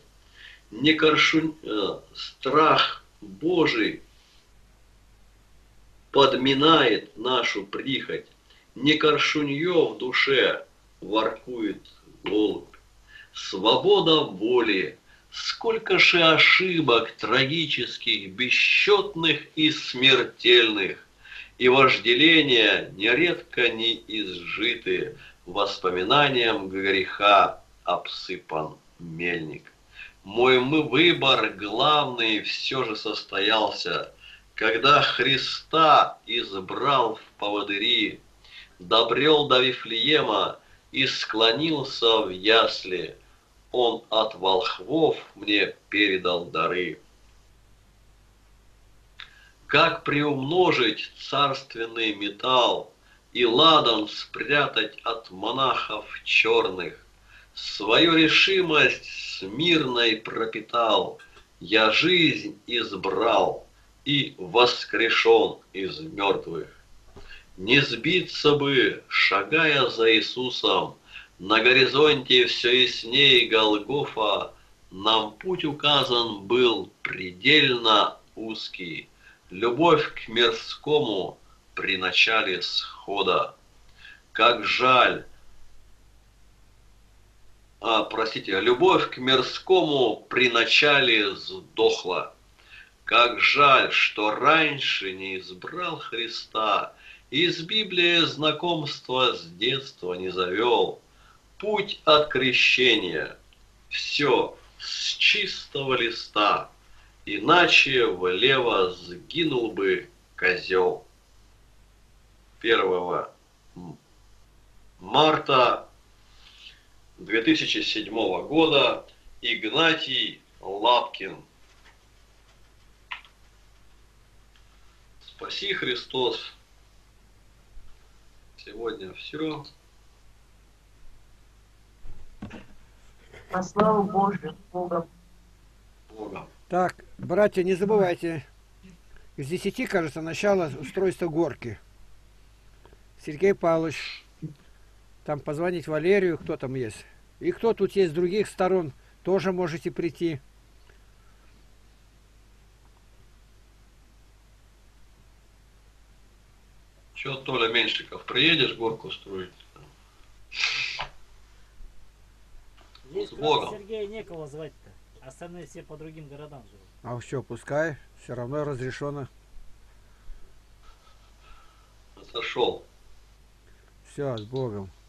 Страх Божий подминает нашу прихоть. Не коршунье в душе воркует голубь. Свобода воли. Сколько же ошибок трагических, бесчетных и смертельных, и вожделения нередко не изжиты, воспоминанием греха обсыпан мельник. Мой выбор главный все же состоялся, когда Христа избрал в поводыри, добрел до Вифлеема и склонился в ясли. Он от волхвов мне передал дары. Как приумножить царственный металл и ладан спрятать от монахов черных? Свою решимость смирной пропитал, я жизнь избрал и воскрешен из мертвых. Не сбиться бы, шагая за Иисусом, на горизонте все ясней Голгофа, нам путь указан был предельно узкий. Любовь к мирскому при начале схода. Как жаль, любовь к мирскому при начале сдохла. Как жаль, что раньше не избрал Христа, и с Библией знакомства с детства не завел. Путь от крещения, все с чистого листа, иначе влево сгинул бы козел. 1 марта 2007 года Игнатий Лапкин. Спаси Христос. Сегодня все. По славу Божию, Богом. Богом. Так, братья, не забывайте, с 10, кажется, начало устройства горки. Сергей Павлович, там позвонить Валерию, кто там есть. И кто тут есть с других сторон, тоже можете прийти. Че, Толя Меньшиков, приедешь горку строить? Здесь, С кроме Богом. Сергея, некого звать-то. Остальные все по другим городам живут. А что, пускай, все равно разрешено. Отошел. Все, с Богом.